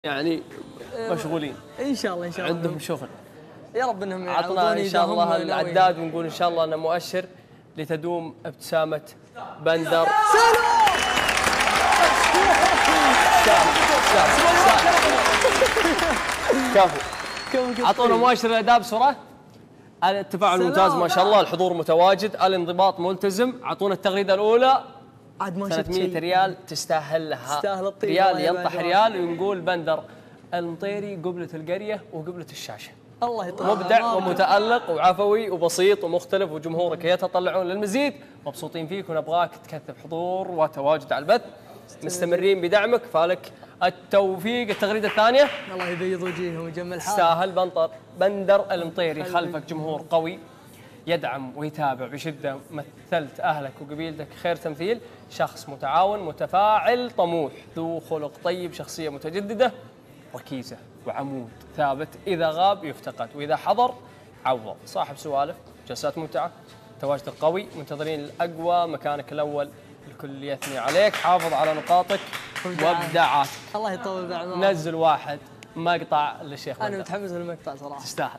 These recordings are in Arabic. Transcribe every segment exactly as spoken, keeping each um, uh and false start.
يعني مشغولين ان شاء الله ان شاء الله عندهم شغل. يا رب انهم عطنا ان شاء الله العداد ونقول ان شاء الله انه مؤشر لتدوم ابتسامه بندر. كفو. اعطونا مؤشر الاداء بسرعه. التفاعل ممتاز ما شاء الله، الحضور متواجد، الانضباط ملتزم. اعطونا التغريده الاولى. عاد ما ثلاثمئة ريال تستاهل لها. تستاهل الطيب. ريال ينطح ريال ونقول بندر المطيري قبلة القرية وقبلة الشاشة. الله يطول. مبدع ومتألق وعفوي وبسيط ومختلف، وجمهورك يتطلعون للمزيد، مبسوطين فيك ونبغاك تكثف حضور وتواجد على البث. مستمرين بدعمك، فالك التوفيق. التغريدة الثانية. الله يبيض وجيههم ويجمل حالهم. تستاهل بندر بندر المطيري، خلفك جمهور قوي يدعم ويتابع بشدة. مثلت أهلك وقبيلتك خير تمثيل، شخص متعاون متفاعل طموح ذو خلق طيب، شخصية متجددة ركيزة وعمود ثابت، إذا غاب يفتقد وإذا حضر عوض. صاحب سوالف، جلسات ممتعة، تواجد قوي، منتظرين الأقوى، مكانك الأول، الكل يثني عليك. حافظ على نقاطك وابداعاتك. الله يطول بعمرك. نزل واحد مقطع للشيخ بندر. أنا متحمس للمقطع صراحة. تستاهل.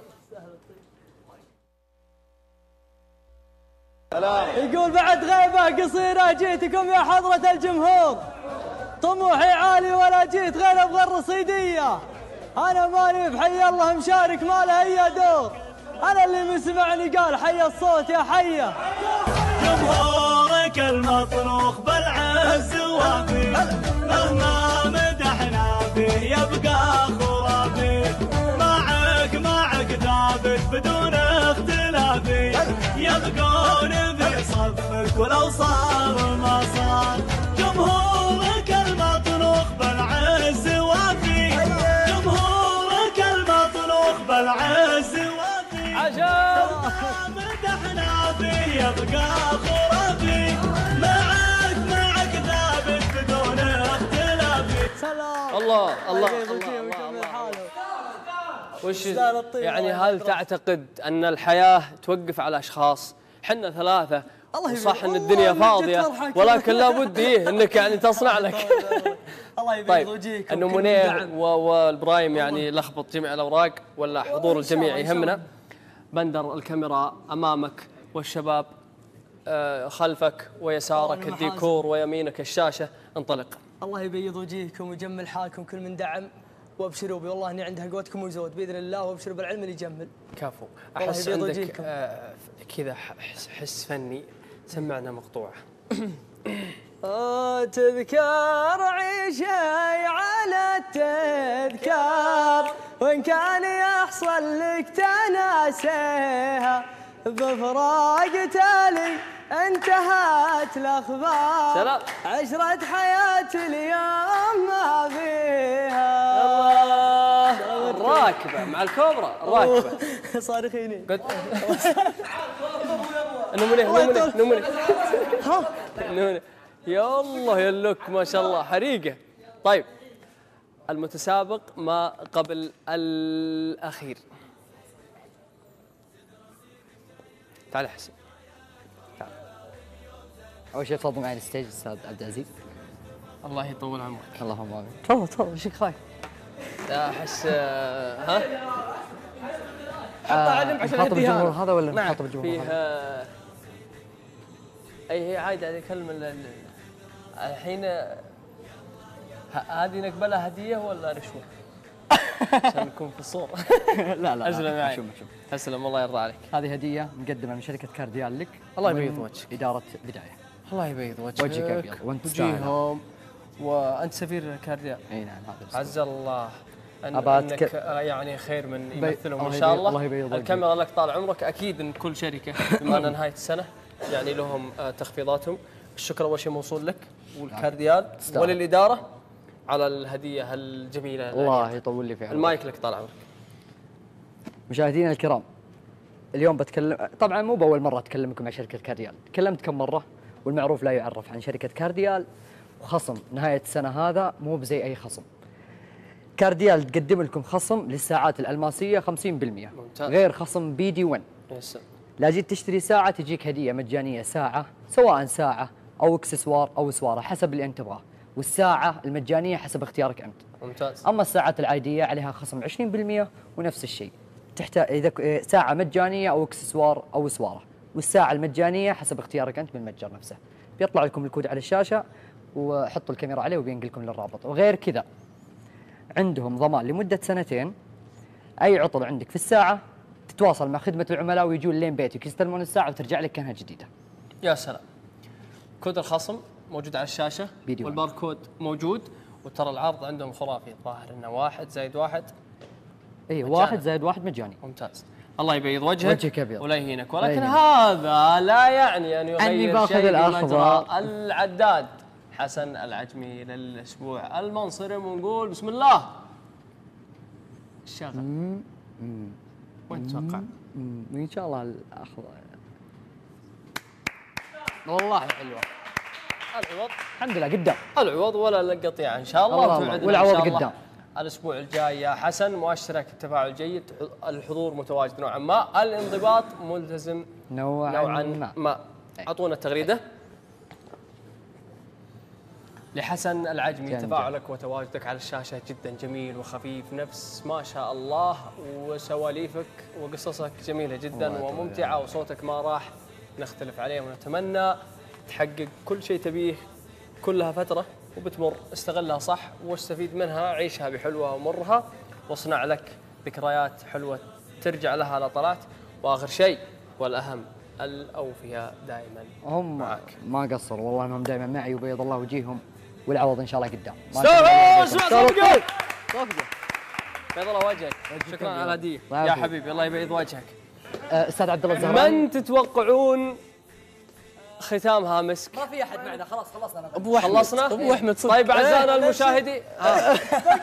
يقول بعد غيبة قصيرة جيتكم يا حضرة الجمهور، طموحي عالي ولا جيت غير ابغى الرصيدية، أنا ماني بحي الله مشارك ما له أي دور، أنا اللي مسمعني قال حي الصوت يا حيه. جمهورك المطروخ بالعز وافي، مهما مدحنا فيه يبقى خرافي، معك معك ثابت بدون اختلافي، يبقون في صفك ولو صار ما صار. جمهورك المطروخ بالعز وافي، جمهورك المطروخ بالعز وافي، عجب. مدحنا فيه يبقى خرافي، معك معك ثابت بدون اختلافي. سلام. الله الله الله الله. حاله. وش يعني هل تعتقد أن الحياة توقف على أشخاص؟ حنا ثلاثة صح أن الدنيا فاضية، ولكن لابد إيه أنك يعني تصنع لك. الله يبيض طيب وجهك. أنه منير والبرايم يعني لخبط جميع الأوراق، ولا حضور الجميع يهمنا. بندر الكاميرا أمامك والشباب خلفك ويسارك الديكور ويمينك الشاشة. انطلق. الله يبيض وجهكم ويجمل حالكم كل من دعم، وابشروا والله اني عند قوتكم وزود باذن الله، وابشروا بالعلم اللي يجمل. كفو. احس عندك آه كذا حس, حس فني، سمعنا مقطوعه. تذكار عيشي على التذكار، وان كان يحصل لك تناسيها، بفراق تالي انتهت الاخبار. سلام. عشرة حياة اليوم ما فيها. الله. الراكبة مع الكوبرا الراكبة. صارخيني. قد. نمني نمني نمني. ها. نمني. يا الله يا اللوك ما شاء الله حريقة. طيب المتسابق ما قبل الأخير. تعال حسن. اول شيء تفضل معي على الستيج استاذ عبد العزيز. الله يطول عمرك. اللهم امين. تفضل تفضل ايش خايف؟ احس ها؟ حطها علم عشان نخاطب الجمهور هذا ولا نخاطب الجمهور هذا؟ فيها اي هي عادي هذه كلمة الحين. هذه نقبلها هدية ولا رشوة؟ عشان نكون في الصورة. لا لا أسلم معي. شوف شوف. تسلم الله يرضى عليك. هذه هدية مقدمة من شركة كارديال لك. الله يبيض وجهك. إدارة بداية. الله يبيض وجهك. وجهك أبيض وأنت وجيههم. وأنت سفير كارديال. أي نعم هذا. عز الله أن أنك ك... يعني خير من يمثلهم بي... إن شاء الله. الله يبيض وجهك. الكاميرا لك طال عمرك. أكيد أن كل شركة بما أن نهاية السنة يعني لهم تخفيضاتهم. الشكر أول شيء موصول لك والكارديال وللإدارة على الهدية الجميلة. الله يطول لي في عمرك. المايك لك طال عمرك. مشاهدينا الكرام، اليوم بتكلم طبعا مو باول مره اتكلمكم عن شركه كارديال، تكلمت كم مره والمعروف لا يعرف عن شركه كارديال. وخصم نهايه السنه هذا مو بزي اي خصم. كارديال تقدم لكم خصم للساعات الالماسيه خمسين بالمئة. ممتاز. غير خصم بي دي واحد. يس. لا جيت تشتري ساعه تجيك هديه مجانيه ساعه، سواء ساعه او اكسسوار او سواره حسب اللي انت تبغاه، والساعه المجانيه حسب اختيارك انت. ممتاز. اما الساعات العاديه عليها خصم عشرين بالمئة ونفس الشيء تحتاج اذا ساعه مجانيه او اكسسوار او سواره، والساعه المجانيه حسب اختيارك انت من المتجر نفسه. بيطلع لكم الكود على الشاشه وحطوا الكاميرا عليه وبينقلكم للرابط. وغير كذا عندهم ضمان لمده سنتين، اي عطل عندك في الساعه تتواصل مع خدمه العملاء ويجون لين بيتك يستلمون الساعه وترجع لك كانها جديده. يا سلام. كود الخصم موجود على الشاشه فيديو والباركود موجود، وترى العرض عندهم خرافي، الظاهر انه واحد زائد واحد. اي واحد زائد واحد مجاني. ممتاز. الله يبيض وجهك وجهك ابيض ولا يهينك، ولكن يهينك. هذا لا يعني ان أني يغير باخذ شيء الأخضر. بمجرى العداد حسن العجمي للاسبوع المنصرم، ونقول بسم الله. الشغل وين تتوقع؟ ان شاء الله الاخضر. والله حلوه. العوض الحمد لله قدام. العوض ولا القطيعه ان شاء الله. الله الله. وتوعدنا والعوض إن شاء الله قدام. الاسبوع الجاي يا حسن. مؤشرك التفاعل جيد، الحضور متواجد نوعا ما، الانضباط ملتزم نوعا, نوعا ما, ما. اعطونا التغريده لحسن العجمي. جميل. تفاعلك وتواجدك على الشاشه جدا جميل وخفيف نفس ما شاء الله، وسواليفك وقصصك جميله جدا وممتعه، وصوتك ما راح نختلف عليه، ونتمنى تحقق كل شيء تبيه. كلها فتره وبتمر، استغلها صح واستفيد منها، عيشها بحلوها ومرها، واصنع لك ذكريات حلوه ترجع لها على طلعت. واخر شيء والاهم، الاوفياء دائما هم معك. ما قصروا والله، انهم دائما معي وبيض الله وجيههم، والعوض ان شاء الله قدام. ما استوى شاء الله. اسمع صفقه. بيض الله وجهك، شكرا على الهديه يا حبيبي، الله يبيض وجهك. آه، استاذ عبد الله الزهراني، من تتوقعون ختامها مسك؟ ما في احد معنا، خلاص خلصنا. ابو احمد خلصنا؟ ابو احمد صدق. طيب اعزائنا المشاهدين، آه،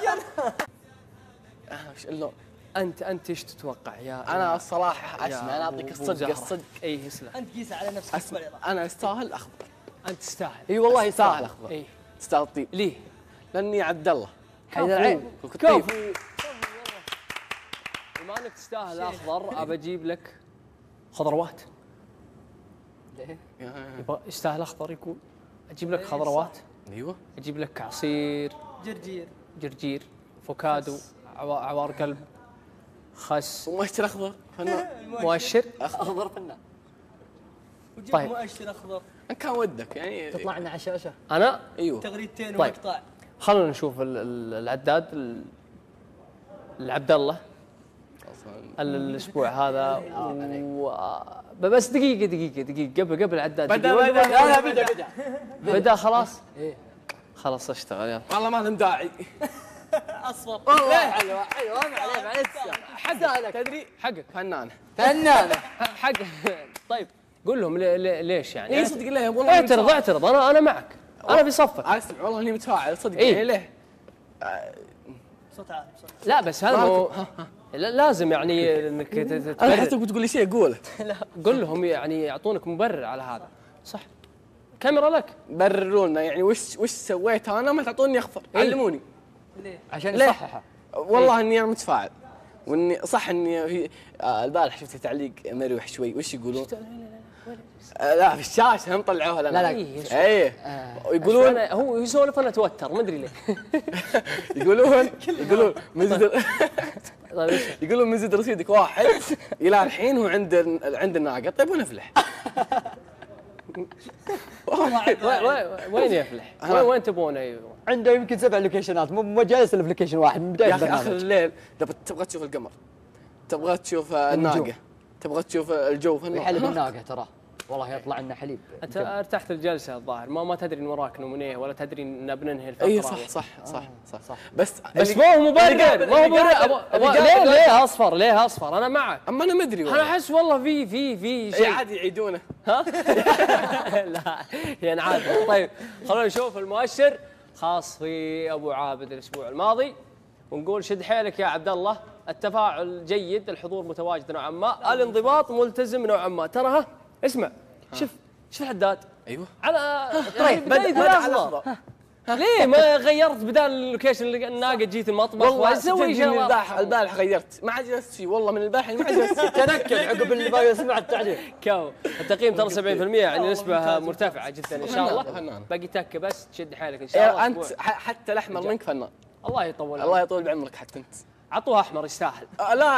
وش اللون؟ انت انت ايش تتوقع يا انا الصراحه يا اسمع، انا أبو- اعطيك أبو الصدق زهرة. الصدق. اي اسلم، انت قيس على نفسك. اسمع انا استاهل اخضر. انت تستاهل. اي والله يستاهل اخضر. اي تستاهل طيب. ليه؟ لاني عبد الله حيدر العين. كفو. بما انك تستاهل اخضر، ابى اجيب لك خضروات. يبغى يستاهل اخضر يكون، اجيب لك خضروات، ايوه اجيب لك عصير جرجير. جرجير، فوكادو، عوا- عوار قلب، خس، ومؤشر اخضر فنان. مؤشر. اخضر فنان. وجيب طيب. مؤشر اخضر. ان كان ودك يعني. تطلع لنا على الشاشه. انا ايوه تغريدتين طيب. ومقطع. خلونا نشوف ال- ال- العداد ال- العبد الله ال- الاسبوع هذا و... بس دقيقه دقيقه دقيقه قبل قبل العداد بدا دقيقة. بدا لا لا بدا بدا بدا خلاص. خلاص اشتغل يلا. والله ما لهم داعي. اصفر. والله حلوه حلوه ما عليه معلش. حقك تدري حقك فنانه فنانه. حقك. طيب قول لهم لي- لي- ليش يعني؟ اي صدق ليه والله. اعترض اعترض، انا انا معك، انا في صفك. اسمع والله اني متفاعل صدق. إيه. يعني ليه؟ صوت عالي صوت. لا بس هذا ما مو لا- لازم يعني انك ت- ت- انا تبرر. حتى تقول لي شيء قوله. قول لهم يعني يعطونك مبرر على هذا، صح؟ كاميرا لك. برروا لنا يعني وش وش سويت انا ما تعطوني اخضر. إيه. علموني عشان ليه؟ يصححها. والله اني انا متفاعل، واني صح اني في آه البارح شفت تعليق مريح شوي. وش يقولون؟ آه لا في الشاشه هم طلعوها لنا. لا، لا. إيه. ايه ويقولون أنا- هو يسولف انا اتوتر ما ادري ليه. يقولون يقولون من زد طيب ايش؟ يقولون من زد رصيدك واحد الى الحين هو عند عند الناقه. طيب ونفلح. وين- وين- وين يفلح؟ وين وين تبونه يروح؟ عنده يمكن سبع لوكيشنات، مو مو جالس الا في لوكيشن واحد من بدايه يا اخي اخر البرنامج. الليل تبغى تبغى تشوف القمر، تبغى تشوف آه، الناقه، تبغى تشوف الجو في النار. يحلب الناقه ترى، والله يطلع لنا حليب. انت ارتحت الجلسه الظاهر، ما ما تدري ان وراك نومينيه ولا تدري ان بننهي الفقره. اي صح صح صح صح, صح. بس بس اللي- ما هو مبرر، اللي قابل- ما هو اللي مبرر. قابل- أبغى- اللي أبغى- قابل- ليه ليه اصفر؟ ليه اصفر؟ انا معك. اما انا ما ادري انا والله. احس والله في في في اي شيء. عادي يعيدونه. ها؟ لا يعني عادي. طيب خلونا نشوف المؤشر خاص في ابو عابد الاسبوع الماضي، ونقول شد حيلك يا عبد الله. التفاعل جيد، الحضور متواجد نوعا ما، الانضباط ملتزم نوعا ما. ترى ها اسمع، شوف شوف الحداد ايوه على طيب بداية بدا على الأخضر. الاخضر. ليه ما غيرت بدال اللوكيشن اللي الناقه جيت المطبخ والله واسوي تدري شيء من البارحه البارحه غيرت ما عجزت شيء والله من البارحه ما عجزت. تنكد عقب اللي باقي يسمع التعليق. كاو. التقييم ترى سبعين بالمئة يعني نسبه مرتفعه جدا ان شاء الله. فنان. باقي تكه بس تشد حيلك ان شاء الله. إيه، انت أسبوع. ح- حتى الاحمر منك فنان. الله يطول الله عمرك. يطول بعمرك حتى انت. عطوه احمر يستاهل. آه لا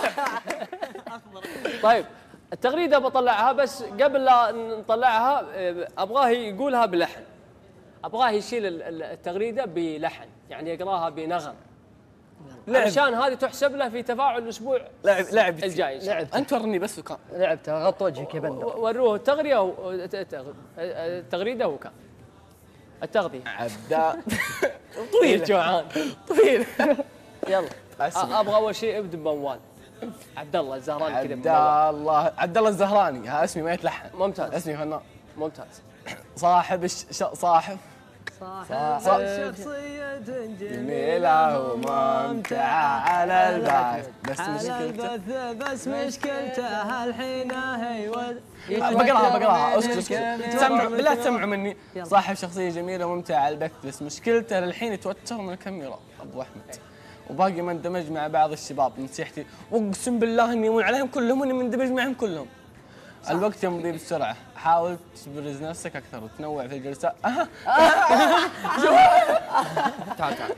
طيب التغريده بطلعها، بس قبل لا نطلعها آه، ابغاه يقولها بلحن. ابغاه يشيل ال- ال- التغريده بلحن، يعني يقراها بنغم. لعب. عشان هذه تحسب له في تفاعل الاسبوع لعب لعب الجاي إن شاء الله. انت ورني بس وكان. لعبت غط وجهك يا بندر. وروه التغريه و- التغريده وكان التغذيه. عبدا طويل جوعان. طويل. يلا اسمع. أ- ابغى اول شيء ابدا بموال. عبد الله الزهراني كذا عبد بموال. الله عبد الله الزهراني، ها اسمي ما يتلحن. ممتاز اسمي فنان. ممتاز. صاحب الش... ش- صاحب صاحب شخصية جميلة وممتعة على البعث، بس على مشكلته البث بس مشكلته الحين هي ود- بقراها بقراها اسكت اسكت سمع بالله تسمعوا مني. صاحب شخصية جميلة وممتعة على البث، بس مشكلته للحين يتوتر من الكاميرا ابو احمد، وباقي ما اندمج مع بعض الشباب. نصيحتي واقسم بالله اني يمون عليهم كلهم واني مندمج معهم كلهم. الوقت يمضي بسرعة، حاول تبرز نفسك أكثر وتنوع في الجلسات. أه. تعال تعال.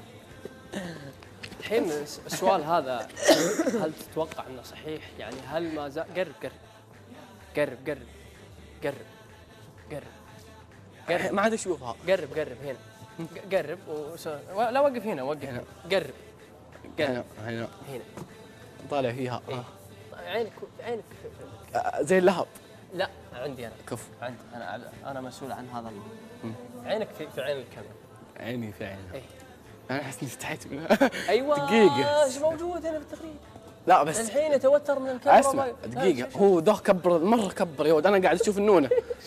الحين الس- السؤال هذا هل تتوقع انه صحيح؟ يعني هل ما زال قرب قرب قرب قرب قرب قرب قرب ما عاد أشوفها. قرب قرب هنا ق- قرب وس... و- لا وقف هنا وقف هنا قرب قرب هنا هنا هنا طالع فيها. إيه. عينك عينك آه، زي اللهب. لا عندي انا كفو. عندي انا انا مسؤول عن هذا ال- عينك في, في عين الكاميرا. عيني في عينها. إيه. أنا أحس إني استحيت منها. ايوه دقيقة. ايش موجود هنا في التقرير؟ لا بس الحين يتوتر من الكاميرا. اسمع ما- دقيقة، هو ذا كبر مرة كبر يا ولد، أنا قاعد أشوف النونة.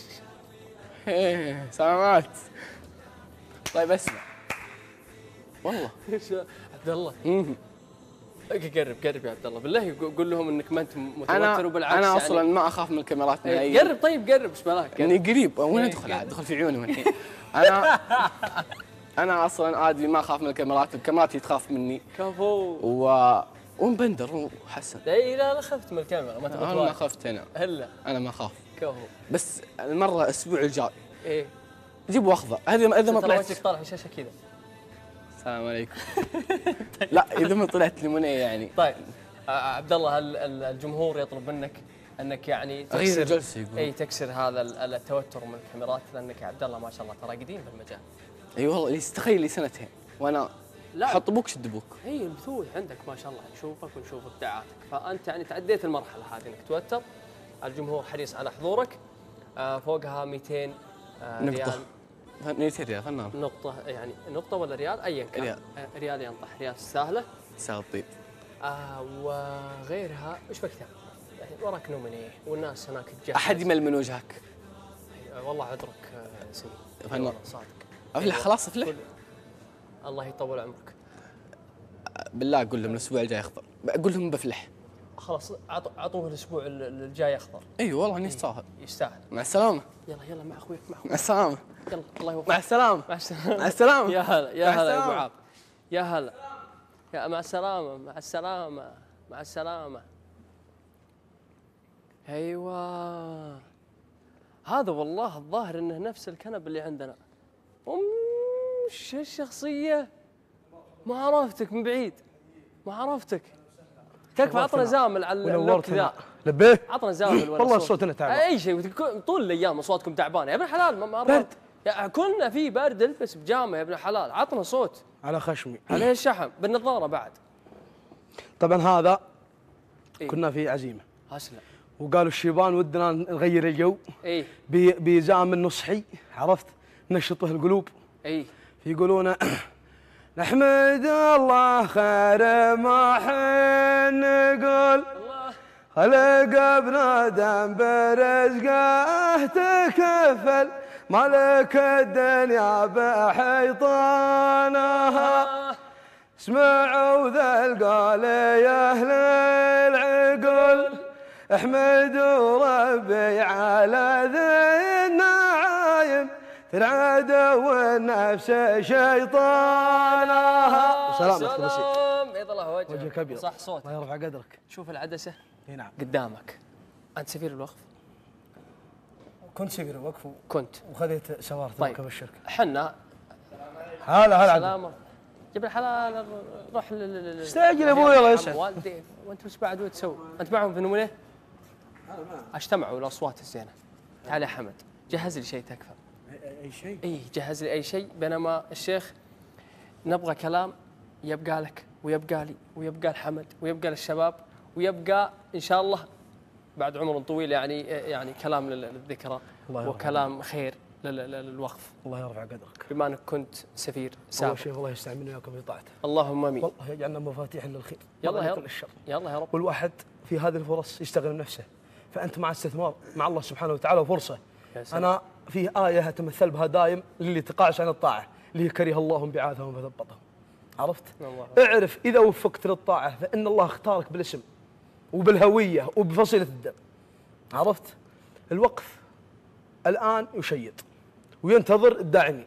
إيه سلامات. طيب اسمع والله. ايش عبد الله مم. قرب قرب يا عبد الله بالله قو- قول لهم انك ما انت متوتر أنا وبالعكس أنا يعني. أصلا ما أخاف من الكاميرات إيه، نهائيا. قرب طيب قرب ايش بلاك اني قرب. قريب وين إيه، ادخل قرب. عاد ادخل في عيونهم الحين. انا انا اصلا ادمي ما اخاف من الكاميرات، الكاميرات هي تخاف مني. كفو. و ومبندر وحسن. لا لا لا خفت من الكاميرا ما تبغى انا ما خفت انا هلا انا ما اخاف، كفو. بس المره الاسبوع الجاي ايه جيب واخضر. هذه اذا ما ترى طلعت وجهك طالع في الشاشه كذا. السلام عليكم. لا اذا ما طلعت ليمونيه يعني طيب آه، عبد الله هل ال- الجمهور يطلب منك انك يعني أغير تكسر الجلسة يقول. اي تكسر هذا ال- التوتر من الكاميرات، لانك يا عبد الله ما شاء الله ترى قديم في المجال. اي والله لي تخيل لي سنتين وانا لا. حط بوك شد بوك. اي البثوث عندك ما شاء الله نشوفك ونشوف ابداعاتك، فانت يعني تعديت المرحله هذه انك توتر. الجمهور حريص على حضورك. آه فوقها مئتين آه نقطة. ريال مئتين ريال خلنا نقطة، يعني نقطة ولا ريال ايا كان. ريال. آه ريال ينطح، ريال تستاهله. ساعة طيب. آه وغيرها ايش بكتب؟ يعني وراك نوميني والناس هناك تجهز. احد يمل من وجهك. آه والله عذرك آه سمين. فنان. والله صادق. افلح خلاص افلح. كل- الله يطول عمرك. بالله قول لهم الاسبوع الجاي اخضر، قول لهم بفلح. خلاص عطوا عطوه الاسبوع ال- الجاي اخضر. اي والله اني يستاهل. يستاهل. مع السلامة. يلا يلا مع اخويك مع اخويك. مع السلامة. يلا الله يوفقك. مع السلامة. مع السلامة. مع السلامة. يا هلا يا مع هلا يا ابو السلامة. عاب. يا هلا. يا مع السلامة مع السلامة مع السلامة. ايوه هذا والله الظاهر انه نفس الكنب اللي عندنا. وش الشخصية؟ ما عرفتك من بعيد، ما عرفتك. تكفى عطنا زامل على اللوك ذا. لبيه عطنا زامل ولا والله صوت. الصوت هنا تعبان. اي شيء وتك- طول الايام اصواتكم تعبانه يا ابن الحلال. ما- مرات يا كلنا في برد، البس بجامه يا ابن الحلال. عطنا صوت على خشمي. عليه الشحم بالنظاره بعد. طبعا هذا إيه؟ كنا في عزيمه اسلم. وقالوا الشيبان ودنا نغير الجو اي بي- بزام نصحي، عرفت، نشطه القلوب. اي يقولون نحمد الله خير ما حين نقول خلق بنادم برزقه تكفل ملك الدنيا بحيطانها. اسمعوا ذا القول يا اهل العقول احمدوا ربي على ذي النعايم العدو والنفس شيطانها. سلام اخت بسيط. سلام بيض الله وجهك. وجهك ابيض. صح صوت. الله يرفع قدرك. شوف العدسه اي نعم. قدامك. انت سفير الوقف؟ كنت سفير الوقف كنت. وخذيت سوارة طيب. موكب الشركه. حنا هلا هلا عبد. سلامه جيب الحلال روح لل استعجل يا ابوي الله يسعد. والديك وانت وش بعد تسوي؟ انت معهم في نمونه؟ انا معهم. اجتمعوا الاصوات الزينه. تعال يا حمد جهز لي شيء تكفى. اي شيء؟ اي جهز لي اي شيء، بينما الشيخ نبغى كلام يبقى لك ويبقى لي ويبقى لحمد ويبقى للشباب ويبقى ان شاء الله بعد عمر طويل يعني يعني كلام للذكرى وكلام خير للوقف. الله يرفع قدرك. بما انك كنت سفير سابق. اول شيء الله يستعملنا وياكم في طاعته. اللهم امين. والله يجعلنا مفاتيح للخير. يلا يا رب. رب. الشر. يلا يا رب. والواحد في هذه الفرص يستغل نفسه، فانت مع استثمار مع الله سبحانه وتعالى وفرصه. انا في ايه اتمثل بها دايم للي تقاعس عن الطاعه، اللي كره الله انبعاثهم فثبطهم. عرفت؟ الله. اعرف اذا وفقت للطاعه فان الله اختارك بالاسم وبالهويه وبفصيله الدم. عرفت؟ الوقف الان يشيط وينتظر الداعمين.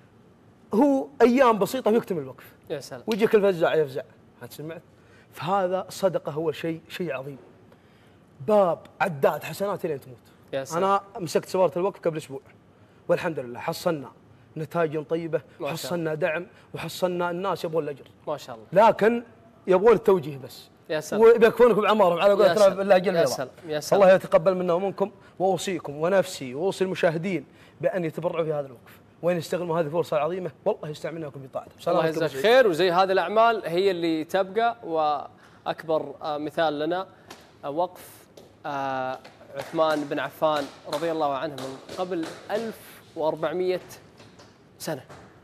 هو ايام بسيطه ويكتمل الوقف. يا سلام. ويجيك الفزع يفزع، هات سمعت؟ فهذا صدقه اول شيء شيء عظيم. باب عداد حسنات لين تموت. يا سلام. انا مسكت سواره الوقف قبل اسبوع والحمد لله حصلنا نتائج طيبه، حصلنا دعم وحصلنا الناس يبغون الاجر. ما شاء الله. لكن يبغون التوجيه بس. يا سلام. ويكفونكم بعمارهم على قولة الله جل وعلا. يا سلام. يا سلام. الله يتقبل منا ومنكم، واوصيكم ونفسي واوصي المشاهدين بان يتبرعوا في هذا الوقف وان يستغلوا هذه الفرصه العظيمه، والله يستعملناكم بطاعته. الله يجزاك خير. وزي هذه الاعمال هي اللي تبقى، واكبر مثال لنا وقف عثمان بن عفان رضي الله عنه من قبل ألف وأربعمئة سنه.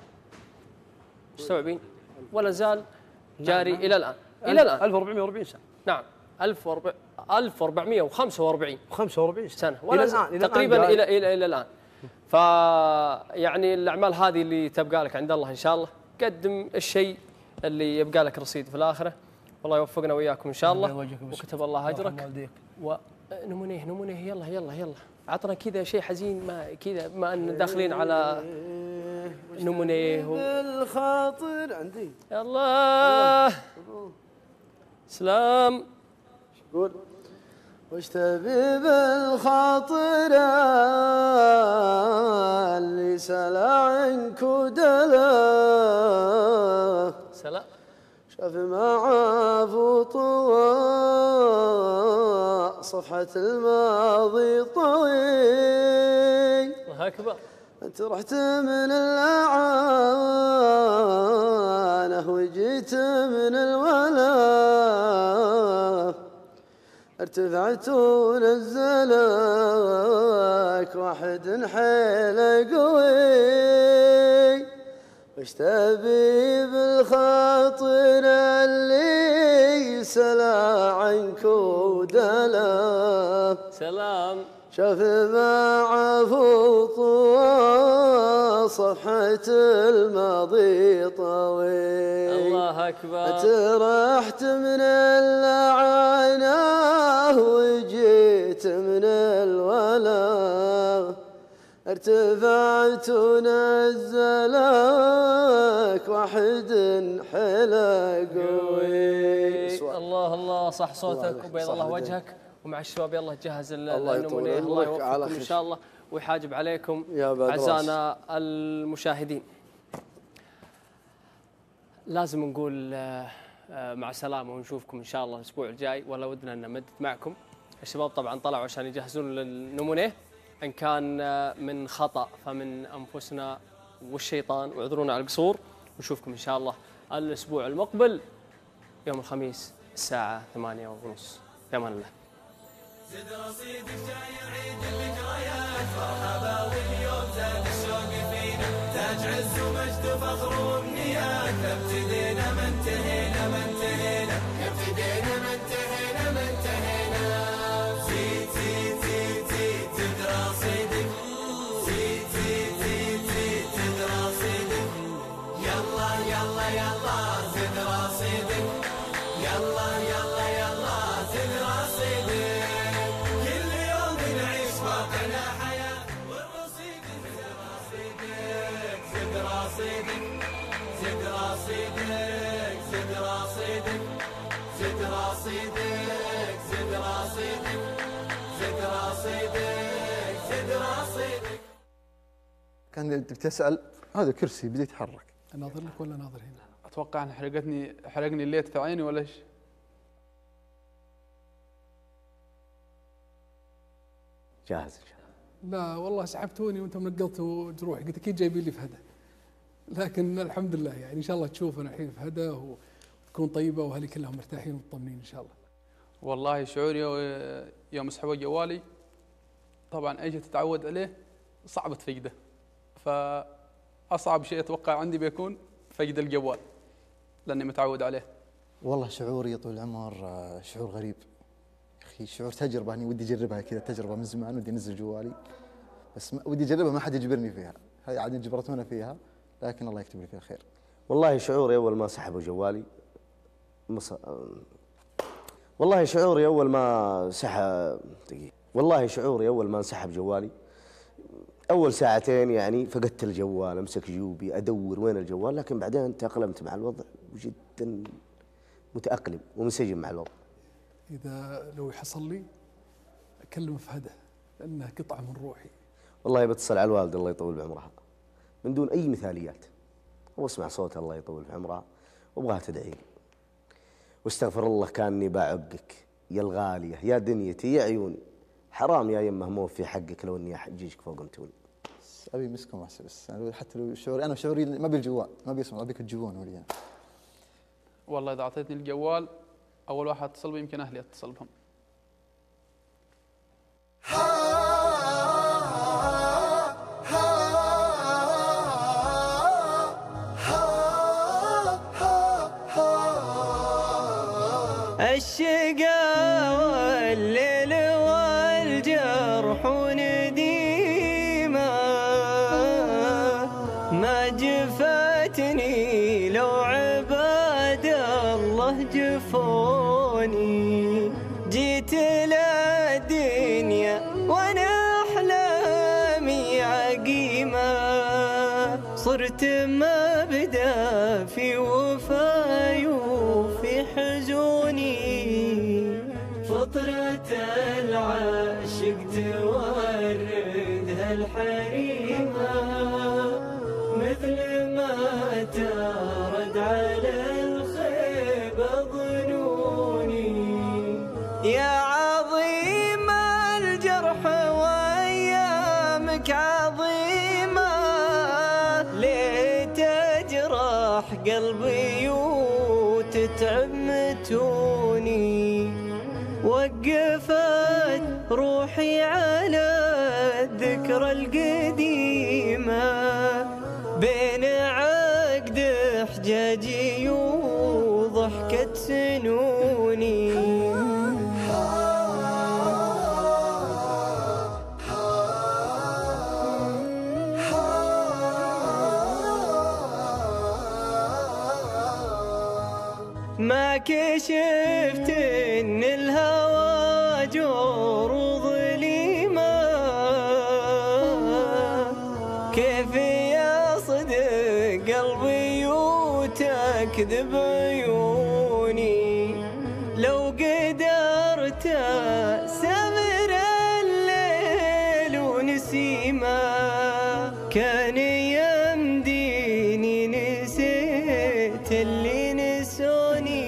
مستوعبين؟ ولا زال جاري الى الان. الى الان ألف وأربعمئة وأربعين سنه. نعم ألف وأربعمئة وخمسة وأربعين خمسة وأربعين سنه ولا الى الان تقريبا الى الى الى الان. فيعني الاعمال هذه اللي تبقى لك عند الله ان شاء الله، قدم الشيء اللي يبقى لك رصيد في الاخره. والله يوفقنا وياكم ان شاء الله وكتب الله اجرك. ونمونيه نمونيه يلا يلا يلا عطنا كذا شيء حزين، ما كذا بما ان داخلين على نمونيه بالخاطر عندي. يلا سلام. قول وش تبي بالخاطر اللي سلا عنك ودلا سلام شاف معاف وطوى صفحة الماضي طويل. الله أكبر. أنت رحت من الأعانة وجيت من الولا، ارتفعت ونزلك واحد حيل قوي. وش تبي بالخاطر اللي سلا عنك ودلا سلام شاف مع فطوى صفحة الماضي طويل. الله أكبر. رحت من اللعنة وجيت من الولا، ارتفعت ونزلك واحد حلا قوي. الله الله صح صوتك وبيض الله وجهك. ومع الشباب يلا جهز النمونيه. الله يوفقكم ان شاء الله ويحاجب عليكم اعزائنا المشاهدين. لازم نقول مع السلامه ونشوفكم ان شاء الله الاسبوع الجاي، ولا ودنا ان نمدد معكم. الشباب طبعا طلعوا عشان يجهزون للنمونيه، ان كان من خطا فمن انفسنا والشيطان، واعذرونا على القصور. ونشوفكم ان شاء الله الاسبوع المقبل يوم الخميس الساعه ثمانية ونص. في امان الله. زد رصيدك جاي عيد الذكريات، مرحبا واليوم زاد الشوق فينا، تاج عز ومجد وفخر وامنيات. ابتدينا ما انتهينا ما انتهينا ابتدينا ما انتهينا ما انتهينا. زيد زيد زيد زيد زد رصيدك، زيد زيد زيد زيد زد رصيدك. يلا يلا يلا زد رصيدك، يلا يلا يلا زد رصيدك. زد رصيدك زد رصيدك زد رصيدك زد رصيدك زد رصيدك زد رصيدك زد رصيدك. كان تسأل هذا كرسي بدي يتحرك، اناظر لك ولا ناظر هنا؟ اتوقع ان حرقتني حرقني الليت في عيني ولا ايش؟ جاهز ان شاء الله. لا والله سحبتوني وانتم نقلتوا جروحي، قلت اكيد جايبين لي فهده. لكن الحمد لله يعني ان شاء الله تشوفنا الحين فهده وتكون طيبه واهلي كلهم مرتاحين ومطمنين ان شاء الله. والله شعوري يوم سحبوا جوالي طبعا اجي تتعود عليه صعب تفقده. فاصعب شيء اتوقع عندي بيكون فقد الجوال لاني متعود عليه. والله شعوري طول العمر شعور غريب يا اخي، شعور تجربه اني ودي اجربها كذا، تجربه من زمان ودي انزل جوالي بس ودي اجربها ما حد يجبرني فيها، هذه عاد جبرتونا فيها لكن الله يكتب لي فيها خير. والله شعوري اول ما سحبوا جوالي مص... والله شعوري اول ما سحب دقيقة. والله شعوري اول ما انسحب جوالي اول ساعتين يعني فقدت الجوال، امسك جيوبي ادور وين الجوال، لكن بعدين تاقلمت مع الوضع وجدا متاقلم ومنسجم مع الوضع. اذا لو يحصل لي اكلم فهده لانها قطعه من روحي. والله بتصل على الوالده الله يطول بعمرها من دون اي مثاليات، واسمع صوتها الله يطول بعمرها وابغاها تدعي لي واستغفر الله كاني بعقك يا الغاليه يا دنيتي يا عيوني، حرام يا يمه مو في حقك لو اني احججك فوق متوني. ابي مسكم احسن بس حتى لو شعوري انا شعوري ما بالجوال ما بيسمع ابيك تجيبون ولي. والله اذا اعطيتني الجوال اول واحد اتصل به يمكن اهلي اتصل بهم. الشقا والليل والجرح ونديمة ما جفتني لو عباد الله جفوني، جيت للدنيا وانا احلامي عقيمة، صرت مبدا في وفاي وفي حزوني، فطرة العاشق توردها الحريمة مثل ما ترد على الخيبة ظنوني، يا عظيم الجرح وايامك عظيمة ليه تجرح قلبي وتتعب متوني، وقفت روحي على الذكرى القديمة بين عقد حجاجي وضحكة سنوني. ما كشفت ان الهوى جور وظليمة، كيف يصدق قلبي وتكذب عيوني، لو قدرت سمر الليل ونسيمة كان يمديني نسيت اللي نسوني.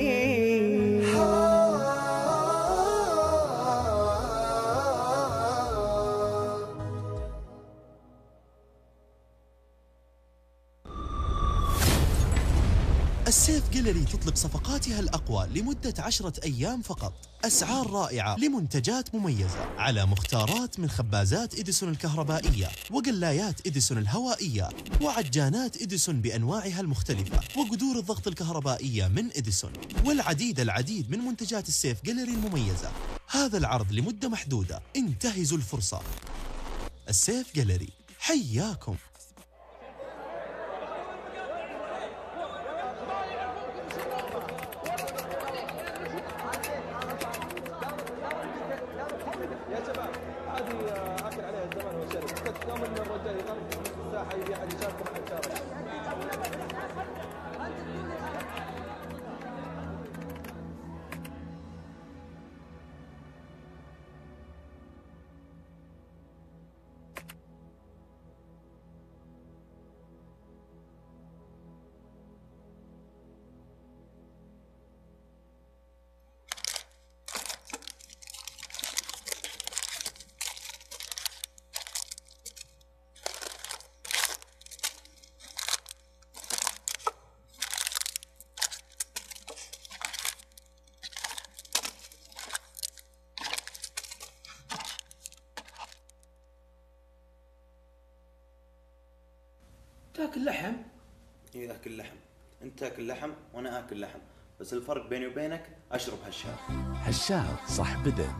السيف جاليري تطلق صفقاتها الأقوى لمدة عشرة أيام فقط، أسعار رائعة لمنتجات مميزة على مختارات من خبازات إديسون الكهربائية وقلايات إديسون الهوائية وعجانات إديسون بأنواعها المختلفة وقدور الضغط الكهربائية من إديسون والعديد العديد من منتجات السيف جاليري المميزة. هذا العرض لمدة محدودة، انتهزوا الفرصة. السيف جاليري حياكم. تاكل لحم؟ اي اكل لحم. انت تاكل لحم وانا اكل لحم، بس الفرق بيني وبينك اشرب هشاب. هشاب صح بدن.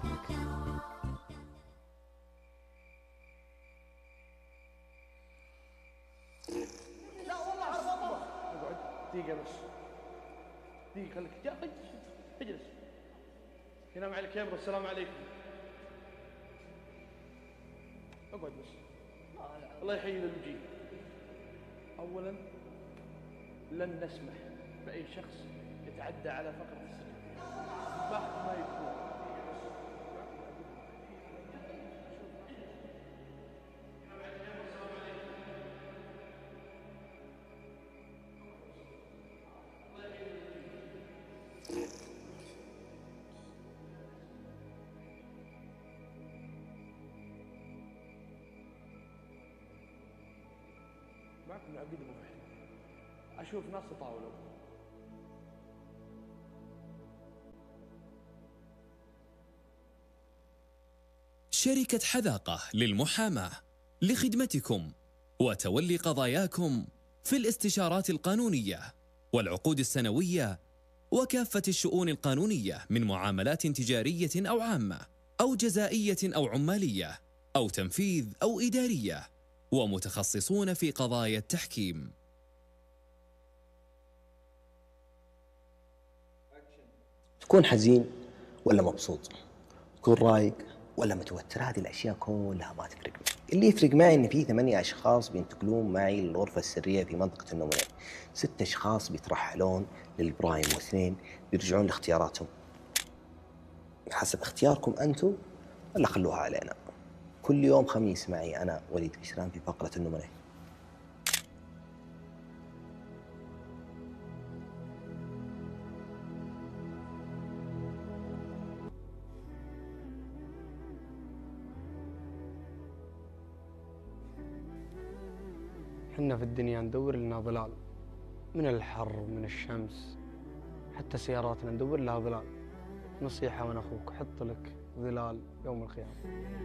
لا والله عرف اطبخ. اقعد دقيقة بس. دقيقة خليك جا اجلس. ينام على الكاميرا. السلام عليكم. اقعد بس. الله يحيي المجيب. اولا لن نسمح باي شخص يتعدى على فقرة السجن مهما يكون. معكم عقيد ابو فهد. اشوف ناس تطاولوا. شركة حذاقة للمحاماة لخدمتكم وتولي قضاياكم في الاستشارات القانونية والعقود السنوية وكافة الشؤون القانونية من معاملات تجارية أو عامة أو جزائية أو عمالية أو تنفيذ أو إدارية، ومتخصصون في قضايا التحكيم. تكون حزين ولا مبسوط، تكون رايق ولا متوتر، هذه الأشياء كلها ما تفرق معي. اللي يفرق معي إن في ثمانية أشخاص بينتقلون معي للغرفة السرية في منطقة النمونة، ست أشخاص بيترحلون للبرايم، واثنين بيرجعون لاختياراتهم. حسب اختياركم أنتم ولا خلوها علينا. كل يوم خميس معي أنا وليد قشران في فقرة النمونة. حنا في الدنيا ندور لنا ظلال، من الحر ومن الشمس، حتى سياراتنا ندور لها ظلال. نصيحة من أخوك، حط لك ظلال يوم القيامة.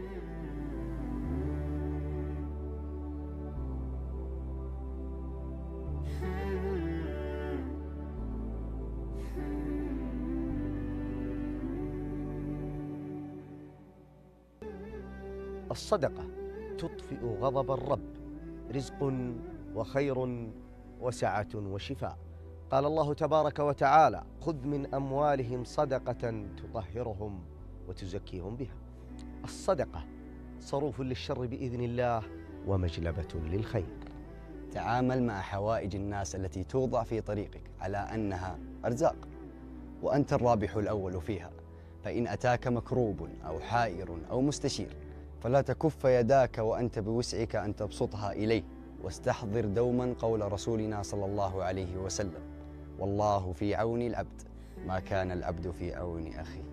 الصدقة تطفئ غضب الرب، رزق وخير وسعة وشفاء. قال الله تبارك وتعالى: خذ من أموالهم صدقة تطهرهم وتزكيهم بها. الصدقة صروف للشر بإذن الله ومجلبة للخير. تعامل مع حوائج الناس التي توضع في طريقك على أنها أرزاق، وأنت الرابح الأول فيها. فإن أتاك مكروب أو حائر أو مستشير فلا تكف يداك وأنت بوسعك أن تبسطها إليه، واستحضر دوما قول رسولنا صلى الله عليه وسلم: والله في عون العبد ما كان العبد في عون أخيه.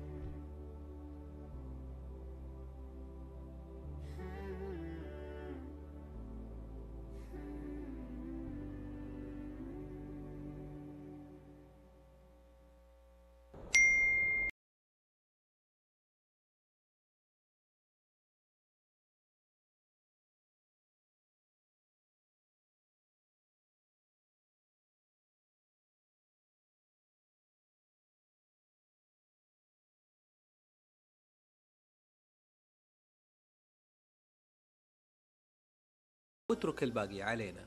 واترك الباقي علينا.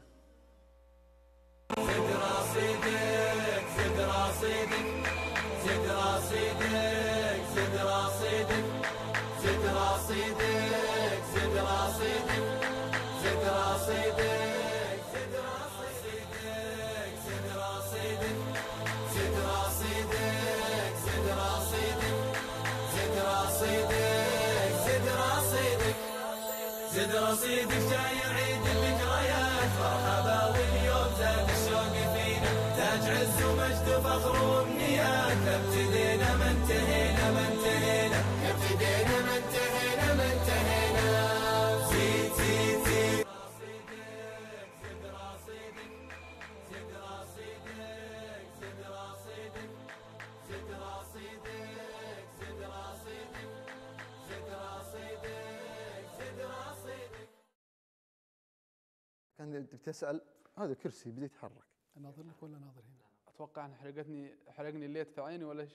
زد رصيدك زد رصيدك زد رصيدك زد رصيدك زد رصيدك زد رصيدك زد رصيدك زد رصيدك زد رصيدك زد رصيدك زد رصيدك زد رصيدك زد رصيدك زد رصيدك جاي عيد الذكريات مرحبا واليوم زاد الشوق فينا تاج عز ومجد وفخر وامنيات ابتدينا ما انتهينا ما انتهينا ابتدينا ما انتهينا ما انتهينا زيد زيد زيد زد رصيدك زد رصيدك زد رصيدك زد رصيدك زد رصيدك زد رصيدك زد رصيدك كان بتسال هذا كرسي بدا يتحرك. اناظر لك ولا ناظر هنا؟ اتوقع ان حرقتني حرقني الليت في عيني ولا ايش؟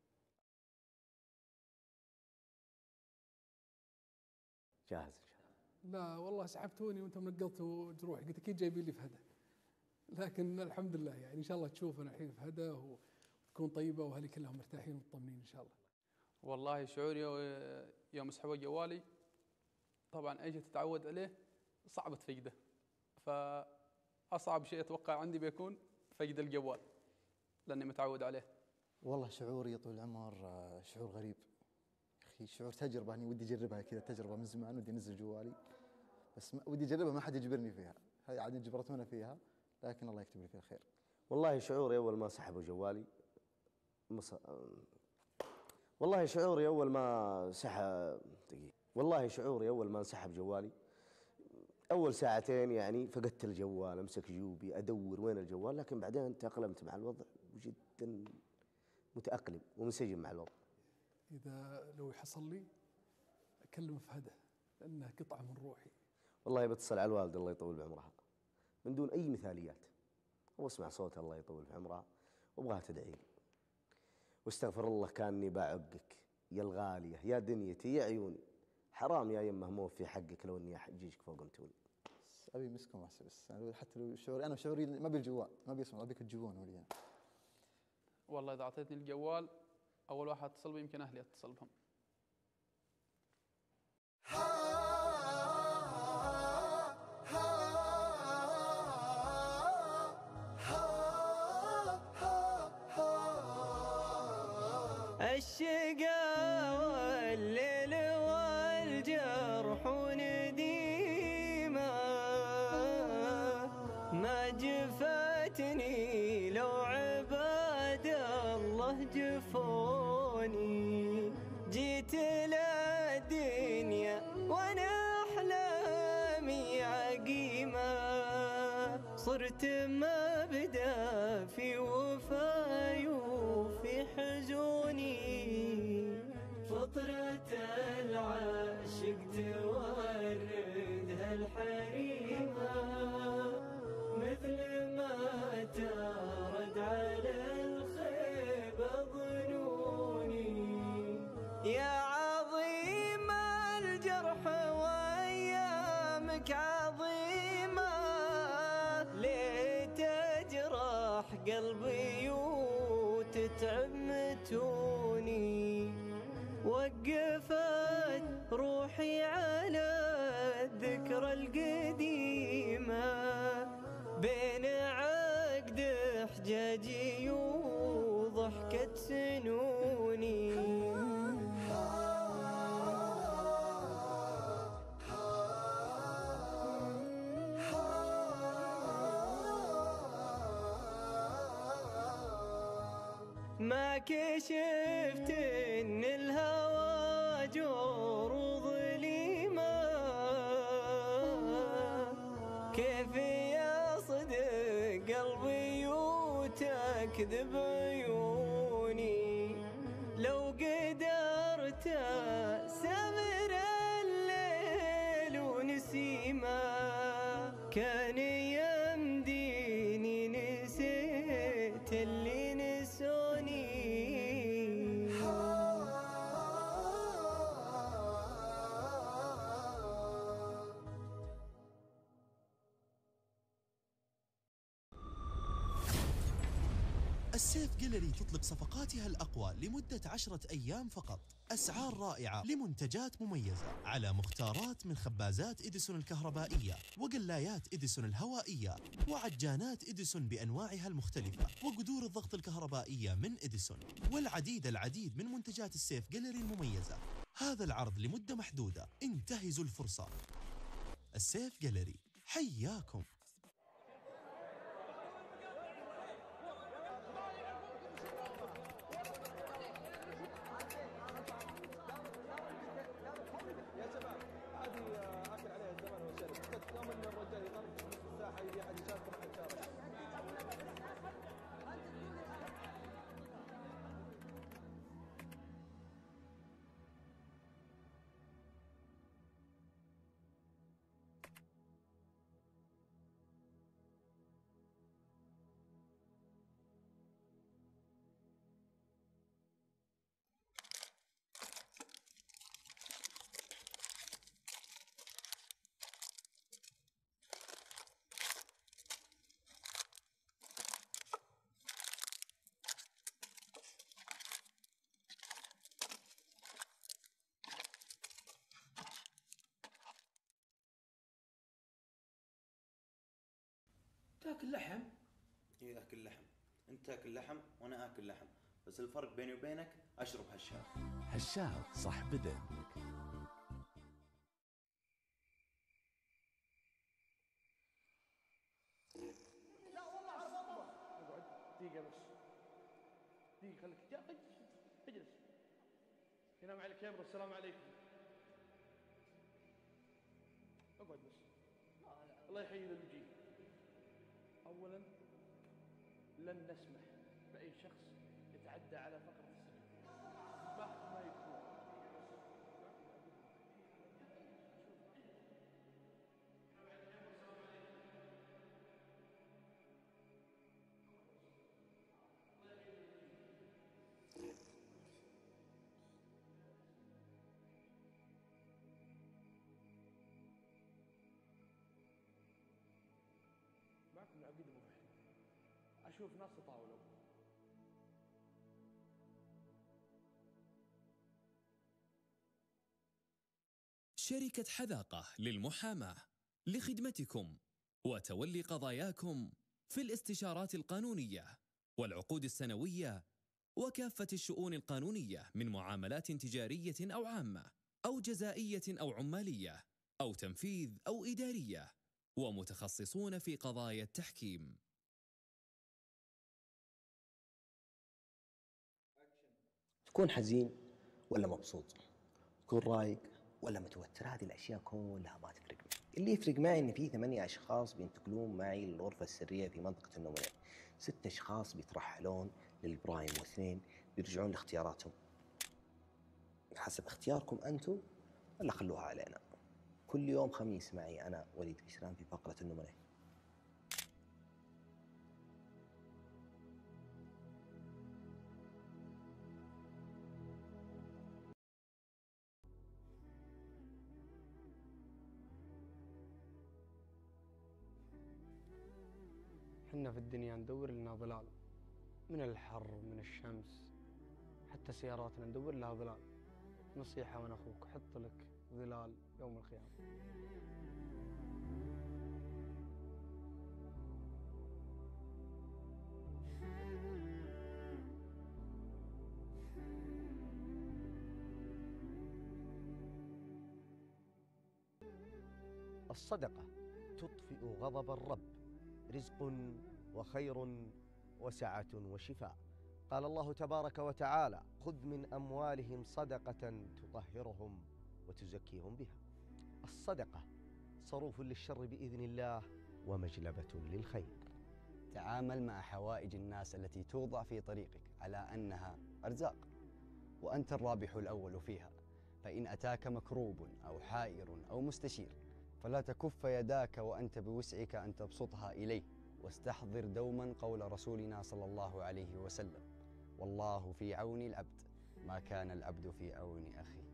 جاهز ان شاء الله. لا والله سحبتوني وانتم نقلتوا جروحي، قلت اكيد جايبين لي فهده. لكن الحمد لله يعني ان شاء الله تشوفنا الحين فهده وتكون طيبه واهلي كلهم مرتاحين ومطمنين ان شاء الله. والله شعوري يوم سحبوا جوالي طبعا اجي تتعود عليه صعب تفقده، فاصعب شيء اتوقع عندي بيكون فقد الجوال لاني متعود عليه. والله شعوري طول العمر شعور غريب يا اخي، شعور تجربه اني ودي اجربها كذا، تجربه من زمان ودي انزل جوالي، بس ودي اجربها ما حد يجبرني فيها، هذه عاد جبرتونا فيها، لكن الله يكتب لي فيها الخير. والله شعوري اول ما سحبوا جوالي مص... والله شعوري اول ما سحب دقيقة. والله شعوري اول ما انسحب جوالي اول ساعتين يعني فقدت الجوال، امسك جيوبي ادور وين الجوال، لكن بعدين تاقلمت مع الوضع وجدا متاقلم ومنسجم مع الوضع. اذا لو يحصل لي اكلم فهده لانها قطعه من روحي. والله بتصل على الوالده الله يطول بعمرها من دون اي مثاليات، واسمع صوتها الله يطول بعمرها وابغاها تدعي لي، واستغفر الله كاني بعقك يا الغاليه يا دنيتي يا عيوني، حرام يا يمه مو في حقك لو اني احججك فوق متوني. ابي مسكم احسن، بس حتى لو شعوري انا شعوري ما بالجوال ما بيسمع، ابيك تجيبون ولي. والله اذا اعطيتني الجوال اول واحد اتصل به يمكن اهلي اتصل بهم. الشقا والليل والجرح ونديمة ما جفتني لو عباد الله جفوني، جيت للدنيا وانا احلامي عقيمة، صرت مبدا في وفاي وفي حزوني، فطرة العاشق توردها الحريمة مثل ما ترد على الخيبة ظنوني، يا عظيم الجرح وايامك عظيمة لتجرح قلبي وتتعب متوني، وقفت روحي على الذكرى القديمة بين عقد حجاجي وضحكة سنوني. ما كشفت ان الهوى جور وظليمة، كيف يصدق قلبي وتكذب عيوني، لو قدرت سمر الليل ونسيمة كان يمديني نسيت اللي نسوني. السيف جاليري تطلق صفقاتها الأقوى لمدة عشرة أيام فقط، أسعار رائعة لمنتجات مميزة على مختارات من خبازات إديسون الكهربائية وقلايات إديسون الهوائية وعجانات إديسون بأنواعها المختلفة وقدور الضغط الكهربائية من إديسون والعديد العديد من منتجات السيف جاليري المميزة. هذا العرض لمدة محدودة، انتهزوا الفرصة. السيف جاليري حياكم. تاكل لحم؟ اي اكل لحم. انت تاكل لحم وانا اكل لحم، بس الفرق بيني وبينك اشرب هشام. هشام صح بدن. لا والله اقعد دقيقة بس. دقيقة خليك جا اجلس. ينام على الكاميرا. السلام عليكم. اقعد بس. الله يحيي المجيب. اولا لن نسمح باي شخص يتعدى على فقرة السجن مهما يكون. معكم العقيد ابو فهد. اشوف ناس تطاولوا. شركة حذاقة للمحاماة لخدمتكم وتولي قضاياكم في الاستشارات القانونية والعقود السنوية وكافة الشؤون القانونية من معاملات تجارية أو عامة أو جزائية أو عمالية أو تنفيذ أو إدارية، ومتخصصون في قضايا التحكيم. تكون حزين ولا مبسوط، تكون رايق ولا متوتر، هذه الأشياء كلها ما تفرق معي. اللي يفرق معي إن في ثمانية أشخاص بينتقلون معي للغرفة السرية في منطقة النمونين، ست أشخاص بيترحلون للبرايم، واثنين بيرجعون لاختياراتهم. حسب اختياركم أنتم ولا خلوها علينا. كل يوم خميس معي أنا وليد قشران في فقرة النمونين. حنا في الدنيا ندور لنا ظلال، من الحر من الشمس، حتى سياراتنا ندور لها ظلال. نصيحة وانا اخوك، حط لك ظلال يوم القيامة. الصدقة تطفئ غضب الرب، رزق وخير وسعة وشفاء. قال الله تبارك وتعالى: خذ من أموالهم صدقة تطهرهم وتزكيهم بها. الصدقة صروف للشر بإذن الله ومجلبة للخير. تعامل مع حوائج الناس التي توضع في طريقك على أنها أرزاق، وأنت الرابح الأول فيها. فإن أتاك مكروب أو حائر أو مستشير فلا تكف يداك وأنت بوسعك أن تبسطها إليه، واستحضر دوما قول رسولنا صلى الله عليه وسلم: والله في عون العبد ما كان العبد في عون أخيه.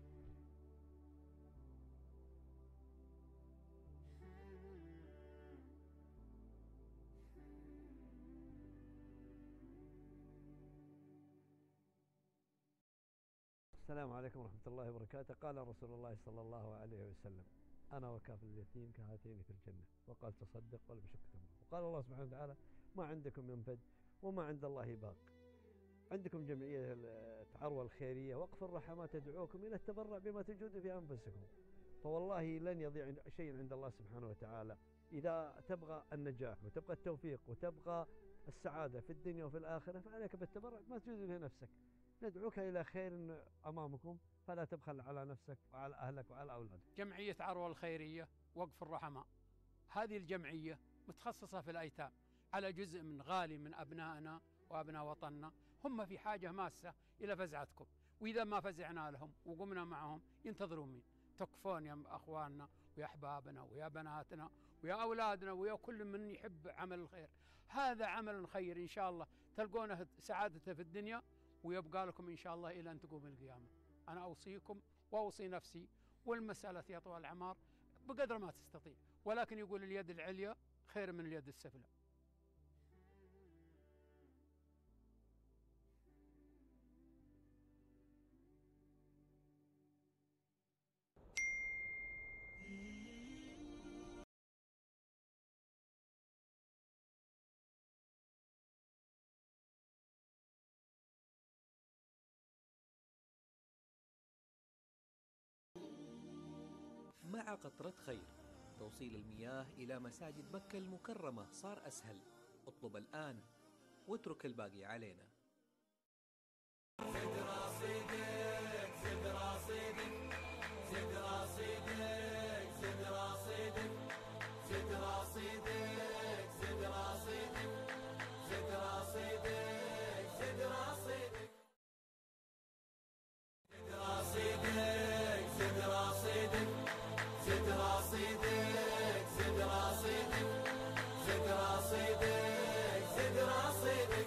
السلام عليكم ورحمة الله وبركاته. قال رسول الله صلى الله عليه وسلم: أنا وكافل اليتيم كهاتين في الجنة. وقال: تصدق ولم يشك تمره. وقال الله سبحانه وتعالى: ما عندكم ينفد وما عند الله باق. عندكم جمعية العروة الخيرية وقف الرحمة تدعوكم إلى التبرع بما تجدون في أنفسكم. فوالله لن يضيع شيء عند الله سبحانه وتعالى. إذا تبغى النجاح وتبغى التوفيق وتبغى السعادة في الدنيا وفي الآخرة فعليك بالتبرع ما تجد في نفسك. ندعوك إلى خير أمامكم، فلا تبخل على نفسك وعلى أهلك وعلى أولادك. جمعية عروة الخيرية وقف الرحماء، هذه الجمعية متخصصة في الأيتام، على جزء من غالي من أبنائنا وأبناء وطننا هم في حاجة ماسة إلى فزعتكم، وإذا ما فزعنا لهم وقمنا معهم ينتظرون مين؟ تكفون يا أخواننا ويا أحبابنا ويا بناتنا ويا أولادنا ويا كل من يحب عمل الخير. هذا عمل خير إن شاء الله تلقونه سعادته في الدنيا ويبقى لكم إن شاء الله إلى أن تقوم القيامة. أنا أوصيكم وأوصي نفسي، والمسألة يا طوال العمار بقدر ما تستطيع، ولكن يقول اليد العليا خير من اليد السفلى. مع قطرة خير توصيل المياه إلى مساجد مكة المكرمة صار أسهل. اطلب الآن واترك الباقي علينا. زد رصيدك زد رصيدك زد رصيدك زد رصيدك زد رصيدك زد رصيدك زد رصيدك زد رصيدك زد رصيدك زد رصيدك زد رصيدك زد رصيدك زد رصيدك زد رصيدك.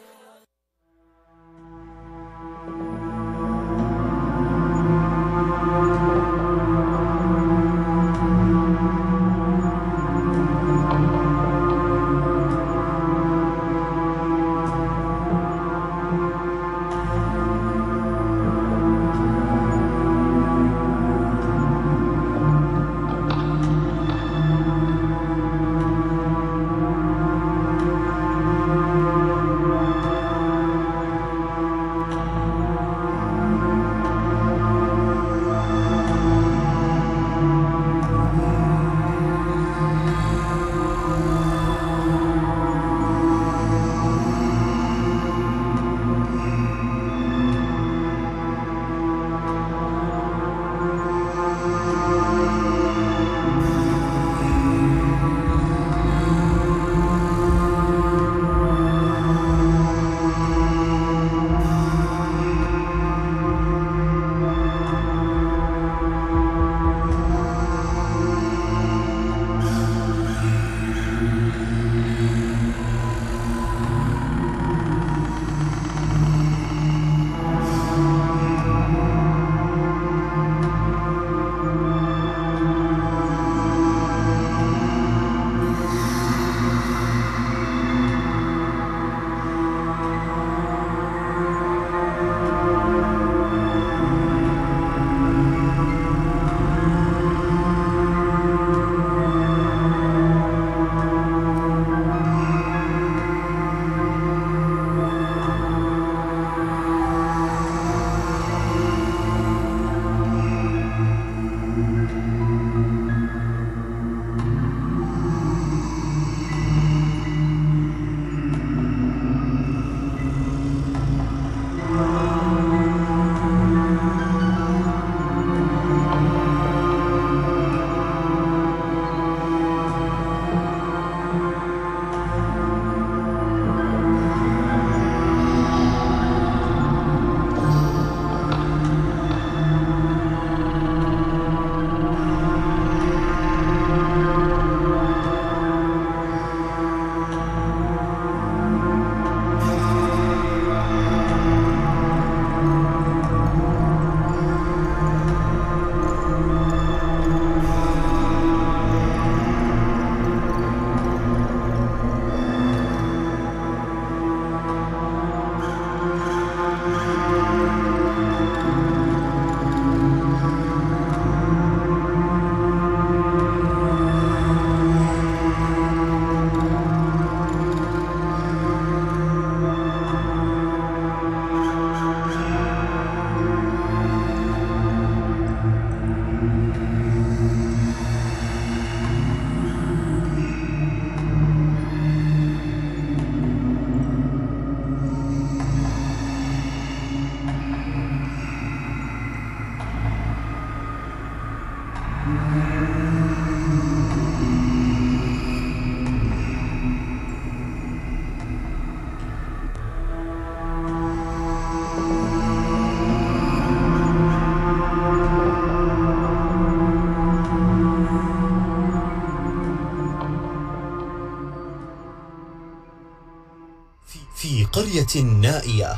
في قرية نائية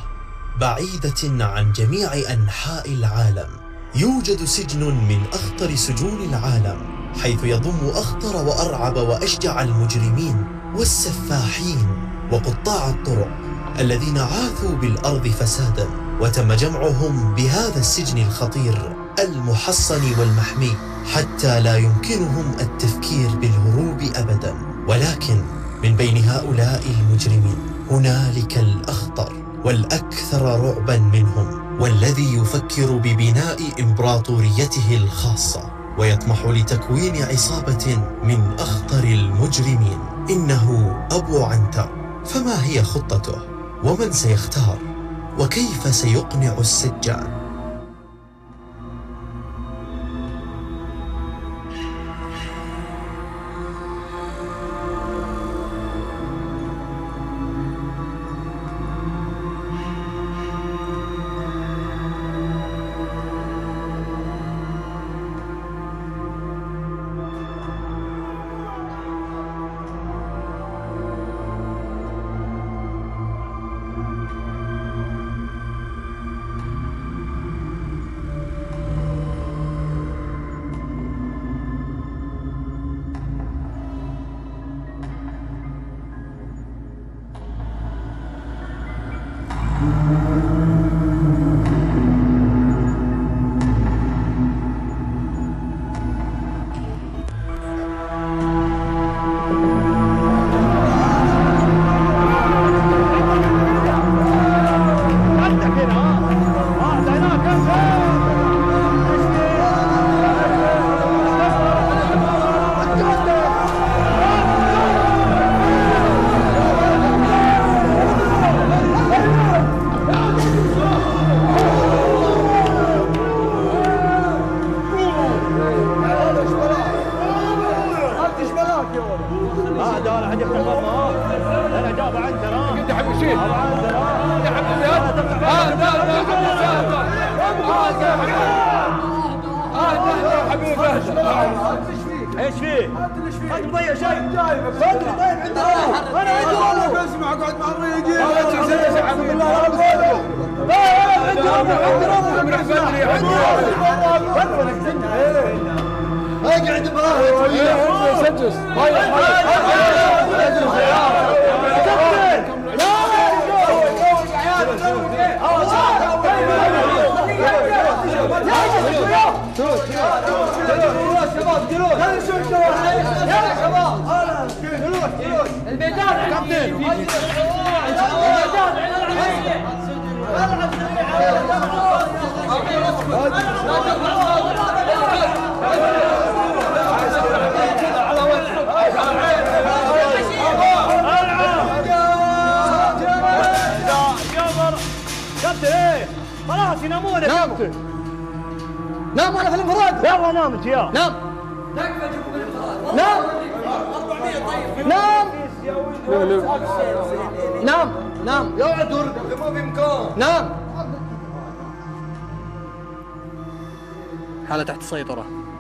بعيدة عن جميع أنحاء العالم يوجد سجن من أخطر سجون العالم، حيث يضم أخطر وأرعب وأشجع المجرمين والسفاحين وقطاع الطرق الذين عاثوا بالأرض فسادا. وتم جمعهم بهذا السجن الخطير المحصن والمحمي حتى لا يمكنهم التفكير بالهروب أبدا. ولكن من بين هؤلاء المجرمين هنالك الأخطر والأكثر رعبا منهم، والذي يفكر ببناء إمبراطوريته الخاصة ويطمح لتكوين عصابة من أخطر المجرمين. إنه أبو عنتر، فما هي خطته؟ ومن سيختار؟ وكيف سيقنع السجان؟ ايش فيه؟ خد مضيع شيء صدري طيب عند انا انا عندي والله اسمع اقعد مع الريقين لا تنسى عبد الله لا لا عندي ربع عندي ربع اقعد براحتك سجس طيب كابتن ايه خلاص ينامون يا كابتن نام انا في الانفراد يلا نام انت يا نام نام نام نام نام يا ولد ما في مكان نام حالة تحت السيطرة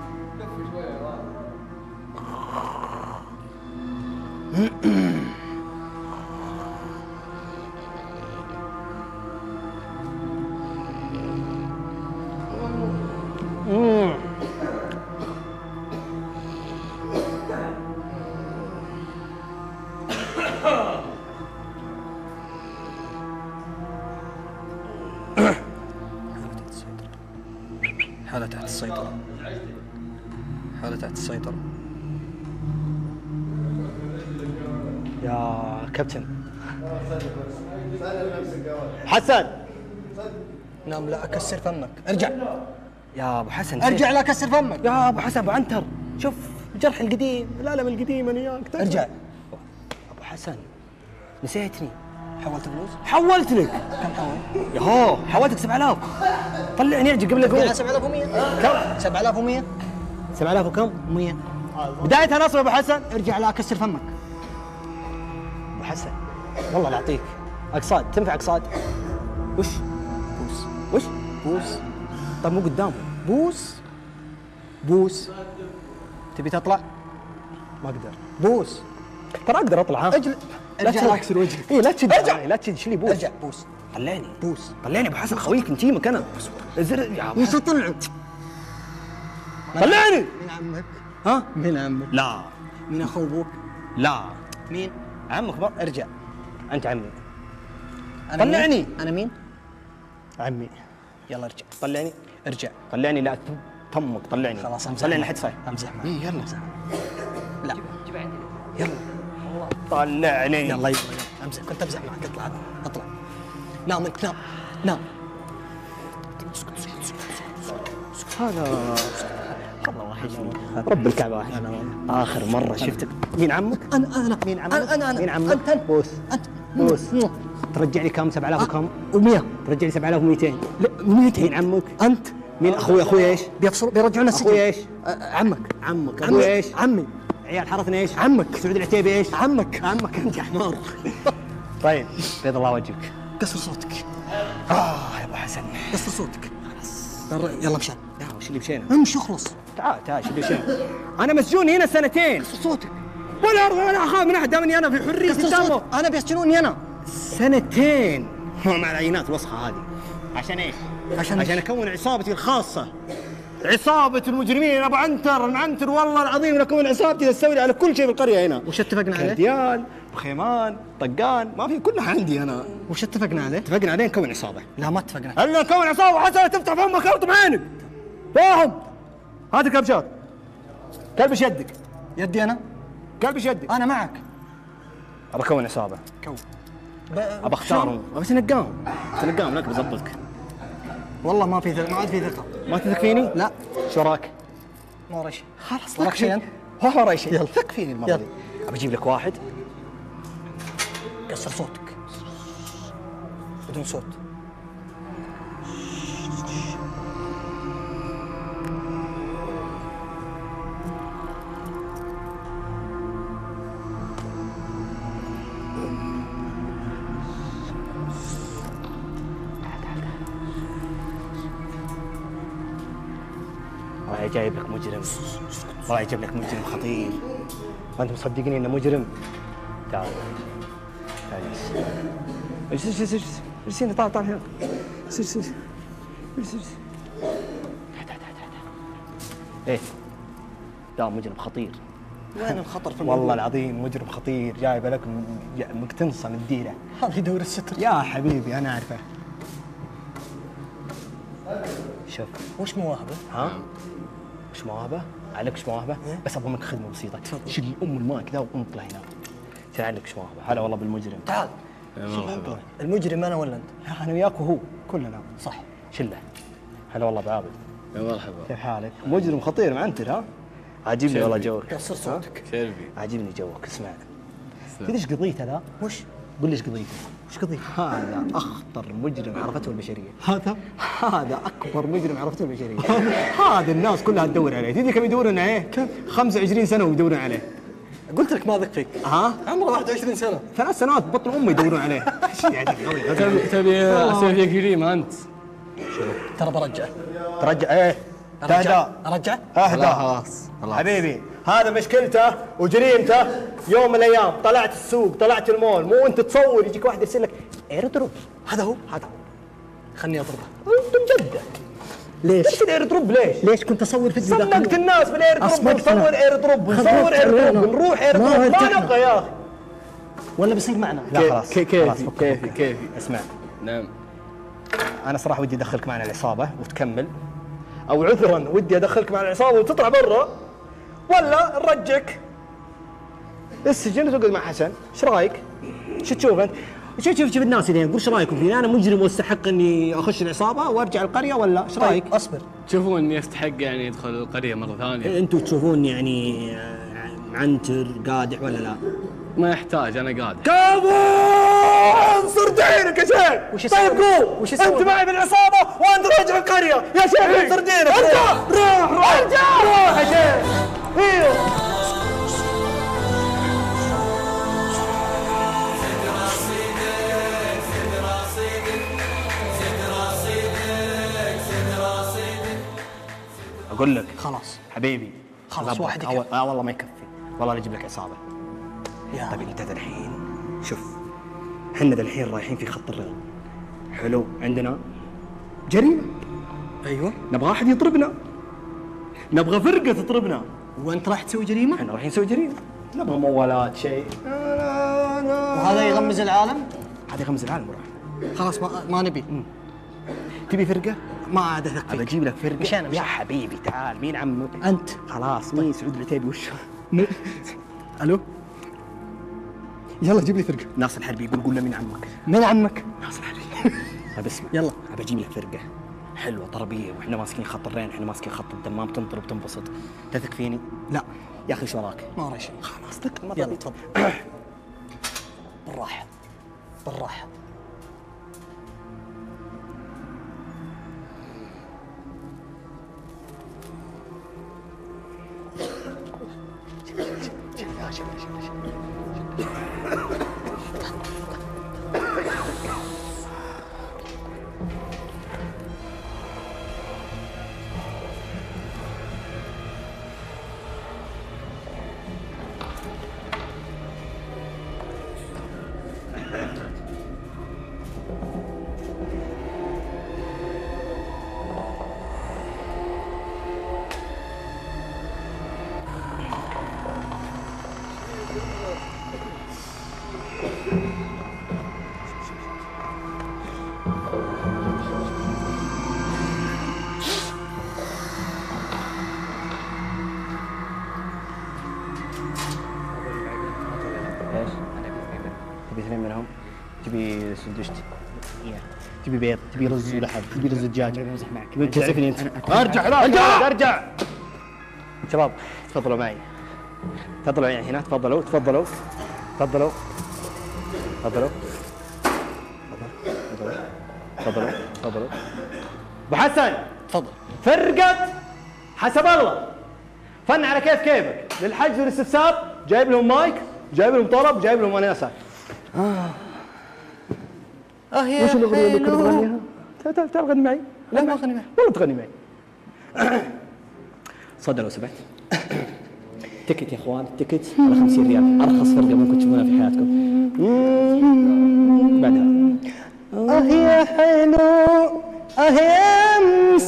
حالة تحت السيطرة حالة تحت السيطرة يا كابتن حسن نام لا أكسر فمك ارجع يا ابو حسن ارجع لا أكسر فمك يا ابو حسن ابو عنتر شوف الجرح القديم الالم القديم انا وياك ارجع ابو حسن نسيتني حولت فلوس؟ حولت لك كم حول؟ ياهو حولتك سبعة آلاف طلعني ارجع قبل اقول سبعة آلاف ومية كم؟ سبعة آلاف ومية سبعة آلاف وكم؟ مية بدايتها نصب ابو حسن ارجع لا اكسر فمك ابو حسن والله لا اعطيك اقصاد تنفع اقصاد وش؟ بوس وش؟ بوس طب مو قدام بوس بوس تبي تطلع؟ ما اقدر بوس ترى اقدر اطلع ها اجل ارجع لا اكسر وجهك اي لا تشد ارجع لا تشد شيلي بوس ارجع بوس طلعني بوس طلعني ابو حسن خويك انتيمك انا الزر يا وش تطلع؟ طلعني من عمك ها؟ من عمك لا من اخو ابوك لا مين؟ عمك بر... ارجع انت عمي أنا طلعني مين؟ انا مين؟ عمي يلا ارجع طلعني ارجع طلعني لا تمك طلعني خلاص امزح طلعني معك. لحد صاير امزح معك. إيه يلا لا يلا طلعني يلا يلا امزح كنت امزح معك اطلع اطلع نام انت نام نام هذا والله وحشني رب الكعبه وحشني. اخر مره شفتك مين عمك؟ انا انا مين عمك؟ انا انا مين عمك؟ انت بوس انت بوس ترجع لي كم؟ سبعة آلاف وكم؟ ومية ترجع لي سبعة آلاف ومئتين. مئتين. مين عمك؟ انت مين اخوي؟ اخوي ايش؟ بيفصلوا بيرجعونا السجن. اخوي ايش؟ عمك عمك. عمي. ابوي ايش؟ عمي. عيال حارتنا ايش؟ عمك. سعود العتيبي ايش؟ عمك. عمك انت يا حمار. طيب بيض الله وجهك. قصر صوتك. اه يا ابو حسن قصر صوتك. يلا مشان. لا وش اللي مشينا؟ امشي اخلص. تعال تعال شو اللي مشينا؟ انا مسجون هنا سنتين. قصر صوتك. ولا ارضى ولا اخاف من احد دامني انا في حريه التامه. انا بيسجنوني انا. سنتين مع العينات الوسخه هذه. عشان ايش؟ عشان عشان اكون عصابتي الخاصه. عصابة المجرمين ابو عنتر المعنتر والله العظيم لكون عصابتي تستولي على كل شيء في القرية هنا. وش اتفقنا عليه؟ كرديان، بخيمان، طقان، ما في كلها عندي انا. وش اتفقنا عليه؟ اتفقنا عليه نكون عصابة. لا ما اتفقنا. الا نكون عصابة وحسنة تفتح فمك اخطب عينك. فاهم؟ هات الكبشات. كلبش يدك. يدي انا؟ كلبش يدك. انا معك. ابى اكون عصابة. كون. ابى اختارهم، ابى تنقاهم. تنقاهم لك بظبطك. والله ما في ثقة، ما عاد في ثقة. ما تثق فيني؟ لا. شو راك؟ ما وراي شيء. خلاص وراك شيء انت؟ هو وراي شيء. يلا ثق فيني المرة يلا. دي. ابى اجيب لك واحد. كسر صوتك. بدون صوت. والله جايب لك مجرم. والله جايب لك مجرم خطير. ما انتم مصدقيني انه مجرم؟ تعال تعال اجلس اجلس اجلس اجلس هنا. طالع طالع هنا. اجلس اجلس اجلس اجلس. ايه لا مجرم خطير. وين الخطر في والله العظيم مجرم خطير. جايبه لك مقتنصه من الديره. هذا دور الستر. يا حبيبي انا اعرفه. شوف وش مواهبه؟ ها؟ وش مواهبه؟ عليك وش مواهبه؟ بس ابغى منك خدمه بسيطه. شيل ام المايك ذا وانطله هنا. تعال لك وش مواهبه. هلا والله بالمجرم. تعال. مرحبا. المجرم انا ولا انت؟ انا وياك وهو كلنا. صح. شله. هلا والله بعابد. يا مرحبا. كيف حالك؟ مجرم خطير معنتر ها؟ عاجبني والله جوك. كسر صوتك. شربي. عاجبني جوك. اسمع. تدري ايش قضيته ذا؟ وش؟ قول لي ايش قضيته؟ وش قضيته؟ هذا اخطر مجرم عرفته البشريه. هذا؟ هذا اكبر مجرم عرفته البشريه. هذا الناس كلها تدور عليه. تدري كم يدورون عليه؟ كم؟ خمسة وعشرين سنه ويدورون عليه. قلت لك ما ذق فيك. ها؟ عمره واحد وعشرين سنه. ثلاث سنوات بطن امه يدورون عليه. شيء عجيب. تبي تبي اسوي فيك جريمه انت. ترى برجعه. ترجع ايه؟ ارجع ارجع اهدى. خلاص حبيبي هذا مشكلته وجريمته. يوم من الايام طلعت السوق طلعت المول مو انت تصور يجيك واحد يرسل لك اير دروب. هذا هو. هذا هو. خلني اضربه. انت مجدد. ليش؟ ليش الاير دروب ليش؟ ليش كنت اصور فيديو ذاك صممت الناس بالاير دروب. نصور اير دروب نصور اير دروب نروح اير دروب ما نبغى يا اخي. ولا بيصير معنا؟ لا خلاص كيفي كيفي كيفي. اسمع نعم. انا صراحه ودي ادخلك معنا العصابه وتكمل، او عذرا ودي ادخلك مع العصابه وتطلع برا، ولا نرجعك السجن وتقعد مع حسن. ايش رايك؟ شو تشوف انت؟ شو تشوف شوف الناس اللي قول ايش رايكم فيني؟ انا مجرم واستحق اني اخش العصابه وارجع القريه ولا ايش رايك؟ طيب اصبر. تشوفون اني استحق يعني ادخل القريه مره ثانيه؟ انتم تشوفون يعني عنتر قادح ولا لا؟ ما يحتاج انا قادح. كفو! انصر دينك يا شيخ. وش طيب قوم وش يسوي؟ انت معي بالعصابه وانت راجع القريه يا شيخ. انصر دينك. ارجع روح روح ارجع روح يا شيخ. ايوه اقول لك خلاص حبيبي خلاص واحد أو... اه والله ما يكفي، والله نجيب لك عصابه. يا طيب انت الحين شوف احنا الحين رايحين في خط الرياض. حلو عندنا جريمه. ايوه نبغى احد يضربنا، نبغى فرقه تضربنا. وانت راح تسوي جريمه؟ احنا رايحين نسوي جريمه، نبغى موالات شيء. وهذا يغمز العالم؟ هذا يغمز العالم راح. خلاص ما, ما نبي. تبي فرقه؟ ما عاد اثق فيك. بجيب لك فرقه. مش انا يا حبيبي تعال. مين عمك؟ انت. خلاص مين سعود العتيبي وش؟ الو يلا جيب لي فرقه. ناصر الحربي يقول قول له مين عمك؟ مين عمك؟ ناصر الحربي. طيب اسمع يلا ابى اجيب لك فرقه حلوه طربيه، واحنا ماسكين خط الرين، احنا ماسكين خط الدمام، تنطر وتنبسط. تثق فيني؟ لا يا اخي ايش وراك؟ ما وراي شيء. خلاص ذك المره يلا دي. تفضل. بالراحه بالراحه. ايش؟ تبي اثنين منهم؟ تبي سندوشت؟ تبي بيض؟ تبي رز ولحم؟ تبي رز دجاج؟ تبي تعرفني انت؟ ارجع لا ارجع ارجع. شباب تفضلوا معي، تفضلوا يعني هنا، تفضلوا تفضلوا تفضلوا تفضلوا تفضلوا تفضلوا تفضلوا. ابو حسن تفضل. فرقة حسب الله، فن على كيف كيفك، للحجز والاستفسار جايب لهم مايك، جايب لهم طرب، جايب لهم وناسات. اه اه يا وش الاغنيه اللي كنت حلو. تغنيها؟ تعال تعال تعال غني معي. لا ما اغني معي. والله تغني معي. صدق لو سمحت. تكت يا اخوان، تكت على خمسين ريال، ارخص فرقه ممكن تشوفونها في حياتكم. بعدها اه يا حلو، اه يا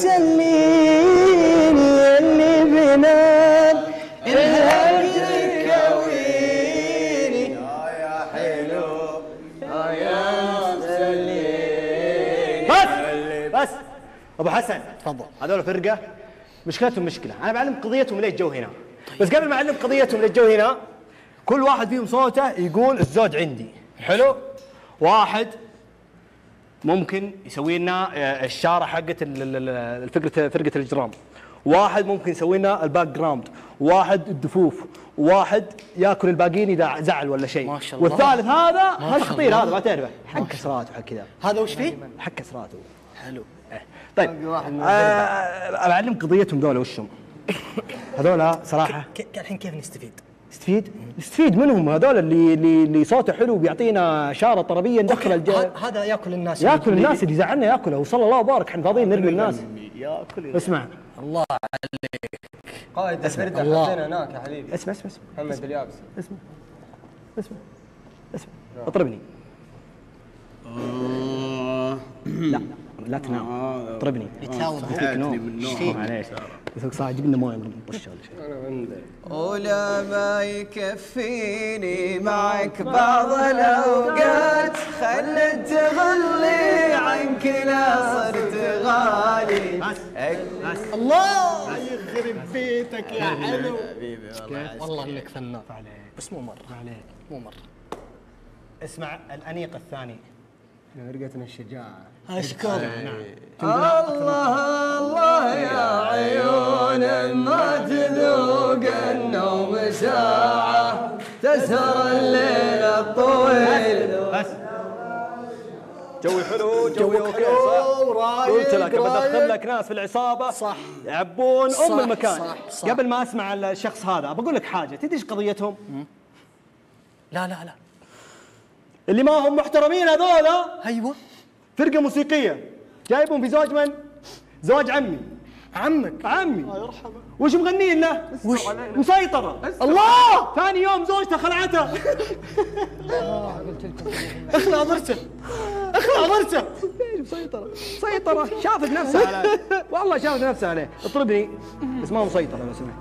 مسليني اللي بنار الهجر كويني. اه يا حلو، اه يا مسليني. بس بس ابو حسن تفضل. هذول فرقه مشكلتهم مشكله، انا بعلم قضيتهم ليش جو هنا. بس قبل ما اعلم قضيتهم ليش جو هنا، كل واحد فيهم صوته يقول الزوج عندي. حلو؟ واحد ممكن يسوي لنا الشاره حقت الفكره فرقه الاجرام، واحد ممكن يسوي لنا الباك جراوند، واحد الدفوف، واحد ياكل الباقيين اذا زعل ولا شيء، ما شاء الله. والثالث هذا ما هذا شاء خطير، الله. هذا ما تعرفه حق كسرات وحق كذا. هذا وش فيه؟ حق كسرات هو. حلو. طيب آه بعلم قضيتهم ذولا وشهم. هذولا صراحه الحين كيف نستفيد؟ نستفيد؟ نستفيد منهم هذول اللي اللي اللي صوته حلو بيعطينا اشاره طربيه ندخل الج... هذا ياكل الناس، ياكل الناس اللي يزعلنا ياكله، وصلى الله وبارك احنا فاضيين نرمي الناس. ياكل. اسمع الله عليك. قائد اسمع. الفرقة الله. حطينا هناك يا حبيبي. اسمع اسمع اسمع محمد اليابس. اسمع اسمع اسمع اطربني. لا لا تنام، اطربني. يتهاوى فيك نوم. ايش فيه؟ معليش بس صاحي جيب لنا مويه من الطشه ولا شيء. انا عندك. ولا ما يكفيني معك بعض الأوقات، خلت تغلي عنك لا صرت غالي. الله يخرب بيتك يا حلو. حبيبي والله انك فنان. عليك بس مو مره. عليك مو مره. اسمع الانيق الثاني، فرقتنا الشجاعه. اشكر. الله الله يا عيون ما تذوق النوم ساعة، تسهر الليل الطويل. بس جوي حلو، جوي اوكي حلو، صح؟ رايق، قلت لك بدخل رايق. لك ناس في العصابه صح يعبون صح، ام المكان. صح، صح. قبل ما اسمع الشخص هذا بقول لك حاجه، تدري ايش قضيتهم؟ لا لا لا. اللي ما هم محترمين هذولا. ايوه. فرقه موسيقيه جايبهم في زواج من؟ زواج عمي. عمك؟ عمي. الله يرحمه. وش مغنين له؟ وش؟ مسيطره. الله. ثاني يوم زوجته خلعته. اخلع ضرسه. اخلع ضرسه. مسيطره مسيطره، شافت نفسها عليه، والله شافت نفسها عليه. اطربني بس ما هو مسيطره لو سمحت.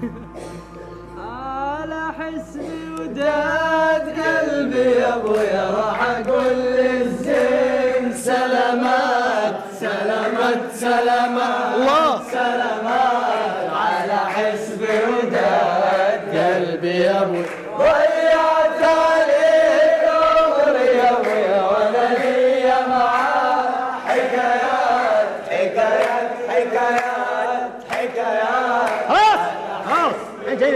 على حسبي وداد قلبي يا ابويا راح اقول للزين سلامات سلامات سلامات الله سلامات. على حسبي وداد قلبي يا ابويا ضيعت عليك عمري يا ابويا وانا ليا معاه حكايات حكايات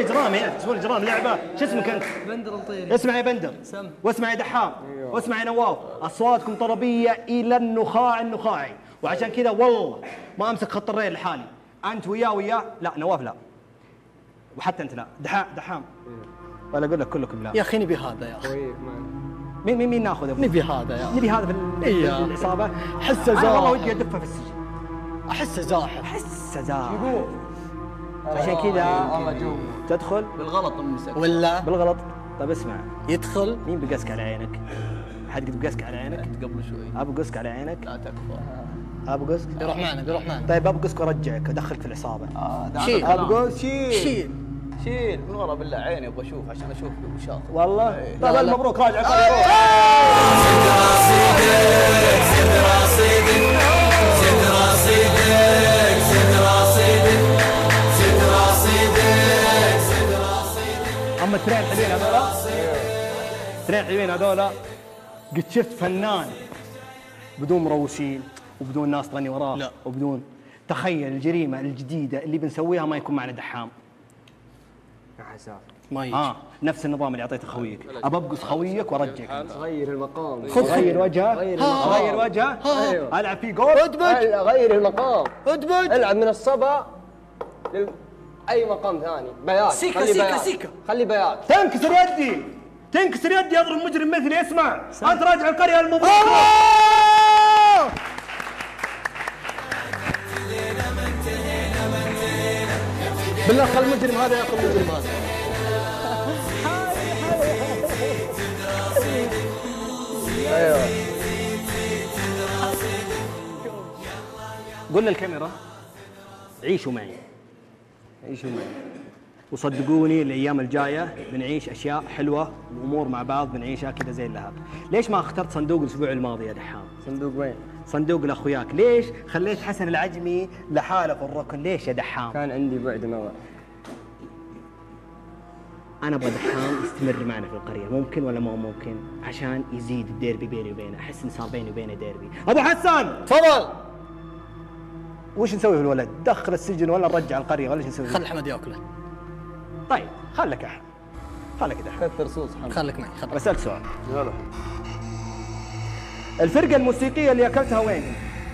اجرام هنا، تسوون اجرام لعبه. شو اسمك انت؟ بندر مطيري. اسمع يا بندر. سم. واسمع يا دحام. واسمع يا نواف، اصواتكم طربيه الى النخاع النخاعي، وعشان كذا والله ما امسك خط الريل لحالي. انت وياه وياه، لا نواف لا. وحتى انت لا، دحام دحام. ولا اقول لك كلكم لا. يا اخي نبي هذا يا اخي. مين مين مين ناخذ؟ نبي هذا يا نبي هذا في إيه العصابه. احسه زاحف. انا والله ودي ادفه في السجن. احسه زاحف. احسه زاحف. عشان كذا تدخل بالغلط المسك ولا بالغلط. طيب اسمع، يدخل مين بقسك على عينك؟ حد قد بقسك على عينك؟ قبل شوي. ابو قسك على عينك؟ لا تكفى. ابو قسك بيروح معنا بيروح معنا. طيب ابو قسك وارجعك ادخلك في العصابه. آه شيل ابو قسك شيل شيل شيل من ورا بالله عيني ابغى اشوف عشان اشوف شاطر. والله طيب مبروك راجع القريه. زد رصيدك زد رصيدك زد رصيدك زد رصيدك زد رصيدك زد رصيدك. اما الترين الحلوين هذولا، الترين الحلوين هذولا قد شفت فنان بدون مروسين وبدون ناس تغني وراه. لا. وبدون، تخيل الجريمه الجديده اللي بنسويها ما يكون معنا دحام. يا حساب ما يجي. اه نفس النظام اللي اعطيته خويك، ابى ابقص خويك وارجعك. غير المقام. خذ غير وجهه، غير المقام. غير وجهه، أيوه. العب فيه جول. ادبج غير المقام. ادبج. العب من الصبا لل... اي مقام ثاني. بيات. سيكا خلي سيكا بيات. سيكا. خلي بيات. تنكسر يدي، تنكسر يدي اضرب مجرم مثلي. اسمع، انت راجع القريه المبروك. بالله خل المجرم هذا ياخذ المجرم هذا. ايوه. قل للكاميرا عيشوا معي، عيشوا معي، وصدقوني الايام الجايه بنعيش اشياء حلوه وامور مع بعض بنعيشها كذا زي اللهب. ليش ما اخترت صندوق الاسبوع الماضي يا دحام؟ صندوق وين؟ صندوق لاخوياك. ليش خليت حسن العجمي لحاله في الركن؟ ليش يا دحام؟ كان عندي بعد نظر. انا ابغى دحام يستمر معنا في القريه، ممكن ولا مو ممكن؟ عشان يزيد الديربي بيني وبينه، احس ان صار بيني وبينه ديربي. ابو حسن تفضل. وش نسوي في الولد؟ دخل السجن ولا نرجع القريه ولا ايش نسوي؟ خل احمد ياكله. طيب خلك احد، خلك دحام. كثر صوص حمد. خليك معي خليك. بسألك سؤال. يلا. الفرقه الموسيقيه اللي اكلتها وين؟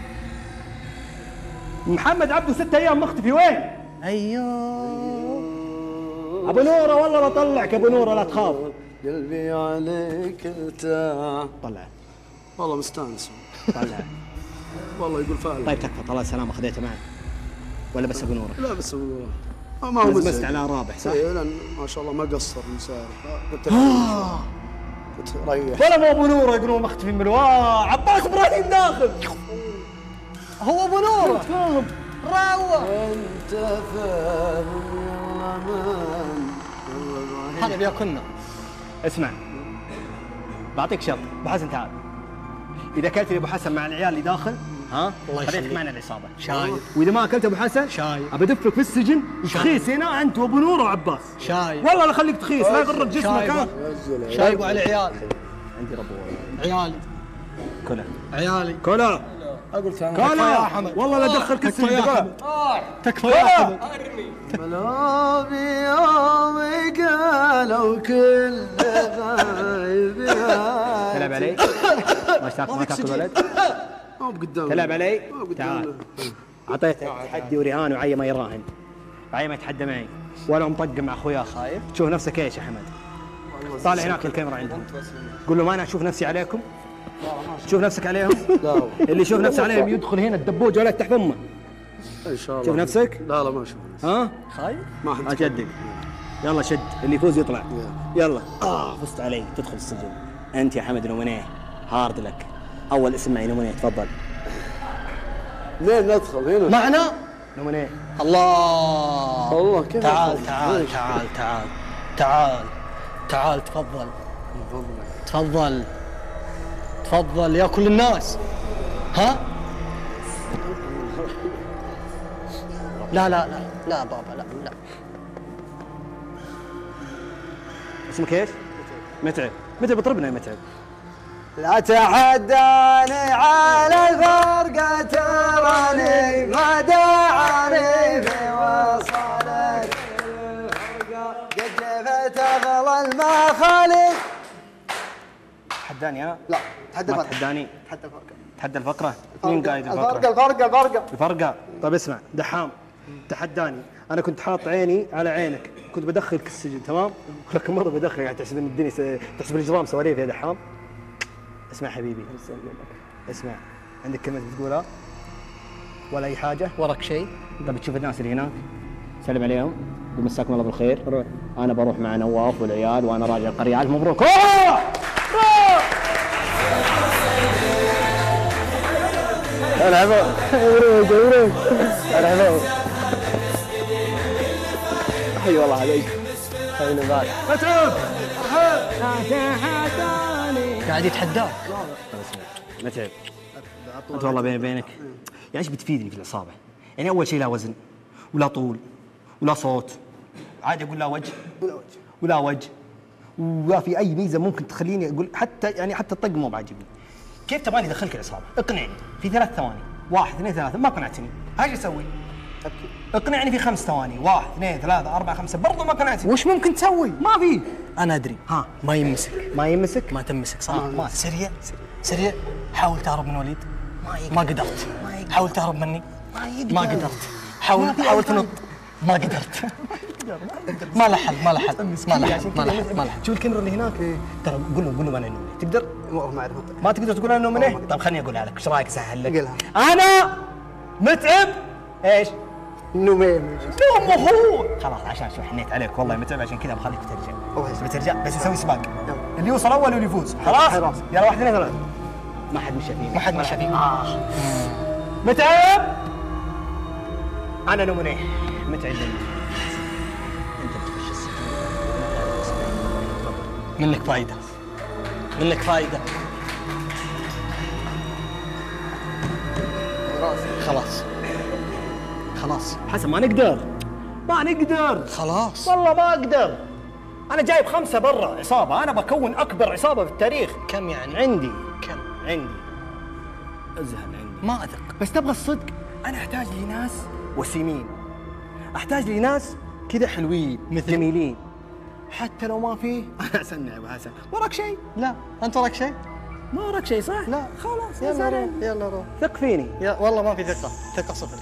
محمد عبده ست ايام مختفي وين؟ ايوه ابو نوره والله بطلعك ابو نوره لا تخاف. قلبي عليك ارتاح. طلع والله مستانس. طلع والله يقول فعلا. طيب تكفى طلع السلامه خذيته معك ولا بس ابو نوره؟ لا بس ابو نوره ما هو مزمزت على رابح صح؟ اي لان ما شاء الله ما قصر مسار. قلت قلت ريح. ولا مو ابو نوره يقولون مختفي من الوا عباس ابراهيم داخل. هو ابو نوره فاهم راوة. انت فاهم يا مان. هذا بياكلنا. اسمع بعطيك شرط، ابو حسن تعال. اذا اكلت لي ابو حسن مع العيال اللي داخل ها الله خليتك يخليك. معنا العصابه. شايب. واذا ما اكلت ابو حسن شايب. ابى ادفك في السجن تخيس هنا انت وابو نوره وعباس. شايب. والله لا اخليك تخيس لا يغرك جسمك. ها شايب على عيال. عندي ربو عيالي كلها عيالي كلها اقول كلها يا حمد. والله لا دخلك تكفى السجن. يا حمد. تكفى يا حمد. ملابي يومي قالوا كل غايب يا تلعب علي؟ ما اشتاق ما تاكل ولد؟ ما بقدام. تلعب علي؟ تعال اعطيتك تحدي ورهان وعي ما يراهن. عي ما يتحدى معي ولا مطقم مع اخويا. خايف؟ تشوف نفسك ايش يا حمد؟ طالع هناك الكاميرا عندهم. قول له ما انا اشوف نفسي عليكم. تشوف نفسك عليهم؟ لا اللي يشوف نفسه عليهم يدخل هنا الدبوج ولا تحت فمه. ان شاء الله. شوف نفسك؟ لا لا ما اشوف. ها؟ خايف؟ ما حد اجدك. يلا شد اللي يفوز يطلع. يلا اه فزت علي تدخل السجن. انت يا حمد نومينيه هارد لك. اول اسم معي نومينيه تفضل. منين ندخل هنا؟ معنا نومينيه. الله الله كيف تعال أدخل؟ تعال ليش؟ تعال تعال تعال تعال تفضل تفضل تفضل يا كل الناس. ها؟ لا لا لا لا بابا لا لا. اسمك ايش؟ متعب. متعب اطربنا يا متعب. لا تعداني على الفرقة تراني ما دعاني في وصلك الفرقة. تحداني انا؟ لا تحدى ما الفرقه. تحداني؟ تحدى الفرقه. تحدى الفقره؟ مين قايد الفقره؟ الفرقه الفرقه الفرقه الفرقه. طيب اسمع دحام تحداني، انا كنت حاط عيني على عينك، كنت بدخلك السجن تمام؟ ولكن مره بدخلك يعني تحسب ان الدنيا س... تحسب الاجرام سواليف يا دحام. اسمع حبيبي، اسمع، عندك كلمه بتقولها؟ ولا اي حاجه؟ وراك شيء؟ طب تشوف الناس اللي هناك سلم عليهم قول مساكم الله بالخير. روح. انا بروح مع نواف والعيال وانا راجع القريه. الف مبروك. روح روح. العبوا مبروك مبروك العبوا. حي والله عليك. حي نبات متعوب. قاعد يتحداك. متعب انت والله بيني وبينك يعني ايش بتفيدني في العصابه؟ يعني اول شيء لا وزن ولا طول ولا صوت، عادي اقول لا وجه ولا وجه ولا في اي ميزه ممكن تخليني اقول حتى يعني حتى الطق مو بعاجبني. كيف تبغاني ادخلك العصابه؟ اقنعني في ثلاث ثواني، واحد اثنين ثلاثه، ما قنعتني، ايش اسوي؟ اقنعني في خمس ثواني، واحد اثنين ثلاثه اربعه خمسه، برضو ما قنعتني. وش ممكن تسوي؟ ما في. انا ادري. ها ما يمسك. ما يمسك؟ ما تمسك صح؟ ما, ما. سريع سريع. حاول تهرب من وليد. ما, ما قدرت. ما حاول تهرب مني. ما, ما قدرت. حاول حاول تنط. ما قدرت. ما له حل ما له حل ما له حل ما له حل ما له حل. شوف الكاميرا اللي هناك ترى قول له قول له انا نومي. تقدر؟ ما اعرف. ما تقدر تقول انا نومي ليه؟ طيب خليني اقولها لك، ايش رايك اسهل لك؟ انا متعب ايش؟ نومين. نوم اخوه. خلاص عشان شو حنيت عليك والله متعب، عشان كذا بخليك ترجع. بترجع بس نسوي سباق. اللي يوصل اول واللي يفوز. خلاص؟ يلا واحد اثنين ثلاثة. ما حد مشى فيه. ما حد مشى فيه. آه. متعب. انا نومي متعب منك فايدة منك فايدة. خلاص خلاص حسن ما نقدر ما نقدر خلاص والله ما اقدر. انا جايب خمسة برا عصابة، انا بكون اكبر عصابة في التاريخ. كم يعني؟ عندي كم؟ عندي ازهل عندي. ما اثق. بس تبغى الصدق انا احتاج لناس وسيمين، احتاج لناس كذا حلوين مثل جميلين، حتى لو ما في انا اسنع يا ابو حسن. وراك شيء؟ لا. انت وراك شيء؟ ما وراك شيء صح؟ لا. خلاص يلا روح يلا روح. ثق فيني. يا والله ما في ثقة. ثقة صفر.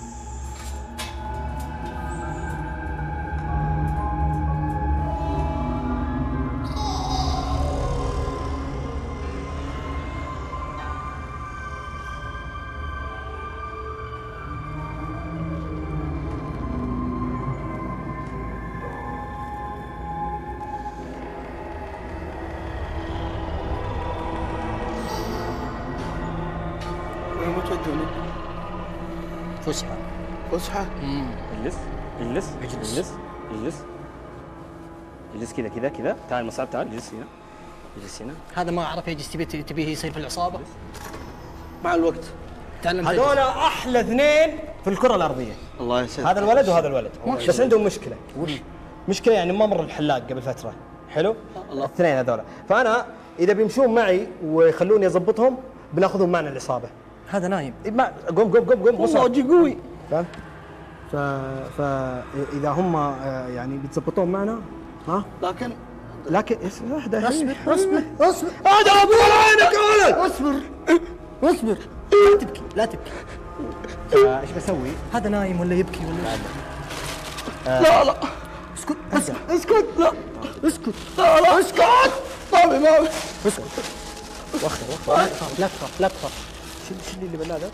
فسحة. فسحة؟ اجلس اجلس اجلس اجلس اجلس اجلس كذا كذا كذا. تعال مصعب تعال اجلس هنا اجلس هنا. هذا ما اعرف يجلس تبي تبيه يصير في العصابة مع الوقت. تعلم. هذول احلى اثنين في الكرة الارضية. الله يسعدك. هذا الولد وهذا الولد. ماشي. بس عندهم مشكلة. وش؟ مشكلة يعني ما مر الحلاق قبل فترة. حلو؟ الاثنين هذول، فانا اذا بيمشون معي ويخلوني اضبطهم بناخذهم معنا العصابة. هذا نايم. ما قوم قوم قوم قوم. والله وجهي قوي. فهمت؟ ف فاذا هم يعني بيتظبطون معنا ها؟ لكن لكن اهدى اصبر اصبر اصبر. هذا ابو عينك يا ولد. اصبر اصبر. لا تبكي لا تبكي. ايش بسوي؟ هذا نايم ولا يبكي ولا آه. لا لا اسكت اسكت اسكت. لا اسكت. لا لا اسكت. طابي ما اسكت. وخر وخر. لا تخاف لا تخاف لا تخاف. شيل شيل اللي بالله ده.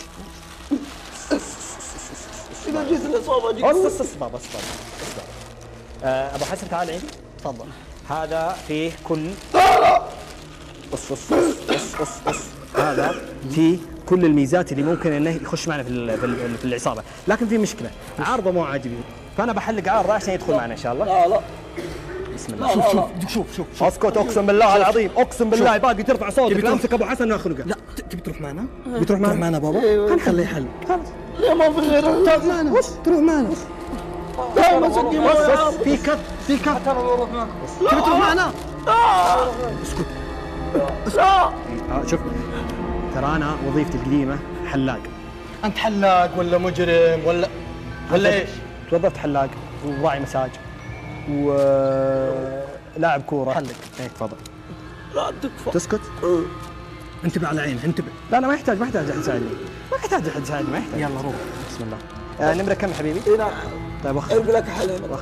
اذا جيت الاصابه جيت. بس بس اصبر بس اصبر. ابو حسن تعال عندي. تفضل. هذا فيه كل لا لا قص قص قص قص قص. هذا فيه كل الميزات اللي ممكن انه يخش معنا في في العصابه، لكن في مشكله عارضه مو عاجبني، فانا بحلق عارضه عشان يدخل معنا ان شاء الله. لا لا بسم الله. شوف شوف شوف شوف اسكت. اقسم بالله العظيم اقسم بالله باقي ترفع صوتك امسك ابو حسن ناخنقه. لا تبي تروح معنا؟ بتروح معنا؟ معنا بابا؟ خليه يحلق. خلاص لا ما في غيره. تروح معنا تروح معنا. لا ما سكي. بس في كت في كت. ترى بروح معنا. تبي تروح معنا؟ اسكت. لا شوف ترى انا وظيفتي القديمه حلاق. انت حلاق ولا مجرم ولا ولا ايش؟ توظفت حلاق وراعي مساج ولاعب كوره. حلق. ايه تفضل. لا تكفى. تسكت؟ انتبه على عين، انتبه. لا لا ما يحتاج ما يحتاج احد يساعدني. ما يحتاج احد يساعدني ما يحتاج. يلا روح. بسم الله. آه نمرة كم حبيبي؟ اي نعم. طيب وخر. ارجع لك حلين. وخر.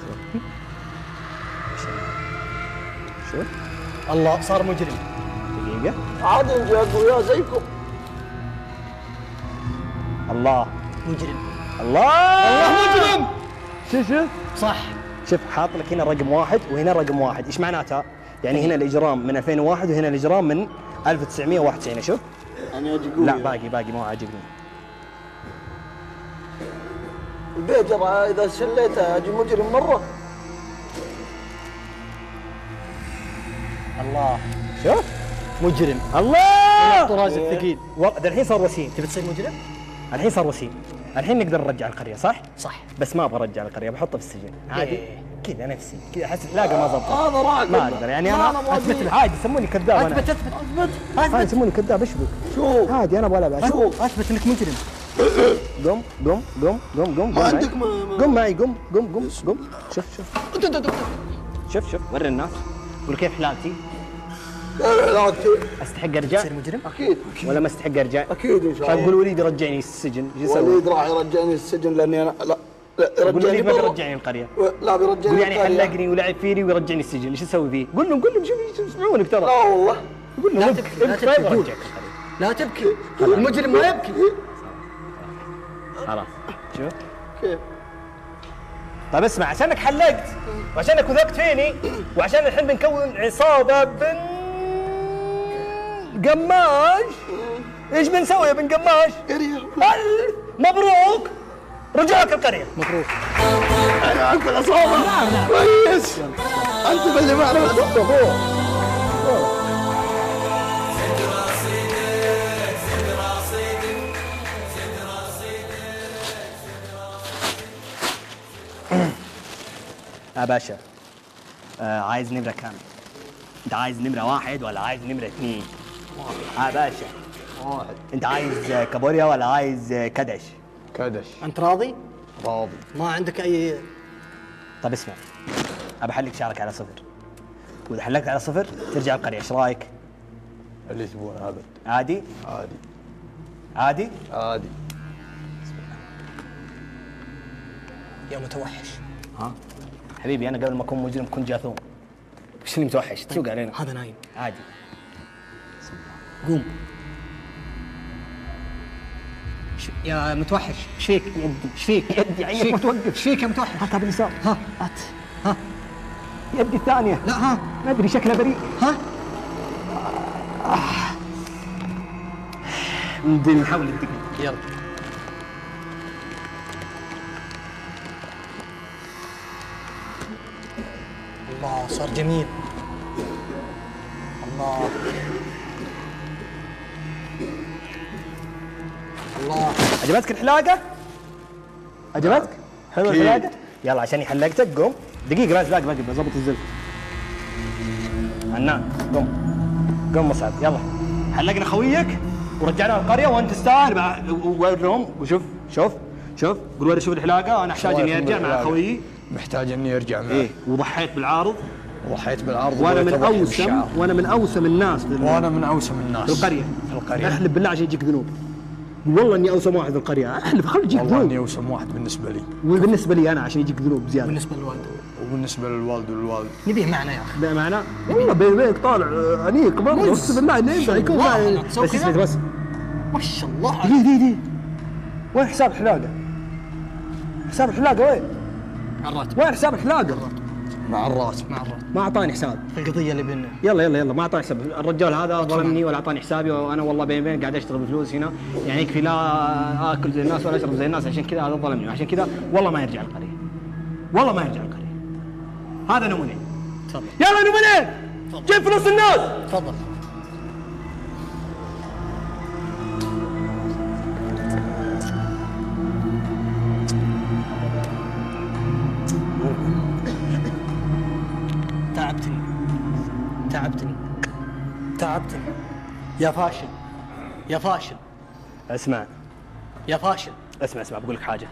شوف. الله صار مجرم. دقيقة. عادي نجي اقوياء زيكم. الله مجرم. الله الله مجرم. شوف شوف. صح. شوف حاط لك هنا رقم واحد وهنا رقم واحد، ايش معناتها؟ يعني هنا الاجرام من ألفين وواحد وهنا الاجرام من ألف وتسعمئة وواحد وتسعين. شوف. انا اجي قوي. لا باقي باقي مو عاجبني. البيت ترى اذا شليته اجي مجرم مره. الله شوف مجرم. الله الطراز الثقيل. والله ده الحين صار وسيم. تبي تصير مجرم؟ الحين صار وسيم. الحين نقدر نرجع القرية صح؟ صح. بس ما ابغى ارجع القرية بحطه في السجن عادي. إيه. كذا نفسي كذا احس الحلاقة ما ضبطت. هذا راعي. ما اقدر يعني لا، انا أنا ما اثبت أبي. عادي يسموني كذاب انا. اثبت اثبت اثبت هاي يسموني كذاب ايش بك؟ شوف عادي انا ابغى العب. شوف اثبت انك مجرم. قم قم قم قم قم ما قم عندك معي. ما- قم معي قم قم قم قم شوف شوف شوف شوف وري الناس قول كيف حلاقتي. علاقتي استحق ارجع؟ تصير مجرم؟ اكيد ولا ما استحق ارجع؟ اكيد ان شاء طيب الله. قول وليد يرجعني السجن ايش يسوي؟ وليد راح يرجعني السجن لاني انا لا لا قول يرجعني وليد ما برا. بيرجعني القرية. لا بيرجعني قول يعني القرية. حلقني ولعب فيني ويرجعني السجن ايش اسوي فيه؟ قول لهم قول لهم شوف يسمعونك ترى. لا والله. قول لا لهم تبكي لا ابكي طيب تبكي قول. وارجعك القرية. لا تبكي. المجرم ما يبكي. خلاص شوف. كيف؟ طيب اسمع عشانك حلقت وعشانك وثقت فيني وعشان الحين بنكون عصابة بن قماش. ايش بنسوي يا بن قماش؟ ال- مبروك رجعك القرية. مبروك. انا معك بالعصابة. كويس. انت اللي معنا بالعصابة. يا باشا آه عايز نمرة كام؟ انت عايز نمرة واحد ولا عايز نمرة اثنين؟ يا باشا واحد. انت عايز كابوريا ولا عايز كدش؟ كدش. انت راضي؟ راضي. ما عندك اي. طب اسمع ابى احلك شعرك على صفر واذا حلقت على صفر ترجع القرية ايش رايك؟ اللي تبونه هذا. عادي؟ عادي. عادي؟ عادي. يا متوحش. ها؟ حبيبي انا قبل ما اكون مجرم كنت جاثوم. وش اللي متوحش؟ تسوق علينا. هذا نايم. عادي. قوم. ش... يا متوحش ايش فيك؟ يدي ايش فيك؟ يدي عينك ما توقف. ايش فيك يا متوحش؟ هاتها باليسار. ها هات. ها يدي الثانية. لا ها ما ادري شكلها بريء. ها ندري نحاول ندقق. يلا. الله صار جميل. الله الله. عجبتك الحلاقة؟ عجبتك؟ حلوة أكيد. الحلاقة؟ يلا عشان حلقتك قوم دقيقة بس باقي باقي بظبط الزلف. عنان قوم قوم مصعب يلا حلقنا خويك ورجعنا القرية وانت تستاهل بعد وورهم وشوف شوف شوف قول وري شوف الحلاقة انا احتاج اني ارجع مع خويي. محتاج اني ارجع معه. ايه وضحيت بالعارض وضحيت بالعرض. وانا من وبغيت أضحي اوسم بالشعر. وانا من اوسم الناس في وانا من اوسم الناس في القرية. في القرية. احلف بالله عشان يجيك ذنوب. والله اني اوسم واحد في القرية احلف خلي يجيك والله ذنوب. اني اوسم واحد بالنسبة لي. وبالنسبة لي انا عشان يجيك ذنوب زيادة. بالنسبه للوالد وبالنسبة للوالد والوالد. نبيه معنا يا اخي. ده معناه والله بيني وبينك طالع آه، انيق برضه اقسم بالله انه ينفع يكون والله معي. أنا تسوي بس كذا؟ اسمع بس ما شاء الله. دقيقة دقيقة دقيقة وين حساب الحلاقة؟ حساب الحلاقة وين؟ مع الراتب. وين حساب الحلاقة؟ مع الراتب. مع الراتب. ما اعطاني حساب. في القضيه اللي بيننا. يلا يلا يلا ما اعطاني حساب، الرجال هذا ظلمني ولا اعطاني حسابي وانا والله بيني وبينك قاعد اشتغل بفلوس هنا، يعني يكفي لا اكل زي الناس ولا اشرب زي الناس، عشان كذا هذا ظلمني وعشان كذا والله ما يرجع القرية. والله ما يرجع القرية. هذا نمونين. تفضل. يلا نمونين. جيب فلوس الناس. تفضل. تعبتني تعبتني تعبتني يا فاشل يا فاشل اسمع يا فاشل. اسمع اسمع بقول لك حاجة.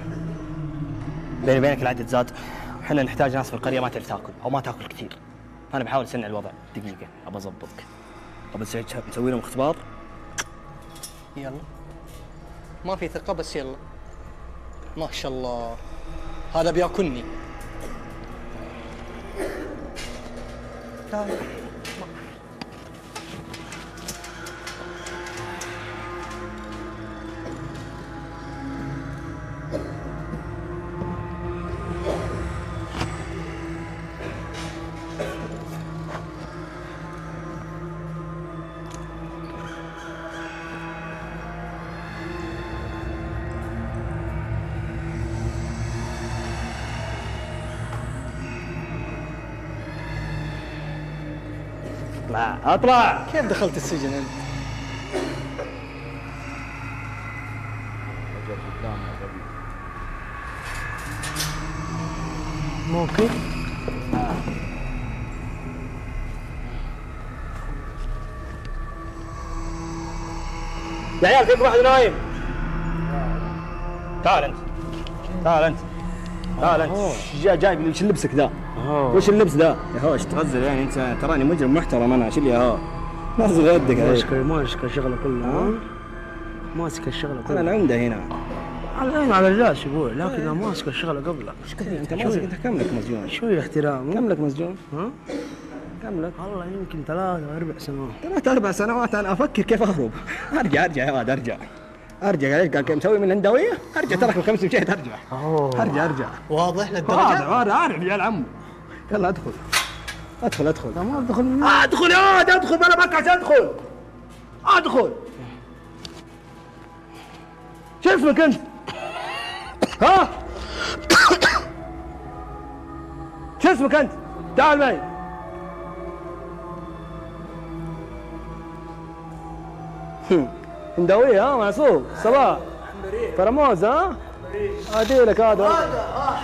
بيني وبينك العدد زاد، احنا نحتاج ناس في القرية ما تعرف تاكل او ما تاكل كثير، انا بحاول اسنع الوضع دقيقه، ابى اضبطك. ابى نسوي لهم اختبار. يلا ما في ثقة بس يلا. ما شاء الله هذا بياكلني. لا لا اطلع اطلع. كيف دخلت السجن انت؟ ممكن. يا عيال فيكم واحد نايم. تعال انت تعال انت تعال انت. جاي جايب وش لبسك ذا؟ وش اللبس ذا؟ يا هو ايش تغزل يعني انت؟ تراني مجرم محترم انا، شيل يا هو. نزل يدك ماسك ماسك الشغله كلها. ماسك الشغله كلها. انا العمده هنا. على العين على الراس يقول، لكن انا ماسك الشغله قبلك. ايش كذا انت ماسك؟ انت كم لك مسجون؟ شوي احترام. كم لك مسجون؟ ها؟ كم لك؟ والله يمكن ثلاث اربع سنوات. ثلاث اربع سنوات انا افكر كيف اهرب. ارجع ارجع يا واد ارجع. ارجع ليش قال مسوي من الهنداويه؟ ارجع ترى كم مشيت ارجع. اوه ارجع ارجع. واضح للدرجه؟ واضح واضح عارف يا عمو. يلا ادخل ادخل ادخل. لا ما ادخل. ادخل يا واد ادخل، انا بكعس ادخل. ادخل. شو اسمك انت؟ ها؟ شو اسمك انت؟ تعال معي. هنداوية ها معصوب صباح. فرموز ها؟ ادي لك هذا. هذا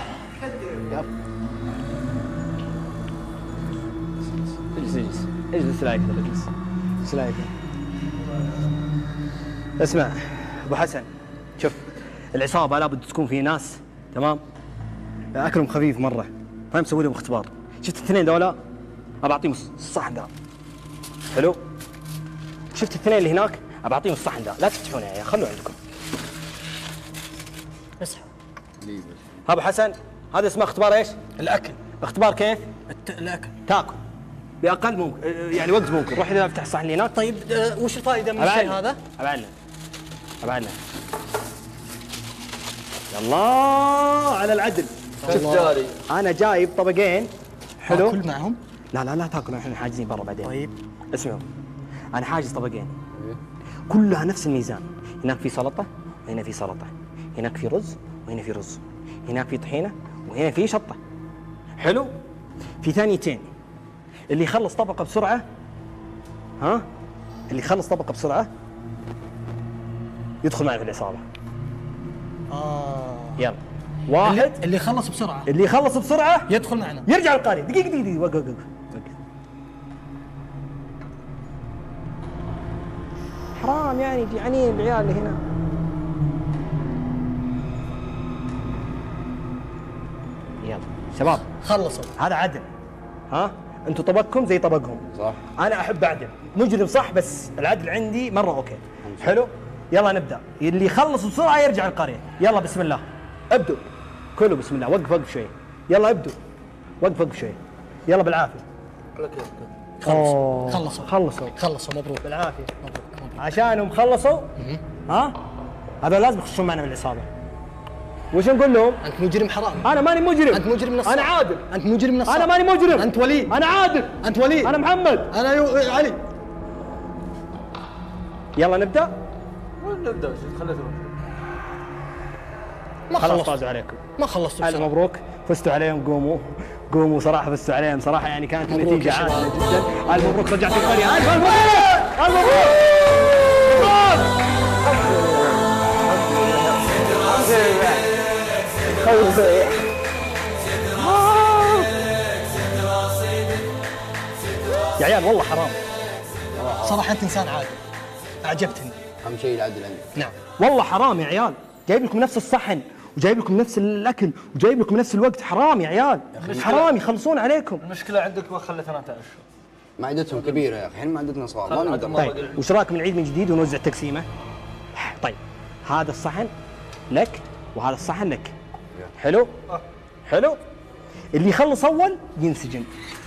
اجلس اجلس اجلس لايك اجلس اجلس لايك. اسمع ابو حسن، شوف العصابه لابد تكون في ناس تمام، اكلهم خفيف مره، فاهم؟ مسوي لهم اختبار. شفت الاثنين ذولا؟ ابى اعطيهم الصحن ذا. حلو؟ شفت الاثنين اللي هناك؟ ابى اعطيهم الصحن ذا، لا تفتحونه يا عيال، خلوه عندكم. اصحى. ابو حسن هذا اسمه اختبار ايش؟ الاكل. اختبار كيف؟ الت... الاكل. تاكل باقل ممكن يعني وقت ممكن. روح اذا افتح الصحن اللي هناك. طيب أه وش الفائده من الشيء هذا؟ ابعلنا ابعلنا. يلا على العدل. شوف جاري انا جايب طبقين. حلو؟ تاكل معهم؟ لا لا لا تاكل، احنا حاجزين برا بعدين. طيب اسمعوا، انا حاجز طبقين كلها نفس الميزان. هناك في سلطه وهنا في سلطه، هناك في رز وهنا في رز، هناك في طحينه وهنا في شطه. حلو؟ في ثانيتين اللي يخلص طبقه بسرعه، ها؟ اللي يخلص طبقه بسرعه يدخل معنا في العصابه. اه يلا واحد. اللي, اللي يخلص بسرعه اللي يخلص بسرعه يدخل معنا. يرجع القرية. دقيقة دقيقة دقيقة وقف وقف. حرام يعني جيعانين العيال اللي هنا. يلا شباب خلصوا. هذا عدل. ها؟ انتم طبقكم زي طبقهم. صح. انا احب اعدل، مجرم صح بس العدل عندي مرة اوكي. حلو؟ يلا نبدا. اللي يخلص بسرعة يرجع القرية. يلا بسم الله. ابدوا. كله بسم الله. وقف وقف شوي. يلا ابدوا. وقف وقف شوي. يلا بالعافية. خلصوا خلصوا خلصوا خلصوا مبروك بالعافية. مبروك مبروك. عشانهم خلصوا. ها؟ هذا لازم يخشون معنا بالعصابة. وش نقول لهم؟ انت مجرم حرام. انا ماني مجرم. انت مجرم نصاب. انا عادل. انت مجرم نصاب. انا ماني مجرم. انت وليد. انا عادل. انت وليد. انا محمد. انا يو... علي. يلا نبدا. وين نبدا؟ خليته ما خلص. فازوا عليكم. ما خلصتوا. الف مبروك، فزتوا عليهم. قوموا قوموا صراحه فزتوا عليهم صراحه، يعني كانت النتيجه عادله جدا. الف مبروك رجعتوا القريه. الف مبروك. الف مبروك. يا عيال والله حرام. صراحه انت انسان عادل، اعجبتني. اهم شيء العدل عندك. نعم والله حرام يا عيال، جايب لكم نفس الصحن وجايب لكم نفس الاكل وجايب لكم نفس الوقت. حرام يا عيال، حرام يخلصون عليكم. المشكله عندك ما خلتنا اشهر. معدتهم كبيره يا اخي، احنا معدتنا صغار ما نقدر. طيب وش رايكم نعيد من جديد ونوزع تقسيمه؟ طيب هذا الصحن لك وهذا الصحن لك. حلو؟ حلو؟ اللي يخلص اول ينسجن.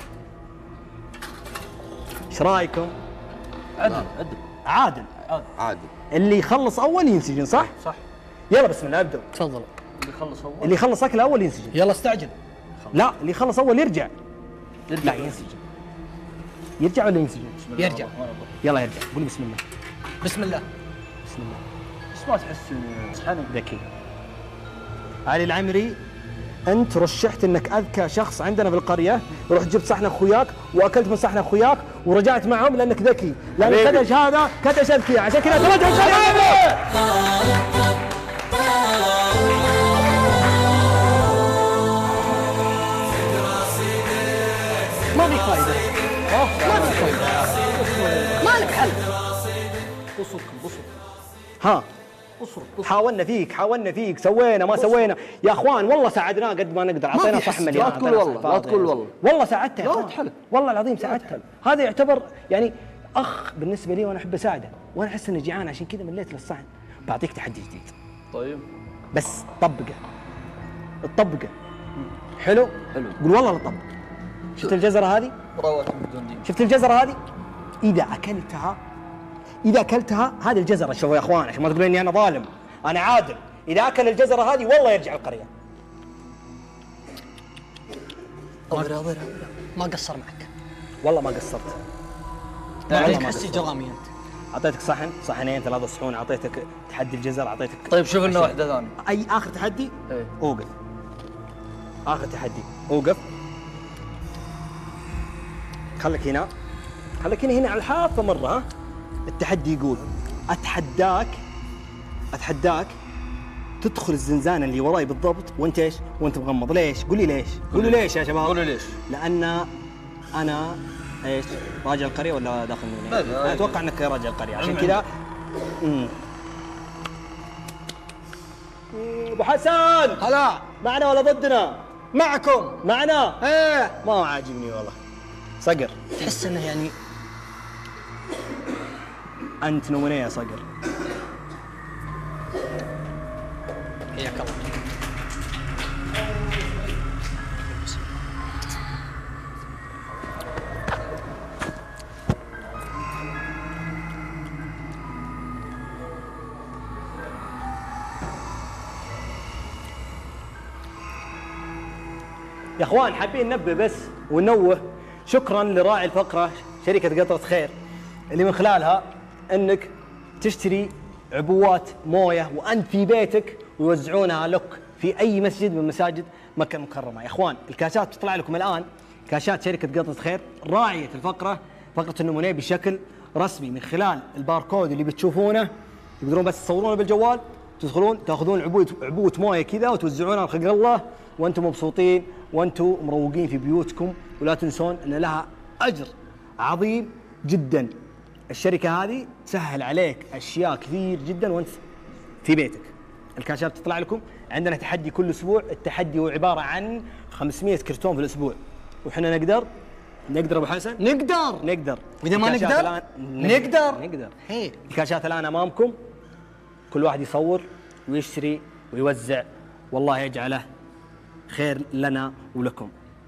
ايش رايكم؟ عدل عدل عادل عادل. اللي يخلص اول ينسجن صح؟ صح. يلا بسم الله ابدأ. تفضل. اللي يخلص اول اللي يخلص اكل اول ينسجن. يلا استعجل. لا اللي يخلص اول يرجع. يرجع. لا ينسجن. يرجع ولا ينسجن؟ يرجع. يلا يرجع. قول بسم الله. بسم الله. بسم الله. بس ما تحس صحن ذكي. علي العمري انت رشحت انك اذكى شخص عندنا في القريه، رحت جبت صحن اخوياك واكلت من صحن اخوياك ورجعت معهم لانك ذكي، لان كدش هذا كدش اذكياء، عشان كذا ترجع ما في فايده. ما في فايده. ما لك حل. بصركم بصر. ها حاولنا فيك حاولنا فيك سوينا ما سوينا يا اخوان، والله ساعدناه قد ما نقدر، اعطينا صح مليان. لا تقول والله لا تقول والله والله ساعدته. لا تحلف والله العظيم ساعدته. هذا يعتبر يعني اخ بالنسبه لي وانا احب اساعده، وانا احس اني جيعان عشان كذا مليت للصحن. بعطيك تحدي جديد. طيب بس طبقه تطبقه. حلو؟ حلو. قول والله لا طبق. شفت الجزره هذه؟ رواتب بدون دين. شفت الجزره هذه؟ اذا اكلتها إذا أكلتها هذه الجزرة، شوفوا يا أخوان عشان ما تقولون إني أنا ظالم، أنا عادل، إذا أكل الجزرة هذه والله يرجع القرية. أضر أضر ما قصر معك. والله ما قصرت. ما تحسي جرامي أنت. أعطيتك صحن، صحنين، ثلاثة صحون، أعطيتك تحدي الجزر، أعطيتك. طيب شوف لنا واحدة ثانية. أي آخر تحدي؟ إيه. أوقف. آخر تحدي، أوقف. خليك هنا. خليك هنا هنا على الحافة مرة ها. التحدي يقول اتحداك اتحداك تدخل الزنزانه اللي وراي بالضبط وانت ايش؟ وانت مغمض. ليش؟ قول لي ليش؟ قولوا ليش يا شباب؟ قولوا ليش؟ لان انا ايش؟ راجع القريه ولا داخل من هنا؟ انا اتوقع انك راجع القريه عشان كذا. امم ابو حسن هلا معنا ولا ضدنا؟ معكم. معنا؟ ايه ما عاجبني والله. صقر تحس انه يعني انت نمونيه يا صقر. حياك الله. يا اخوان حابين ننبه بس وننوه، شكرا لراعي الفقره شركه قطره خير اللي من خلالها انك تشتري عبوات مويه وانت في بيتك ويوزعونها لك في اي مسجد من مساجد مكه المكرمه. يا اخوان الكاشات تطلع لكم الان، كاشات شركه قطره خير راعيه الفقره، فقره النمونيه بشكل رسمي من خلال الباركود اللي بتشوفونه، تقدرون بس تصورونه بالجوال، تدخلون تاخذون عبوه عبوه مويه كذا وتوزعونها لخلق الله وانتم مبسوطين وانتم مروقين في بيوتكم، ولا تنسون ان لها اجر عظيم جدا. الشركه هذه تسهل عليك اشياء كثير جدا وانت في بيتك. الكاشات تطلع لكم. عندنا تحدي كل اسبوع، التحدي هو عباره عن خمسمئة كرتون في الاسبوع، وحنا نقدر نقدر ابو حسن نقدر نقدر واذا ما الكاشات نقدر الآن نقدر نقدر هي الكاشات الان امامكم، كل واحد يصور ويشتري ويوزع، والله يجعله خير لنا ولكم.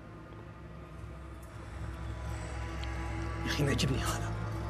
يا اخي ما يعجبني هذا.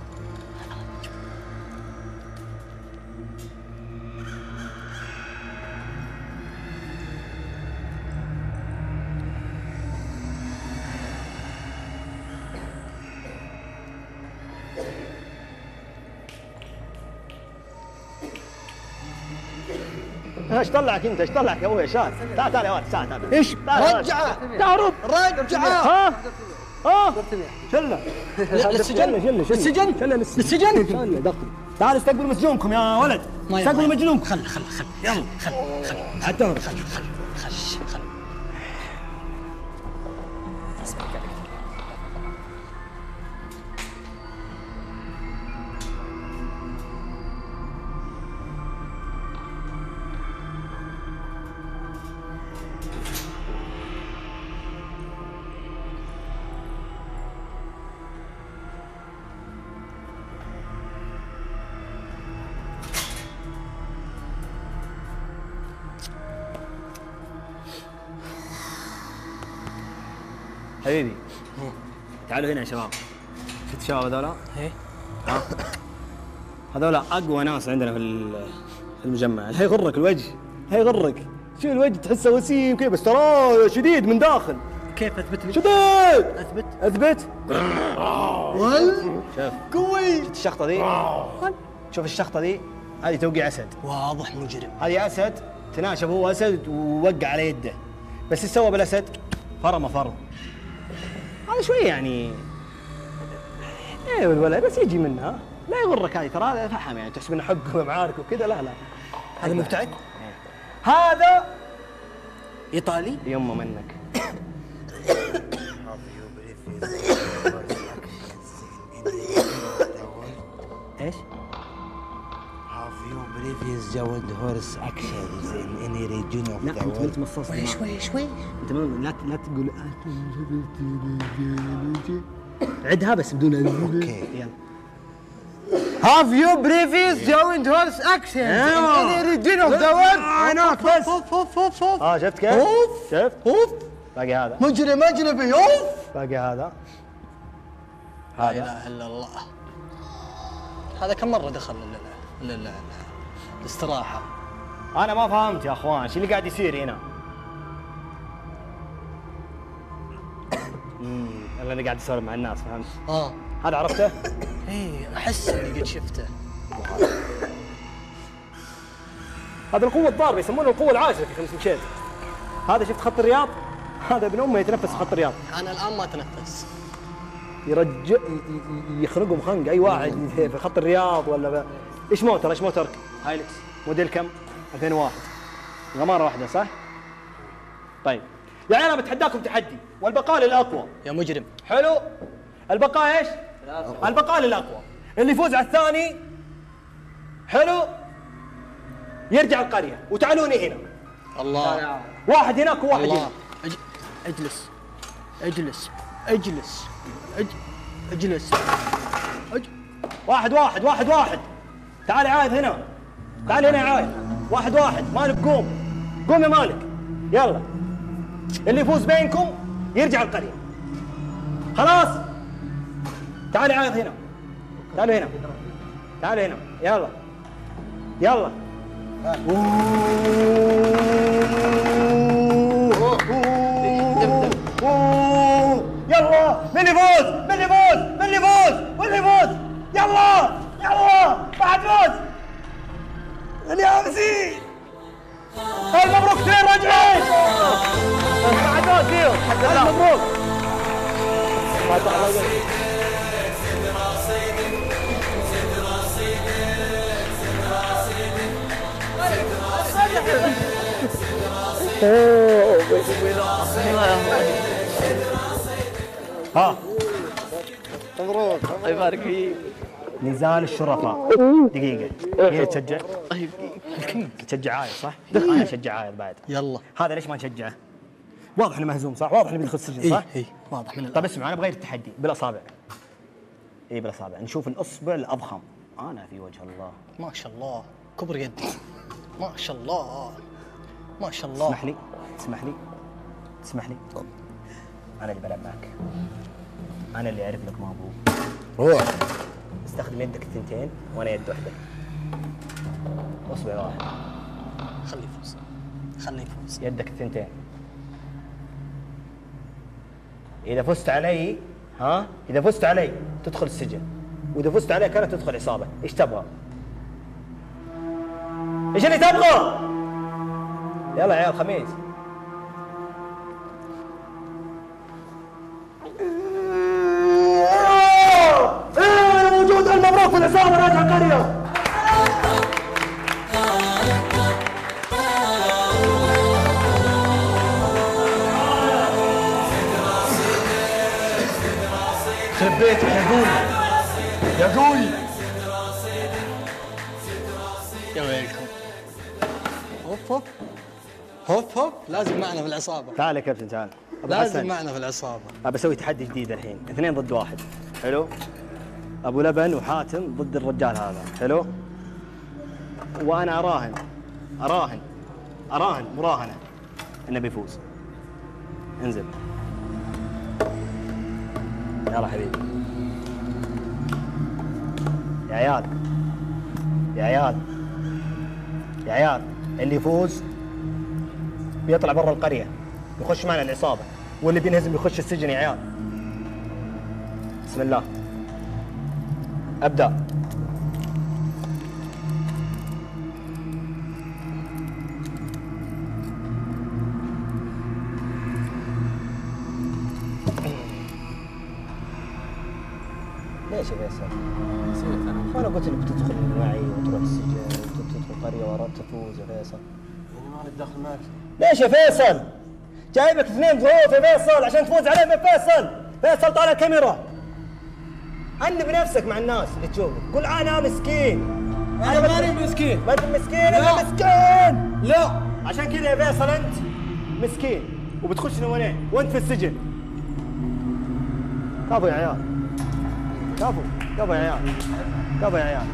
ايش طلعك انت؟ ايش طلعك يا ابوي؟ شاد تعال تعال يا ولد تعال تعال. ايش؟ رجعه تعال رجعه. ها ها شله للسجن شله للسجن شله للسجن شله دخل. تعال استقبلوا مسجونكم يا ولد، استقبلوا مجنونكم. خل خل خل يلا خل خل حتى خل خل خل خل حبيبي تعالوا هنا يا شباب. شفت الشباب هذولا؟ ايه ها؟ هذولا اقوى ناس عندنا في في المجمع. هي يغرك الوجه، هي يغرك. شوف الوجه تحسه وسيم كذا بس ترى شديد من داخل. كيف اثبت لي؟ شديد. اثبت اثبت. ول شوف قوي. شفت الشخطه ذي؟ شوف الشخطه ذي، هذه توقيع اسد. واضح مجرم. هذه اسد تناشب هو اسد ووقع على يده. بس ايش سوى بالاسد؟ فرمه فرم. هذا شوي يعني ايه الولد بس يجي منها. لا يغرك هذه ترى هذا فحم يعني تحسب انه حق ومعارك وكذا. لا لا هذا مبتعد. هذا ايطالي يمه منك. ايش؟ Have you previous joined horse actions in any region of لا the انت world? قلت مصاص شوي شوي شوي. انت ما لا لا تقول عدها بس بدون اوكي يلا. Have you previous joined horse actions in any region of the world? عينك بس. اوف اوف اوف اوف اه شفت كيف؟ اوف شفت؟ اوف باقي هذا. مجرم اجنبي اوف. باقي هذا. لا اله الا الله. هذا كم مره دخل ال ال الاستراحه؟ انا ما فهمت يا اخوان ايش اللي قاعد يصير هنا. امم انا قاعد اسولف مع الناس فهمت؟ اه هذا عرفته؟ ايه احس اني قد شفته. هذا القوة الضاربة يسمونه القوة العاجلة في خمس مشيت. هذا شفت خط الرياض؟ هذا ابن امه يتنفس في خط الرياض. انا الان ما اتنفس. يرجع يخنقهم خنق اي واحد في خط الرياض ولا ب... ايش موتر ايش موترك؟ هايلكس موديل كم؟ ألفين وواحد. غمارة واحدة صح؟ طيب يا عيال بتحداكم تحدي والبقاء للاقوى. يا مجرم. حلو؟ البقاء ايش؟ البقاء للاقوى. اللي يفوز على الثاني حلو؟ يرجع القرية وتعالوني هنا. الله. واحد هناك وواحد الله. هنا. أج... اجلس اجلس اجلس أج... اجلس أج... واحد واحد واحد واحد. تعال يا عايد هنا. تعال هنا يا عايد. واحد واحد. مالك قوم. قوم يا مالك. يلا. اللي يفوز بينكم يرجع القرية. خلاص؟ تعال يا عايد هنا. تعالوا هنا. تعالوا هنا. يلا. يلا. يلا من يفوز من يفوز من يفوز من يفوز يلا يلا بعد فوز اليابسي. الف مبروك اثنين راجعين بعد فوز فيهم. الف مبروك. ما شاء الله. ها مبروك الله يبارك فيك. نزال الشرفاء. دقيقة مين تشجع؟ طيب الكينج تشجع عايد صح؟ انا اشجع عايد بعد. يلا. هذا ليش ما نشجعه؟ واضح انه مهزوم صح؟ واضح انه بيدخل السجن صح؟ اي اي واضح من طيب اسمع انا بغير التحدي بالاصابع. اي بالاصابع نشوف الاصبع الاضخم. انا في وجه الله. ما شاء الله كبر يدي. ما شاء الله ما شاء الله. اسمح لي اسمح لي اسمح لي انا اللي بلعب معك. انا اللي اعرف لك ما ابوك. روح استخدم يدك الثنتين وانا يد واحده. اصبع واحد. خليه يفوز خليه يفوز. يدك الثنتين. اذا فزت علي ها اذا فزت علي تدخل السجن واذا فزت علي كانت تدخل عصابه. ايش تبغى؟ ايش اللي تبغى؟ يلا يا عيال خميس. ايه موجود. المبروك في العصابه راجع القريه. خرب بيتك يا قوي يا قوي. يا ويلكم. اوف اوف هوب هوب لازم معنا في العصابه. تعال يا كابتن تعال. أبو لازم حسن. معنا في العصابه. ابى اسوي تحدي جديد الحين، اثنين ضد واحد. حلو؟ ابو لبن وحاتم ضد الرجال هذا، حلو؟ وانا اراهن اراهن اراهن مراهنه انه بيفوز. انزل. يلا حبيبي. يا عيال يا عيال يا عيال اللي يفوز بيطلع برا القريه يخش معنا العصابه، واللي بينهزم بيخش السجن يا عيال. بسم الله. ابدا. ليش يا فيصل؟ وانا قلت لك بتدخل معي وتروح السجن وتدخل قريه ورا تفوز يا فيصل. انا ما لي دخل معك. ليش يا فيصل؟ جايبك اثنين ضيوف يا فيصل عشان تفوز عليهم يا فيصل. فيصل طالع كاميرا. أنت بنفسك مع الناس اللي تشوفك، قول أنا مسكين. أنا ماني مسكين. ما أنت مسكين، أنا مسكين. لا. عشان كذا يا فيصل أنت مسكين وبتخش نوانين وأنت في السجن. كفو يا عيال. كفو، كفو يا عيال. كفو يا عيال.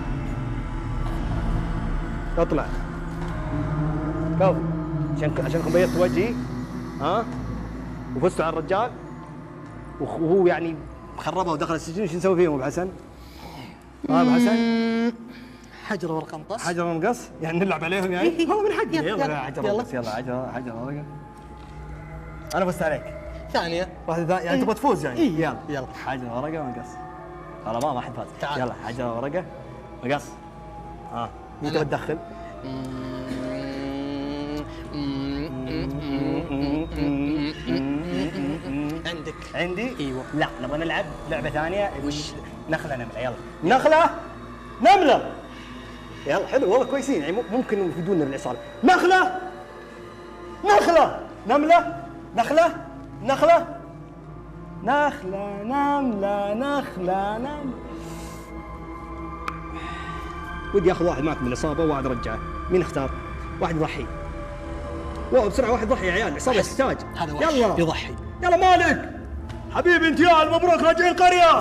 اطلع. كفو. عشان عشانكم بيضتوا وجهي ها؟ وفزتوا على الرجال وهو يعني خربها ودخل السجن. وش نسوي فيهم ابو حسن؟ ها ابو حسن؟ حجر ورقه مقص. حجر ونقص؟ يعني نلعب عليهم يعني؟ هو من حقنا. يلا يلا حجر ونقص. يلا حجر حجر ورقه. انا فزت عليك. ثانيه. واحده ثانيه يعني تبغى تفوز يعني؟ إيه. يلا يلا حجر ورقه ونقص. والله ما ما حد فاز. تعال. يلا حجر ورقه مقص. ها مين تبغى تدخل؟ عندك. عندي؟ ايوه. لا نبغى نلعب لعبه ثانيه. وش؟ نخله نمله. يلا نخله نمله. يلا حلو والله كويسين يعني ممكن يفيدونا بالعصابه. نخله نخله نمله نخله نخله نخله نمله نخله نمله. ودي اخذ واحد معكم من العصابه وواحد ارجعه. مين اختار؟ واحد يضحي. واو بسرعه واحد يضحي يا عيال العصابه تحتاج. هذا وحش يلا يضحي. يلا مالك حبيبي انت يا مبروك راجعين القريه.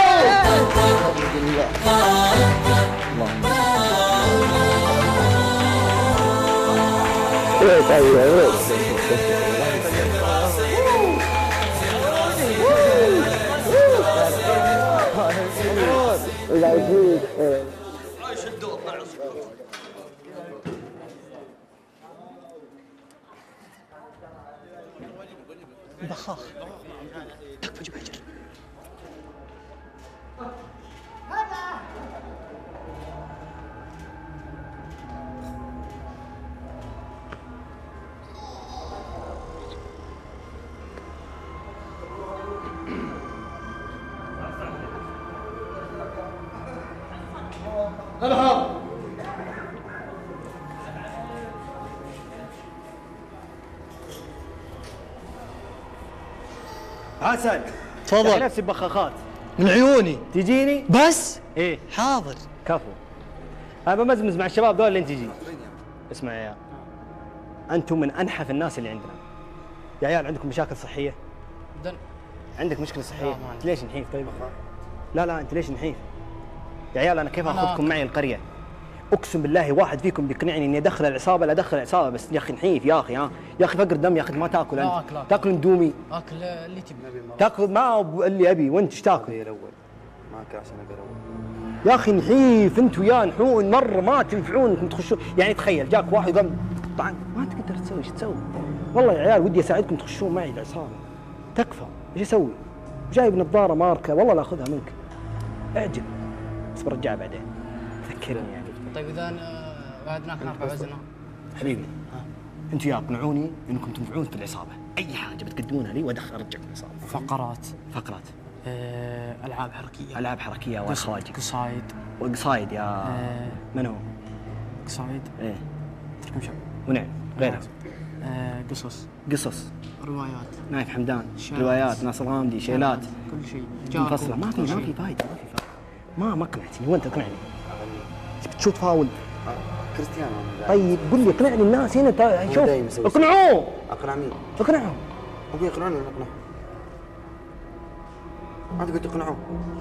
عايش الدور مع بخاخ. تكفى جيب حجر. هلا حسن تفضل. نفسي ببخاخات من عيوني. تجيني بس ايه حاضر. كفو. انا بمزمز مع الشباب دول اللي انت تجي. اسمع يا عيال انتم من انحف الناس اللي عندنا يا عيال. عندكم مشاكل صحيه؟ دن. عندك مشكله صحيه؟ انت ليش نحيف طيب؟ لا لا انت ليش نحيف يا عيال؟ انا كيف اخذكم معي القريه؟ اقسم بالله واحد فيكم بيقنعني اني ادخل العصابه لا ادخل العصابه، بس يا اخي نحيف يا اخي. ها يا اخي فقر دم يا اخي. ما تاكل انت؟ أكل أكل. تاكل اندومي. اكل اللي تبي. تاكل ما أب- اللي ابي. وانت ايش تاكل؟ الاول ما كان عشان اقرا يا اخي نحيف انت وياه نحون مره ما تنفعون انكم تخشون. يعني تخيل جاك واحد قام طبعا ما تقدر تسوي. ايش تسوي؟ والله يا عيال ودي اساعدكم تخشون معي العصابه. تكفى. ايش اسوي؟ جايب نظاره ماركه والله لا اخذها منك. اعجب بس برجعها بعدين. فكرني يعني. طيب اذا وعدناك نرفع وزنه. حبيبي انتوا يا اقنعوني انكم تنفعون في العصابه. اي حاجه بتقدمونها لي وادخل ارجعكم العصابه. فقرات. فقرات. آه، العاب حركيه. العاب حركيه واخراج. قصايد. وقصايد يا آه. من هو؟ قصايد. ايه تركم شعب. ونعم غيرها. آه، قصص. قصص. روايات. نايف حمدان. شيلات. روايات ناصر غامدي. شيلات. كل شيء. منفصله. ما في ما في فايده. ما في فايده. ما ما اقنعتني وانت اقنعني. تبي تشوت فاول كريستيانو أنا. طيب قل لي اقنعني الناس هنا تا- هو شوف دايم يسوي اقنعوه اقنع مين؟ اقنعهم ابوي يقنعوني ولا اقنعهم؟ انت قلت اقنعوه.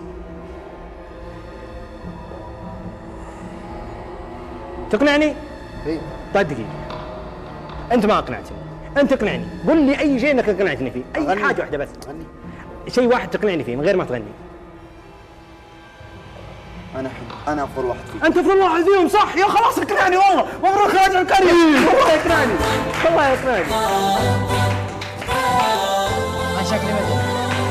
تقنعني؟ اي طيب دقيقة أنت ما أقنعتني، أنت اقنعني، قل لي أي شيء إنك أقنعتني فيه، أي أغني. حاجة واحدة بس. غني. شيء واحد تقنعني فيه من غير ما تغني. انا احب انا افضل واحد فيك. أنت أفضل واحد فيهم صح، يا خلاص اقنعني والله، مبروك راجع القرية، والله يقنعني، والله يقنعني. أنا شكلي بدري.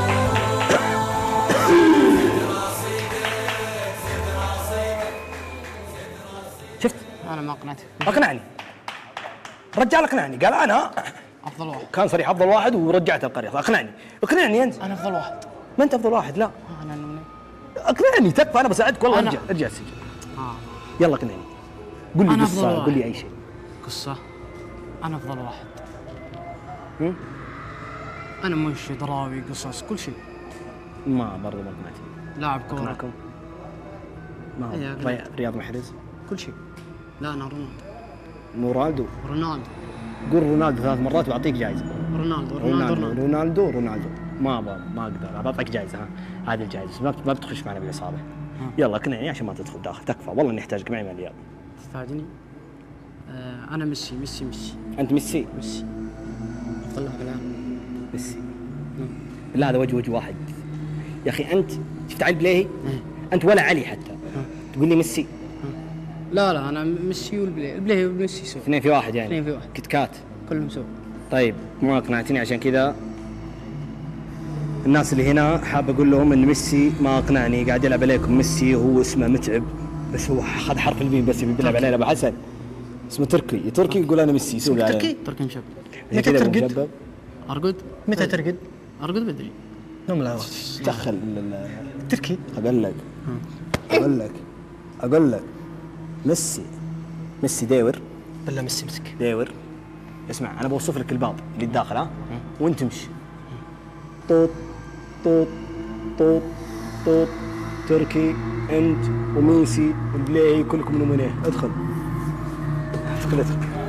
شفت؟ أنا ما أقنعتك. اقنعني. الرجال اقنعني، قال أنا أفضل واحد. كان صريح أفضل واحد ورجعت القرية، اقنعني، اقنعني أنت. أنا أفضل واحد. ما أنت أفضل واحد، لا. أنا نمني. اقنعني تكفى، أنا بساعدك والله. أنا- ارجع ارجع السجن. آه. يلا اقنعني. قل لي أنا أفضل قصة، واحد. قل لي أي شيء. قصة. أنا أفضل واحد. هم؟ أنا منشد راوي قصص كل شيء. ما برضه ما اقنعتني. لاعب كورة. اقنعكم؟ ما إيه، هو أقنع. ري- رياض محرز. كل شيء. لا أنا رونالدو. رونالدو. رونالدو. قول رونالدو ثلاث مرات بعطيك جائزة. رونالدو رونالدو رونالدو رونالدو رونالدو ما ب- ما اقدر بعطيك جائزة، ها هذه الجائزة، ما بت- ما بتخش معنا بالعصابة. يلا اقنعني عشان ما تدخل داخل، تكفى والله اني احتاجك معي مع الرياض. تحتاجني؟ آه أنا ميسي ميسي ميسي. انت ميسي؟ ميسي. أفضل لاعب العالم. ميسي. لا هذا وجه وجه واحد. يا اخي انت شفت علي البليهي؟ انت ولا علي حتى. تقول لي ميسي. لا لا أنا ميسي والبلاي البلاي وميسي سوا. اثنين في واحد يعني. اثنين في واحد. كت كات. كلهم سوا. طيب ما اقنعتني، عشان كذا الناس اللي هنا حاب اقول لهم ان ميسي ما اقنعني، قاعد يلعب عليكم. ميسي هو اسمه متعب، بس هو اخذ حرف الميم بس بيلعب علينا. ابو حسن اسمه تركي، تركي يقول انا ميسي يسوق علينا. تركي تركي مشبب. متى ترقد؟ أرقد؟ متى ترقد؟ أرقد بدري. نوم الهواء. دخل تركي. اقول لك اقول لك اقول لك ميسي ميسي داور. بالله ميسي مسك داور. اسمع انا بوصف لك الباب اللي الداخل، ها وانت تمشي. طوط طوط طوط طوط تركي انت وميسي والبلاي كلكم من ومنيه. ادخل ادخل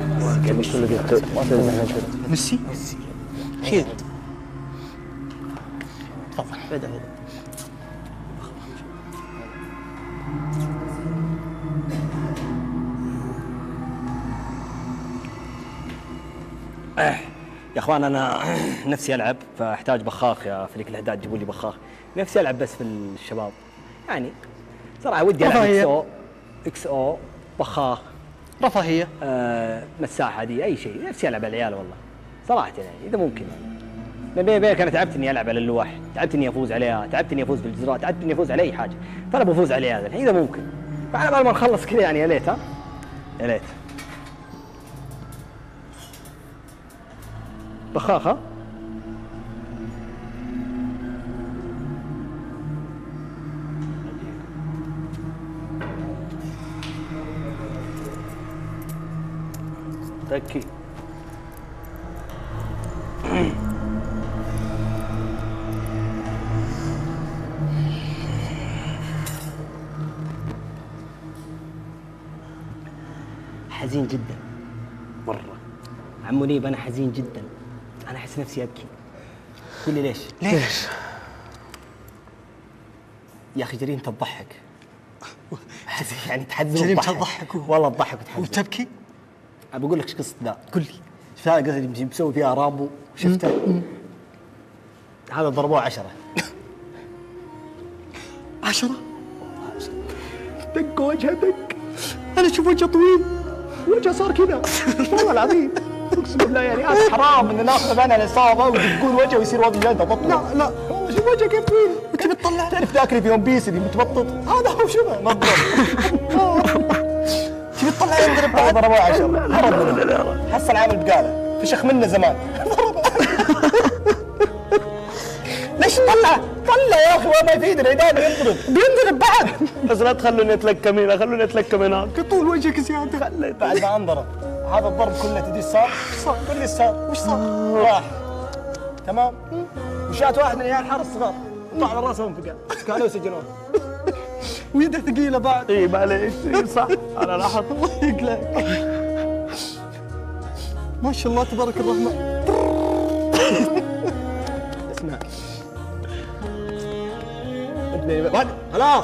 ادخل. ميسي؟ خير تفضل بدأ بدأ. يا اخوان انا نفسي العب، فاحتاج بخاخ يا فريق الاعداد، جيبوا لي بخاخ. نفسي العب بس في الشباب يعني، صراحه ودي العب اكس او اكس او بخاخ رفاهيه آه مساحه دي اي شيء. نفسي العب على العيال والله صراحه يعني اذا ممكن. ما بيني وبينك انا تعبت اني العب على اللوح، تعبت اني افوز عليها، تعبت اني افوز بالجزرات، تعبت اني افوز على اي حاجه، فانا بفوز عليها هذا الحين اذا ممكن. فعلى بال ما نخلص كذا يعني يا ليت، ها يا ليت. بخاخة تكي حزين جدا مرة عمو نيب، أنا حزين جدا، أنا أحس نفسي أبكي. قول لي ليش؟ ليش؟ يا أخي جريمة تضحك. يعني تحزن جريمة وتضحك. تضحك والله تضحك وتحزن. وتبكي؟ أبى أقول لك إيش قصة ذا. قل لي. شفت هذا القصة اللي مسوي فيها رامبو، شفته؟ هذا ضربوه عشرة. عشرة؟ دق وجهه دق. أنا أشوف وجهه طويل، وجهه صار كذا. والله العظيم. اقسم بالله يعني هذا حرام ان ناخذ معنا العصابه وتقول وجهه ويصير وجه جلده بطل. لا لا والله شوف وجهه كيف طويل. وتبي تطلع تعرف ذاكري في ون بيس اللي متبطط، هذا هو شبه نظر. تبي تطلع ينضرب بعد ضربوه عشرة. هرب منه حصل عامل بقاله فشخ منه زمان. ليش تطلع؟ طلع يا اخي ما يفيدنا دائما ينضرب بينضرب بعد. بس لا تخلوني اتلكم هنا، خلوني اتلكم هناك. طول وجهك زياده. خلي بعد ما انضرب هذا الضرب كله تدري صار؟ صار قول لي صار وش صار؟ راح تمام؟ وشات واحد من عيال الحاره الصغار طلع على راسهم فقع، كانوا سجنوه. ويده ثقيله بعد. اي معليش اي صح انا لاحظ الله يقلق. ما شاء الله تبارك الرحمن. اسمع خلاص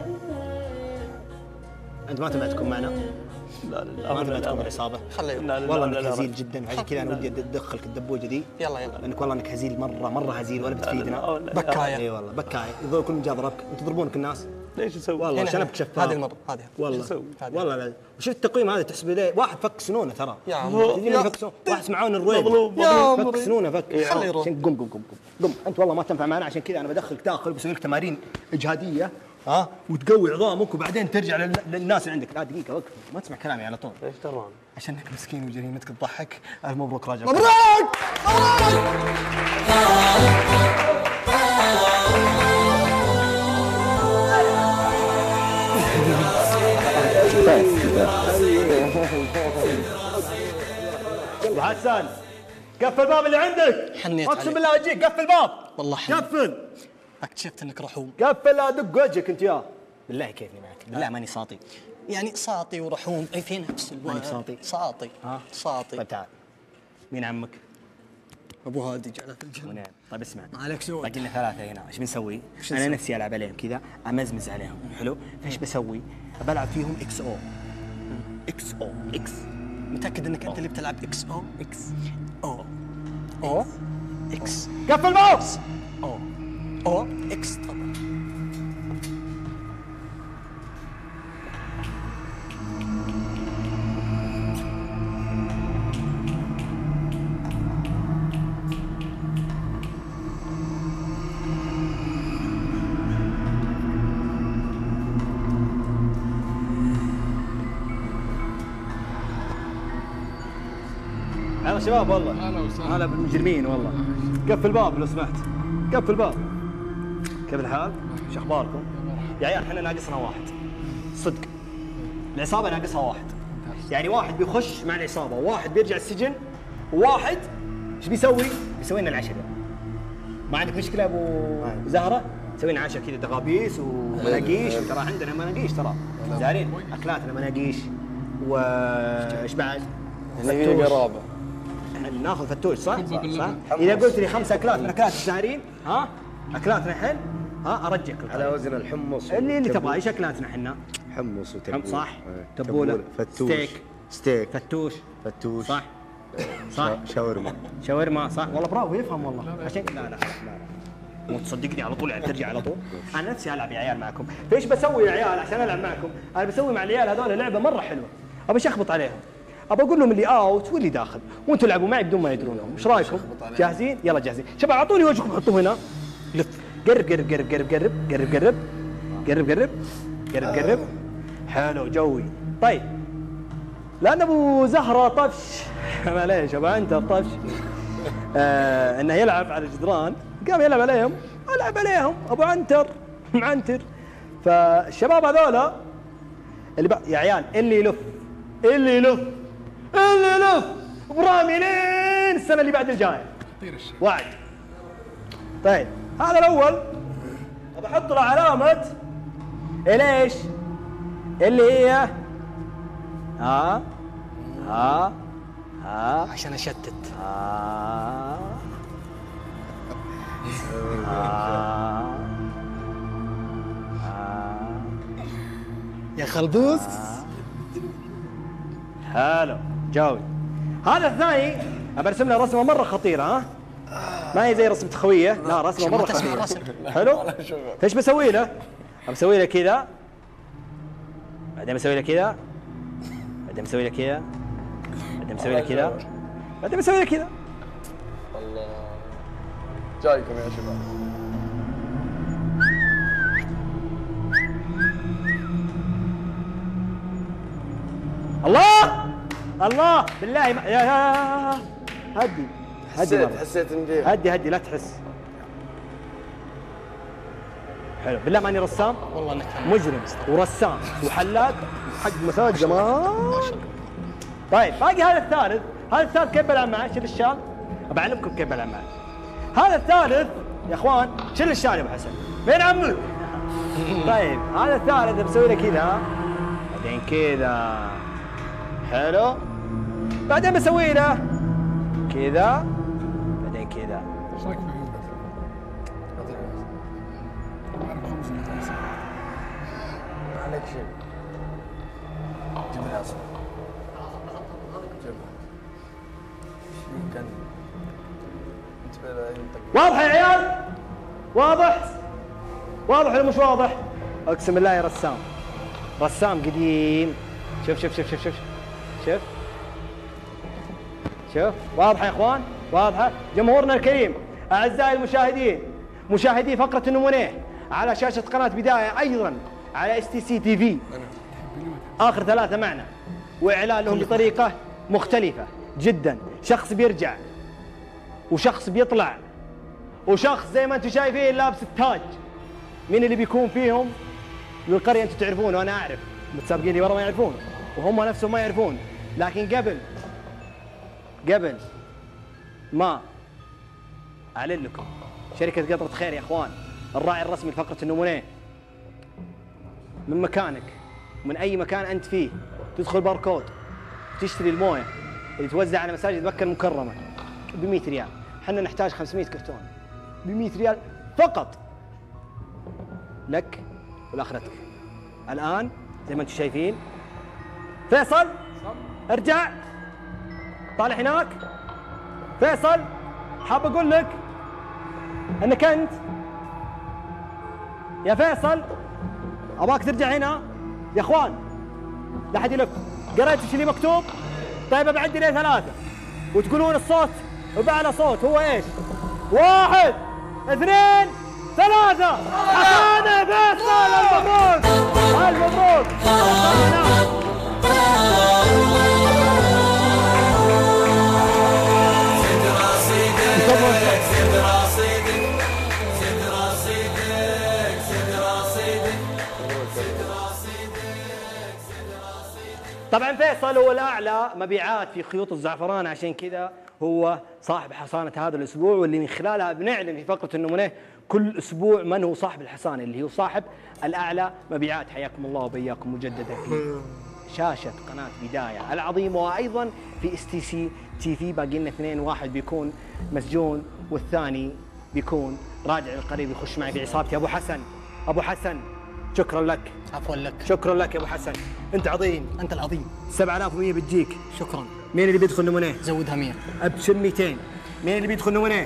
انت ما تبعتكم معنا؟ لا لا ما تبعتكم بالعصابه؟ خليه والله انك هزيل جدا، عشان كذا انا ودي ادخلك الدبوجه دي. يلا يلا لانك والله انك هزيل مره مره هزيل ولا بتفيدنا. بكايه. اي والله بكايه، يظل كل جاء ضربك، انتم تضربونك الناس. ليش اسوي؟ والله شنبك شفاف. هذه المره هذه والله والله لا. وشفت التقويم هذا تحسب ليه؟ واحد فك سنونه ترى. يا عمري يا فك سنونه، واحد اسمعون الرويد. يا عمري فك سنونه فك. خليه يروح. قم قم قم قم قم، انت والله ما تنفع معنا، عشان كذا انا بدخلك داخل بسوي لك تمارين اجهاديه ها وتقوي عظامك وبعدين ترجع لل- للناس اللي عندك. لا دقيقه وقف، ما تسمع كلامي على طول. ايش ترى؟ عشانك مسكين وجريمتك تضحك. الف مبروك راجع. مبروك ابو حسن قفل الباب اللي عندك. حنيت اقسم عليك. بالله اجيك، قفل الباب والله حنيت. قفل. اكتشفت انك رحوم. قفل لا ادق وجهك انت يا. بالله كيفني معك، بالله ماني ساطي. يعني ساطي ورحوم اي في نفس الوقت. ماني ساطي. ساطي ها ساطي. طيب تعال، مين عمك؟ ابو هادي جعله في الجنه. ونعم. طيب اسمع، ما عليك سوى. باقي لنا ثلاثة هنا، ايش بنسوي؟ إيش انا نسوي؟ نفسي العب عليهم كذا، امزمز عليهم، حلو؟ فايش بسوي؟ بلعب فيهم اكس او. اكس او اكس. متاكد انك انت اللي بتلعب اكس او؟ اكس او او اكس. قفل الباب. او او اكس طبعا. هلا شباب والله. هلا وسهلا. هلا بالمجرمين والله. قفل الباب لو سمحت. قفل الباب. كيف الحال؟ شو اخباركم؟ يا عيال احنا ناقصنا واحد. صدق. العصابة ناقصها واحد. يعني واحد بيخش مع العصابة، وواحد بيرجع السجن، وواحد ايش بيسوي؟ بيسوي لنا العشاء. ما عندك مشكلة يا ابو زهرة؟ نسوي لنا عشاء كذا دغابيس ومناقيش، ترى عندنا مناقيش ترى. زارين اكلاتنا مناقيش و ايش بعد؟ هي قرابة. ناخذ فتوش صح؟ صح؟ اذا قلت لي خمس اكلات من اكلات الزهرين، ها؟ اكلاتنا الحين، ها ارجعك على وزن الحمص اللي اللي تبغاه. ايش اكلاتنا احنا؟ حمص وتبول. صح؟ إيه. تبوله، فتوش، ستيك، ستيك، فتوش، فتوش، صح؟ صح؟ شاورما، شاورما، صح؟ والله برافو يفهم والله. عشان لا لا لا مو تصدقني على طول يعني ترجع على طول. انا نفسي العب يا عيال معكم، فايش بسوي يا عيال عشان العب معكم؟ انا بسوي مع العيال هذول لعبه مره حلوه، ابى اشخبط عليهم. ابى اقول لهم اللي اوت واللي داخل، وانتم العبوا معي بدون ما يدرونهم، ايش رايكم؟ جاهزين؟ يلا جاهزين، شباب اعطوني وجهكم حطوه هنا. لف، قرب قرب قرب قرب قرب قرب قرب قرب قرب قرب قرب. حلو جوي. طيب لان ابو زهره طفش معليش ابو عنتر طفش آه انه يلعب على الجدران، قام يلعب عليهم، العب عليهم ابو عنتر معنتر. فالشباب هذولا اللي بق... يا عيال اللي يلف اللي يلف اللي يلف برامي لين السنه اللي بعد الجايه. وعد. طيب هذا الاول ابى احط له علامه ليش؟ اللي هي ها ها ها عشان اشتت. ها ها يا خلبوس. حلو جاوب. هذا الثاني ابى ارسم له رسمه مره خطيره، ها ما هي زي رسمه خويه، لا رسمه مره خطيره. حلو. ايش بسوي له؟ ابى اسوي له كذا، بعدين بسوي له كذا، بعدين بسوي له كذا، بعدين بسوي له كذا، بعدين بسوي له كذا. الله جايكم يا شباب. الله الله بالله ما... يا يا هدي هدي حسيت حسيت اني هدي هدي لا تحس. حلو بالله ماني رسام والله انك مجرم ورسام وحلاق وحق مساج زمان. طيب باقي هذا الثالث. هذا الثالث كيف بلعب معه؟ شيل الشال، بعلمكم كيف بلعب معه. هذا الثالث يا اخوان شيل الشال يا ابو حسن. فين عمك؟ طيب هذا الثالث بسوي له كذا، بعدين كذا حلو، بعدين بسوي له كذا، بعدين كذا. ايش رايك في عيونك؟ اعرف خمس دقائق. ما عليك شيء. جيب العصا. جيبها. كان واضح يا عيال؟ واضح؟ واضح ولا مش واضح؟ اقسم بالله يا رسام، رسام قديم. شوف شوف شوف شوف شوف شوف شوف، واضحه يا اخوان؟ واضحه؟ جمهورنا الكريم، اعزائي المشاهدين، مشاهدي فقره النمونيه على شاشه قناه بدايه، ايضا على اس تي سي تي في. اخر ثلاثه معنا، واعلان لهم بطريقه مختلفه جدا. شخص بيرجع، وشخص بيطلع، وشخص زي ما انتم شايفين لابس التاج. مين اللي بيكون فيهم؟ للقريه انتم تعرفونه وانا اعرف، المتسابقين اللي ورا ما يعرفون وهم نفسهم ما يعرفون، لكن قبل قبل ما اعلن لكم، شركه قطرة خير يا اخوان، الراعي الرسمي لفقره النمونيه، من مكانك ومن اي مكان انت فيه تدخل باركود تشتري المويه اللي توزع على مساجد مكه المكرمه ب مئة ريال. احنا نحتاج خمسمئة كرتون ب مئة ريال فقط لك ولاخرتك. الان زي ما انتم شايفين، فيصل ارجع طالع هناك. فيصل حاب اقول لك انك انت يا فيصل اباك ترجع هنا يا اخوان، لا حد يلف. قريت ايش اللي مكتوب؟ طيب بعد لي ثلاثه وتقولون الصوت وبعلى صوت هو ايش؟ واحد اثنين ثلاثة. حسان فيصل المبروك المبروك. طبعا فيصل هو الاعلى مبيعات في خيوط الزعفران، عشان كذا هو صاحب حصانه هذا الاسبوع، واللي من خلالها بنعلن في فقره النمونيه كل اسبوع من هو صاحب الحصانه اللي هو صاحب الاعلى مبيعات. حياكم الله وبياكم مجددا في شاشه قناه بدايه العظيمه، وايضا في اس تي سي تي في. باقي لنا اثنين، واحد بيكون مسجون والثاني بيكون راجع للقريب يخش معي بعصابتي. ابو حسن، ابو حسن شكرا لك. عفوا لك. شكرا لك يا ابو حسن، انت عظيم. انت العظيم. سبعة آلاف ومئة بتجيك. شكرا. مين اللي بيدخل نمونيه؟ زودها مية. ابشر مئتين. مين اللي بيدخل نمونيه؟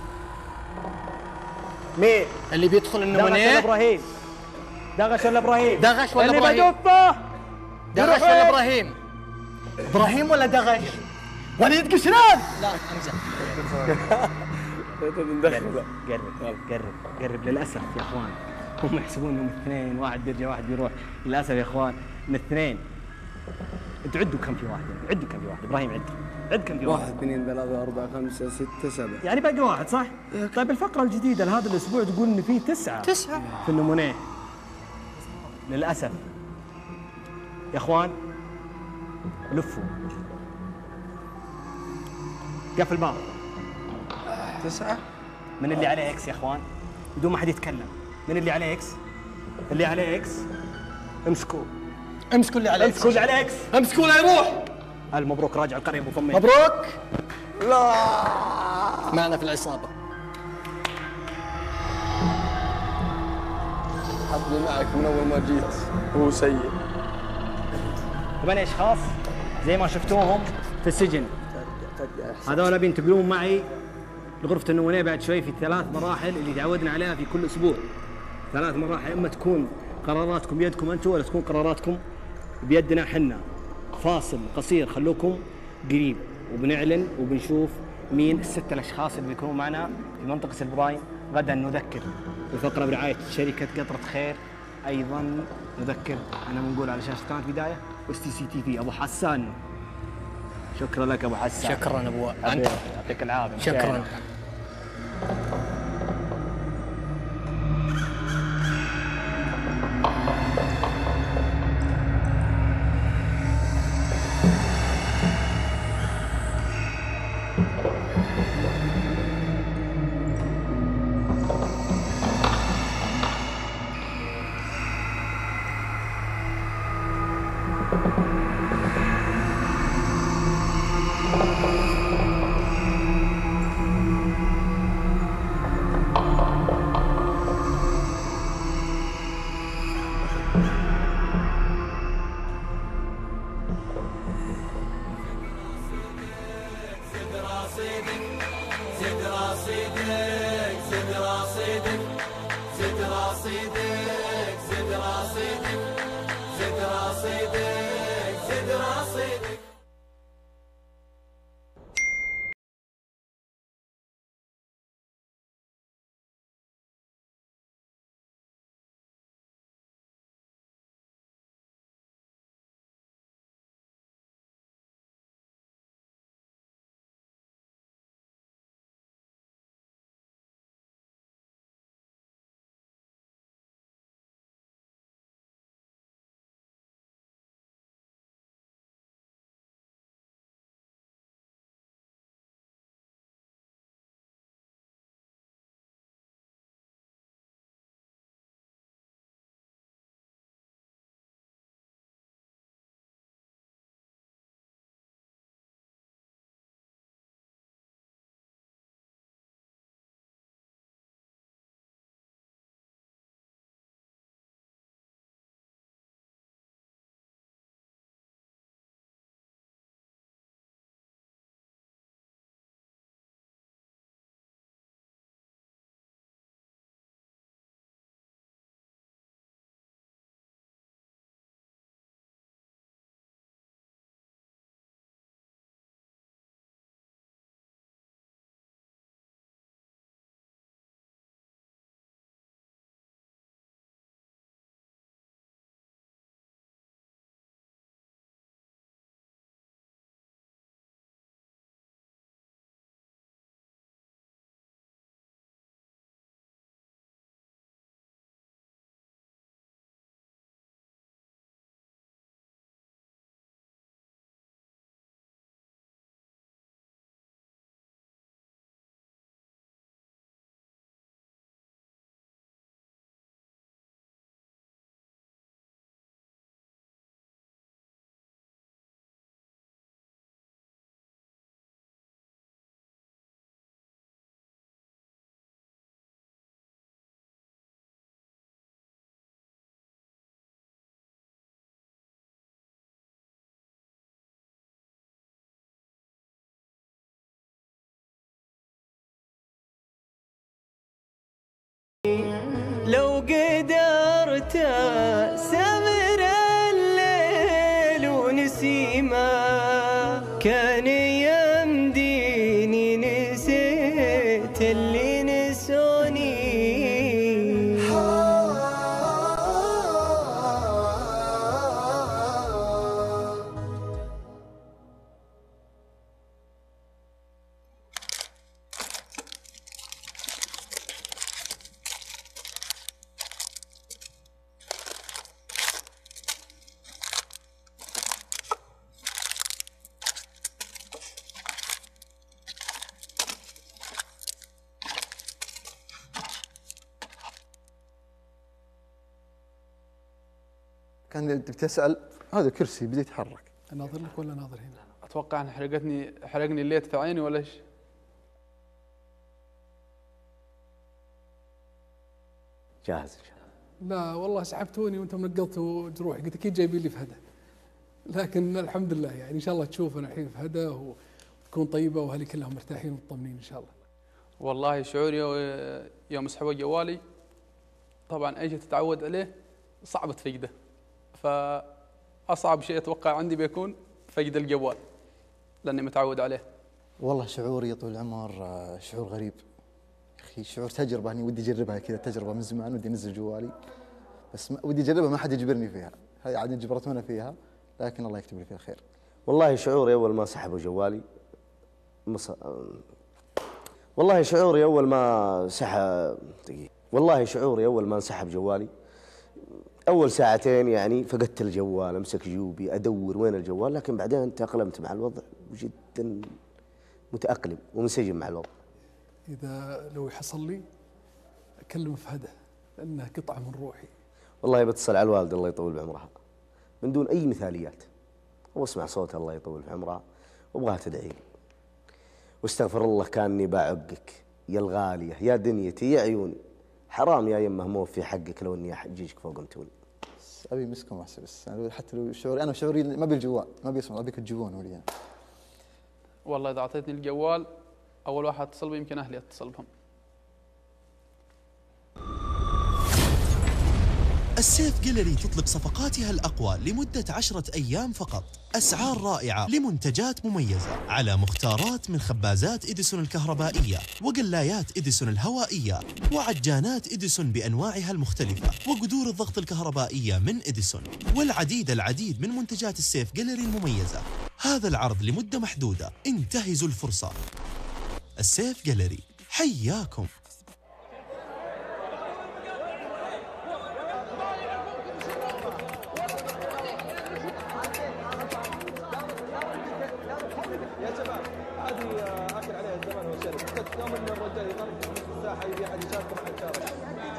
مين؟ اللي بيدخل النمونيه؟ دغش ولا ابراهيم؟ دغش ولا ابراهيم؟ دغش ولا ابراهيم؟ اللي بدفه دغش ولا ابراهيم؟ ابراهيم ولا دغش؟ وليد قشران. لا امزح. قرب قرب قرب قرب. للاسف يا اخوان هم يحسبون انهم اثنين، واحد بيرجع واحد بيروح. للاسف يا اخوان من اثنين. انتوا عدوا كم في واحد؟ عدوا كم في واحد؟ ابراهيم عد. عد كم في واحد؟ واحد اثنين ثلاثة أربعة خمسة ستة سبعة. يعني باقي واحد صح؟ طيب الفقرة الجديدة لهذا الأسبوع تقول إن في تسعة. تسعة في النمونيه. للأسف. يا إخوان لفوا. قفل الباب. تسعة. من اللي عليه إكس يا إخوان؟ بدون ما حد يتكلم. من اللي عليه إكس؟ اللي عليه إكس امسكوه. امسكوا اللي عليه إكس. امسكوا اللي عليه إكس. امسكوا لا يروح. ألف مبروك راجع القرية أبو فمين. مبروك. لا معنا في العصابة. حظي معك من أول ما جيت هو سيء. ثمانية أشخاص زي ما شفتوهم في السجن. هذول بينتقلون معي لغرفة النمونية بعد شوي في ثلاث مراحل اللي تعودنا عليها في كل أسبوع. ثلاث مراحل، إما تكون قراراتكم بيدكم أنتم ولا تكون قراراتكم بيدنا حنا. فاصل قصير، خلوكم قريب وبنعلن وبنشوف مين الستة الأشخاص اللي بيكونوا معنا في منطقة البرايم. غدا نذكر بفقرة برعاية شركة قطرة خير. أيضا نذكر أنا بنقول على شاشة قناة بداية واس تي سي تي في. أبو حسان شكرا لك أبو حسان. شكرا أبو أنت يعطيك العافية. شكرا. رصيدك زد رصيدك زد رصيدك زد رصيدك زد رصيدك زد رصيدك زد رصيدك. لو قدرت سمر الليل ونسيمه كان يمديني نسيت اللي نسوني. كان انت بتسال هذا كرسي بدا يتحرك. اناظر لك ولا ناظر هنا؟ اتوقع ان حرقتني حرقني الليت في عيني ولا ايش؟ جاهز ان شاء الله. لا والله سحبتوني وانتم نقلتوا جروحي، قلت اكيد جايبين لي فهده. لكن الحمد لله يعني ان شاء الله تشوفنا الحين فهده وتكون طيبه واهلي كلهم مرتاحين ومطمنين ان شاء الله. والله شعوري يوم سحبوا جوالي طبعا اي شيء تتعود عليه صعب تفقده، فاصعب شيء اتوقع عندي بيكون فقد الجوال لاني متعود عليه. والله شعور يا طويل العمر شعور غريب يا اخي، شعور تجربه اني ودي اجربها كذا، تجربه من زمان ودي انزل جوالي بس ودي اجربها ما حد يجبرني فيها، هاي عاد جبرتونا فيها لكن الله يكتب لي فيها خير. والله شعوري اول ما سحبوا جوالي مص... والله شعوري اول ما سحب دقيقة. والله شعوري اول ما انسحب جوالي اول ساعتين يعني فقدت الجوال، امسك جيوبي ادور وين الجوال، لكن بعدين تاقلمت مع الوضع وجدا متاقلم ومنسجم مع الوضع. اذا لو يحصل لي اكلم فهده لانه قطعه من روحي. والله بتصل على الوالده الله يطول بعمرها من دون اي مثاليات، واسمع صوتها الله يطول بعمرها وابغاها تدعي لي. واستغفر الله كاني بعقك يا الغاليه يا دنيتي يا عيوني، حرام يا يمه مو في حقك لو اني احججك فوق متوني. ابي مسكم واحسن بس حتى لو شعوري انا شعوري ما بالجوال ما بيسمع ابيك تجيبون ولي. والله إذا أعطيتني الجوال أول واحد أتصل بي يمكن أهلي أتصل بهم. السيف جاليري تطلق صفقاتها الأقوى لمدة عشرة أيام فقط. أسعار رائعة لمنتجات مميزة على مختارات من خبازات إديسون الكهربائية وقلايات إديسون الهوائية وعجانات إديسون بأنواعها المختلفة وقدور الضغط الكهربائية من إديسون والعديد العديد من منتجات السيف جاليري المميزة. هذا العرض لمدة محدودة، انتهزوا الفرصة. السيف جاليري حياكم. يا شباب هذه اكل عليها الزمن والشرب، يوم ان الرجال يضرب في الساحه يبي احد يشارك مع الشارع.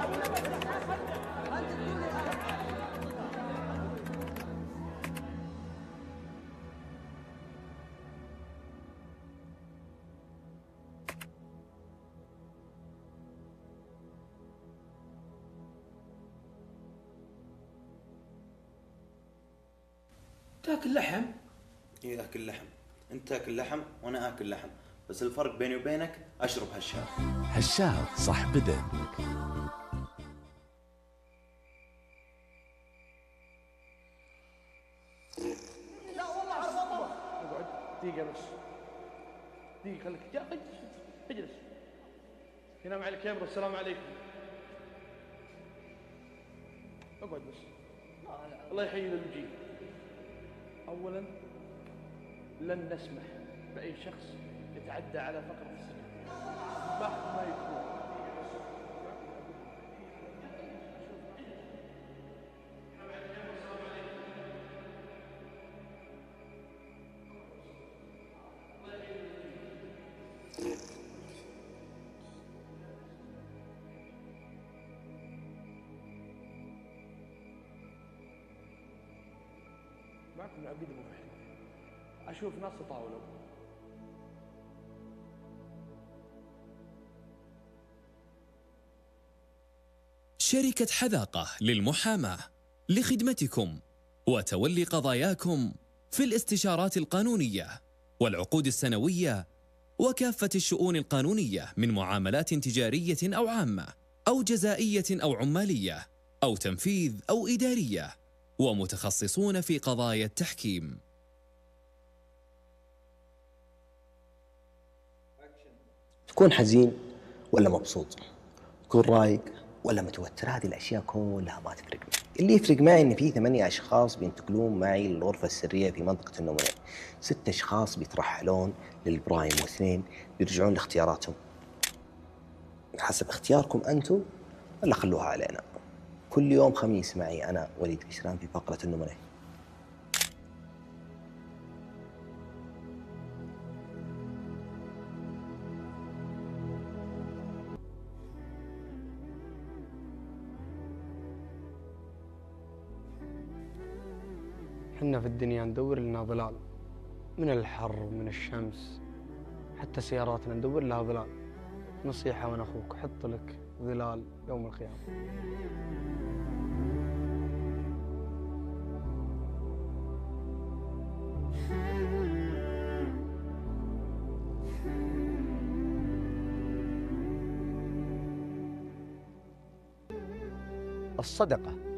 تاكل لحم؟ اي اكل لحم. انت تاكل لحم وانا اكل لحم، بس الفرق بيني وبينك اشرب هشام. هشام صح بدن. لا والله على بطل. اقعد دقيقة بس. دقيقة خليك جا اجلس. هنا مع الكاميرا. السلام عليكم. اقعد بس. الله يحيي المجيب. اولا لن نسمح باي شخص يتعدى على فقره السجن مهما يكون. معكم عبيد ابو فحل. اشوف ناس تطاولوا. شركة حذاقة للمحاماة لخدمتكم وتولي قضاياكم في الاستشارات القانونية والعقود السنوية وكافة الشؤون القانونية من معاملات تجارية أو عامة أو جزائية أو عمالية أو تنفيذ أو إدارية، ومتخصصون في قضايا التحكيم. تكون حزين ولا مبسوط، تكون رايق ولا متوتر، هذه الأشياء كلها ما تفرق معي. اللي يفرق معي إن في ثمانية أشخاص بينتقلون معي للغرفة السرية في منطقة النمونة، ست أشخاص بيترحلون للبرايم، واثنين بيرجعون لاختياراتهم. حسب اختياركم أنتم ولا خلوها علينا. كل يوم خميس معي أنا وليد قشران في فقرة النمونة. حنا في الدنيا ندور لنا ظلال، من الحر ومن الشمس، حتى سياراتنا ندور لها ظلال. نصيحة وانا اخوك، حط لك ظلال يوم القيامة. الصدقة